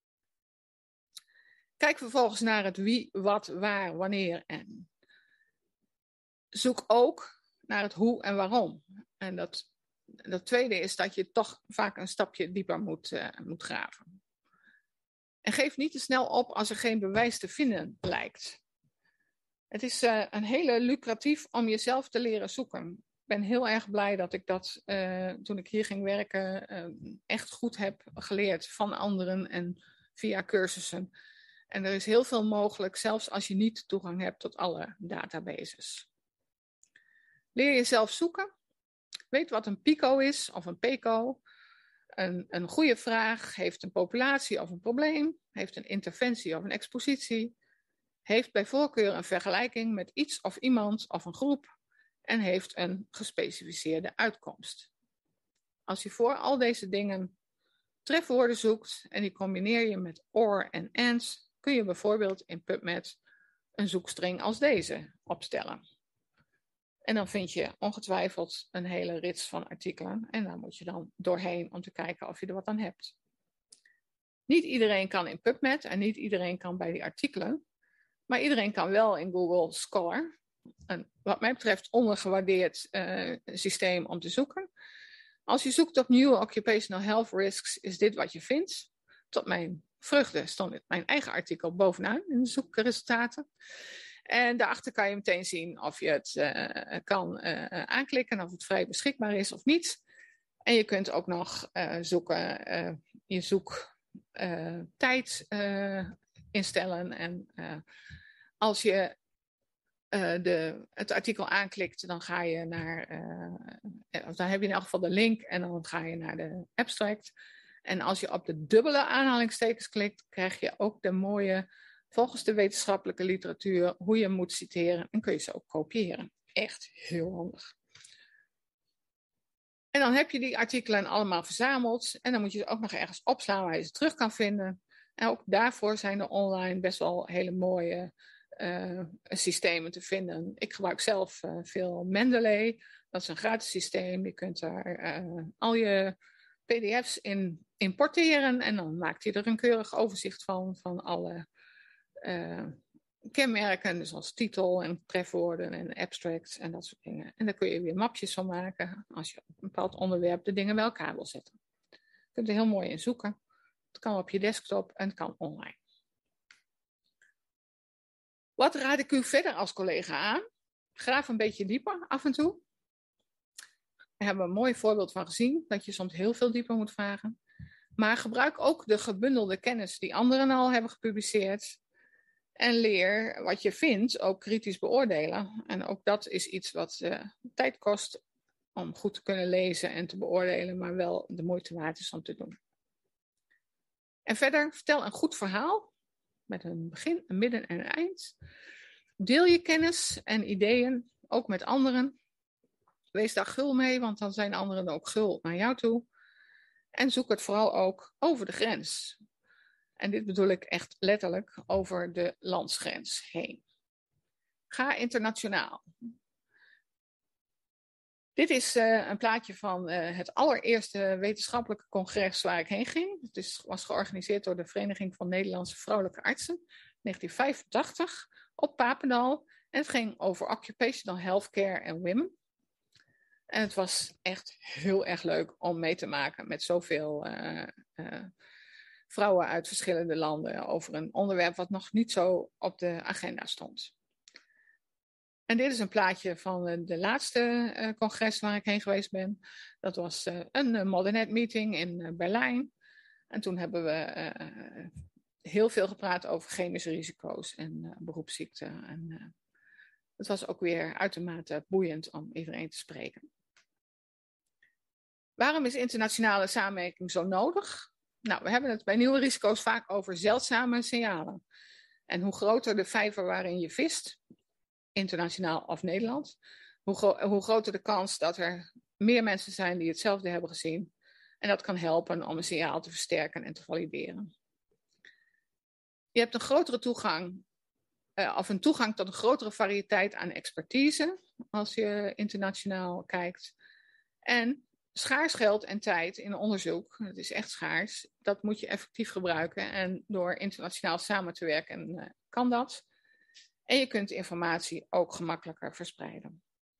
Kijk vervolgens naar het wie, wat, waar, wanneer en. Zoek ook naar het hoe en waarom. En dat, dat tweede is dat je toch vaak een stapje dieper moet, uh, moet graven. En geef niet te snel op als er geen bewijs te vinden lijkt. Het is uh, een hele lucratief om jezelf te leren zoeken. Ik ben heel erg blij dat ik dat uh, toen ik hier ging werken uh, echt goed heb geleerd van anderen en via cursussen. En er is heel veel mogelijk, zelfs als je niet toegang hebt tot alle databases. Leer jezelf zoeken. Weet wat een PICO is of een PECO. Een, een goede vraag heeft een populatie of een probleem, heeft een interventie of een expositie, heeft bij voorkeur een vergelijking met iets of iemand of een groep en heeft een gespecificeerde uitkomst. Als je voor al deze dingen trefwoorden zoekt en die combineer je met or en ands, kun je bijvoorbeeld in PubMed een zoekstring als deze opstellen. En dan vind je ongetwijfeld een hele rits van artikelen. En daar moet je dan doorheen om te kijken of je er wat aan hebt. Niet iedereen kan in PubMed en niet iedereen kan bij die artikelen. Maar iedereen kan wel in Google Scholar. Een wat mij betreft ondergewaardeerd uh, systeem om te zoeken. Als je zoekt op New Occupational Health Risks is dit wat je vindt. Tot mijn vreugde stond in mijn eigen artikel bovenaan in de zoekresultaten. En daarachter kan je meteen zien of je het uh, kan uh, aanklikken, of het vrij beschikbaar is of niet. En je kunt ook nog uh, zoeken, uh, je zoektijd uh, uh, instellen. En uh, als je uh, de, het artikel aanklikt, dan ga je naar, uh, dan heb je in elk geval de link en dan ga je naar de abstract. En als je op de dubbele aanhalingstekens klikt, krijg je ook de mooie, volgens de wetenschappelijke literatuur, hoe je moet citeren. En kun je ze ook kopiëren. Echt heel handig. En dan heb je die artikelen allemaal verzameld. En dan moet je ze ook nog ergens opslaan waar je ze terug kan vinden. En ook daarvoor zijn er online best wel hele mooie uh, systemen te vinden. Ik gebruik zelf uh, veel Mendeley. Dat is een gratis systeem. Je kunt daar uh, al je P D F's in importeren. En dan maakt hij er een keurig overzicht van. Van alle uh, kenmerken. Dus als titel en trefwoorden en abstracts en dat soort dingen. En daar kun je weer mapjes van maken. Als je op een bepaald onderwerp de dingen bij elkaar wil zetten. Je kunt er heel mooi in zoeken. Het kan op je desktop en het kan online. Wat raad ik u verder als collega aan? Graaf een beetje dieper af en toe. We hebben een mooi voorbeeld van gezien, dat je soms heel veel dieper moet vragen. Maar gebruik ook de gebundelde kennis die anderen al hebben gepubliceerd. En leer wat je vindt ook kritisch beoordelen. En ook dat is iets wat uh, tijd kost om goed te kunnen lezen en te beoordelen, maar wel de moeite waard is om te doen. En verder, vertel een goed verhaal met een begin, een midden en een eind. Deel je kennis en ideeën, ook met anderen. Wees daar gul mee, want dan zijn anderen ook gul naar jou toe. En zoek het vooral ook over de grens. En dit bedoel ik echt letterlijk over de landsgrens heen. Ga internationaal. Dit is uh, een plaatje van uh, het allereerste wetenschappelijke congres waar ik heen ging. Het is, was georganiseerd door de Vereniging van Nederlandse Vrouwelijke Artsen. negentien vijfentachtig op Papendal. En het ging over occupational healthcare en women. En het was echt heel erg leuk om mee te maken met zoveel uh, uh, vrouwen uit verschillende landen over een onderwerp wat nog niet zo op de agenda stond. En dit is een plaatje van de laatste uh, congres waar ik heen geweest ben. Dat was uh, een uh, Modernet meeting in uh, Berlijn. En toen hebben we uh, heel veel gepraat over chemische risico's en uh, beroepsziekten. En uh, het was ook weer uitermate boeiend om iedereen te spreken. Waarom is internationale samenwerking zo nodig? Nou, we hebben het bij nieuwe risico's vaak over zeldzame signalen. En hoe groter de vijver waarin je vist, internationaal of Nederland, hoe, gro- hoe groter de kans dat er meer mensen zijn die hetzelfde hebben gezien. En dat kan helpen om een signaal te versterken en te valideren. Je hebt een grotere toegang, uh, of een toegang tot een grotere variëteit aan expertise als je internationaal kijkt. En schaars geld en tijd in onderzoek, het is echt schaars, dat moet je effectief gebruiken. En door internationaal samen te werken uh, kan dat. En je kunt informatie ook gemakkelijker verspreiden.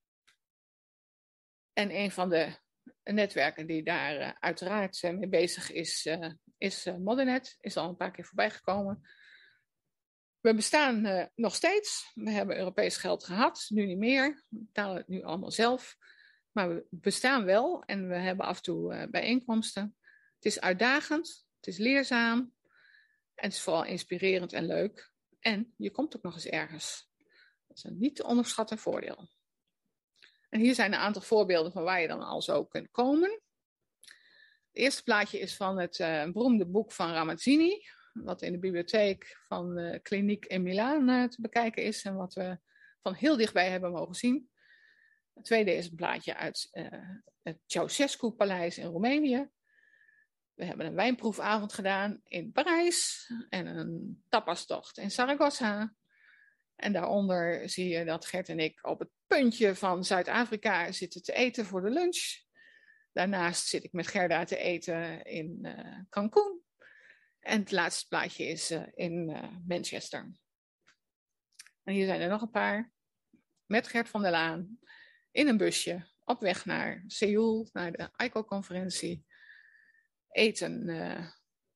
En een van de netwerken die daar uh, uiteraard uh, mee bezig is, uh, is uh, Modernet. Is al een paar keer voorbij gekomen. We bestaan uh, nog steeds. We hebben Europees geld gehad, nu niet meer. We betalen het nu allemaal zelf. Maar we bestaan wel en we hebben af en toe uh, bijeenkomsten. Het is uitdagend, het is leerzaam en het is vooral inspirerend en leuk. En je komt ook nog eens ergens. Dat is een niet te onderschatten voordeel. En hier zijn een aantal voorbeelden van waar je dan al zo kunt komen. Het eerste plaatje is van het uh, beroemde boek van Ramazzini, wat in de bibliotheek van de kliniek in Milaan uh, te bekijken is en wat we van heel dichtbij hebben mogen zien. Het tweede is een plaatje uit uh, het Ceausescu-paleis in Roemenië. We hebben een wijnproefavond gedaan in Parijs en een tapastocht in Zaragoza. En daaronder zie je dat Gert en ik op het puntje van Zuid-Afrika zitten te eten voor de lunch. Daarnaast zit ik met Gerda te eten in uh, Cancun. En het laatste plaatje is uh, in uh, Manchester. En hier zijn er nog een paar. Met Gert van der Laan in een busje op weg naar Seoul, naar de I C O-conferentie. Eten uh,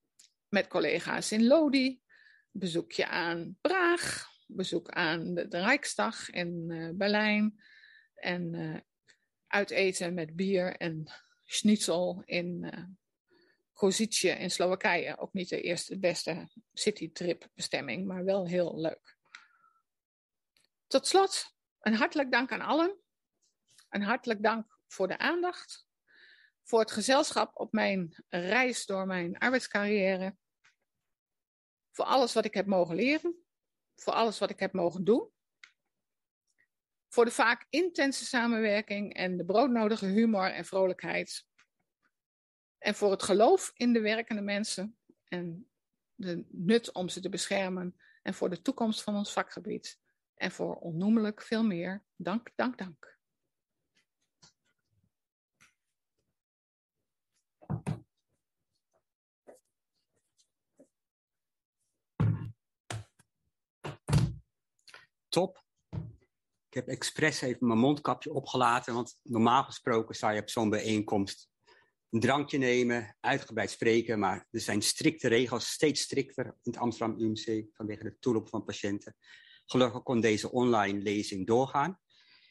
met collega's in Lodi, bezoekje aan Praag, bezoek aan de, de Rijksdag in uh, Berlijn en uh, uiteten met bier en schnitzel in uh, Košice in Slowakije. Ook niet de eerste beste citytrip bestemming, maar wel heel leuk. Tot slot, een hartelijk dank aan allen. Een hartelijk dank voor de aandacht. Voor het gezelschap op mijn reis door mijn arbeidscarrière. Voor alles wat ik heb mogen leren. Voor alles wat ik heb mogen doen. Voor de vaak intense samenwerking en de broodnodige humor en vrolijkheid. En voor het geloof in de werkende mensen en de nut om ze te beschermen. En voor de toekomst van ons vakgebied. En voor onnoemelijk veel meer. Dank, dank, dank.
Top. Ik heb expres even mijn mondkapje opgelaten, want normaal gesproken zou je op zo'n bijeenkomst een drankje nemen, uitgebreid spreken, maar er zijn strikte regels, steeds strikter in het Amsterdam U M C vanwege de toelop van patiënten. Gelukkig kon deze online lezing doorgaan.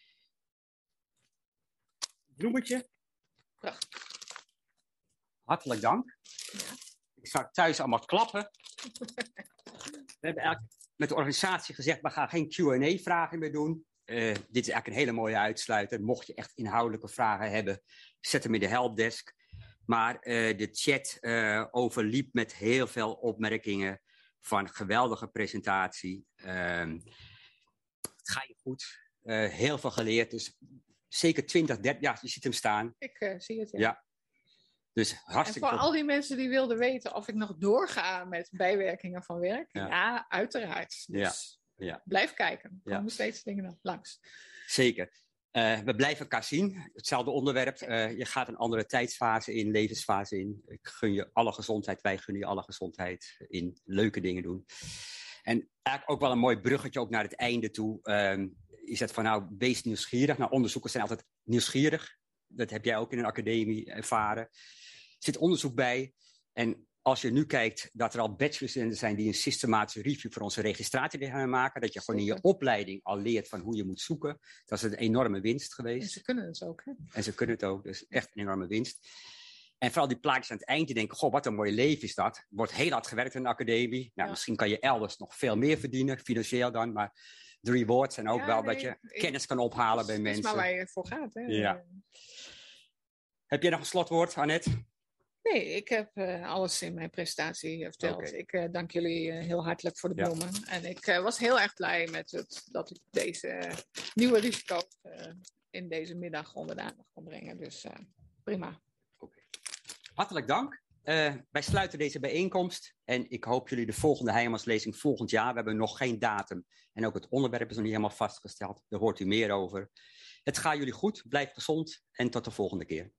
Bloemetje.
Prachtig.
Hartelijk dank.
Ja.
Ik zou thuis allemaal klappen. We hebben eigenlijk met de organisatie gezegd, we gaan geen Q en A-vragen meer doen. Uh, dit is eigenlijk een hele mooie uitsluiter. Mocht je echt inhoudelijke vragen hebben, zet hem in de helpdesk. Maar uh, de chat uh, overliep met heel veel opmerkingen van geweldige presentatie. Uh, het gaat je goed. Uh, heel veel geleerd. Dus zeker twintig, dertig, ja, je ziet hem staan.
Ik uh, zie het, ja.
ja. Dus hartstikke
en voor al die mensen die wilden weten of ik nog doorga met bijwerkingen van werk. Ja, ja uiteraard. Dus
ja, ja.
blijf kijken. Er
ja.
komen steeds dingen langs.
Zeker. Uh, we blijven elkaar zien. Hetzelfde onderwerp. Uh, je gaat een andere tijdsfase in, levensfase in. Ik gun je alle gezondheid. Wij gunnen je alle gezondheid in leuke dingen doen. En eigenlijk ook wel een mooi bruggetje ook naar het einde toe. Um, is het van nou, wees nieuwsgierig. Nou, onderzoekers zijn altijd nieuwsgierig. Dat heb jij ook in een academie ervaren. Er zit onderzoek bij. En als je nu kijkt dat er al bachelorstudenten zijn die een systematische review voor onze registratie gaan maken. Dat je gewoon in je opleiding al leert van hoe je moet zoeken. Dat is een enorme winst geweest.
En ze kunnen het ook, hè?
En ze kunnen het ook. Dus echt een enorme winst. En vooral die plaatjes aan het eind, die denken, goh, wat een mooi leven is dat. Er wordt heel hard gewerkt in de academie. Nou, ja. Misschien kan je elders nog veel meer verdienen, financieel dan. Maar de rewards zijn ook ja, wel nee, dat je ik, kennis kan ophalen bij mensen.
Dat is maar waar je voor gaat, hè?
Ja. Heb jij nog een slotwoord, Annette?
Nee, ik heb uh, alles in mijn presentatie verteld. Okay. Ik uh, dank jullie uh, heel hartelijk voor de bloemen. Ja. En ik uh, was heel erg blij met het, dat ik deze uh, nieuwe risico's uh, in deze middag onder de aandacht kon brengen. Dus uh, prima.
Okay. Hartelijk dank. Uh, wij sluiten deze bijeenkomst. En ik hoop jullie de volgende Heijemaslezing volgend jaar. We hebben nog geen datum. En ook het onderwerp is nog niet helemaal vastgesteld. Daar hoort u meer over. Het gaat jullie goed. Blijf gezond. En tot de volgende keer.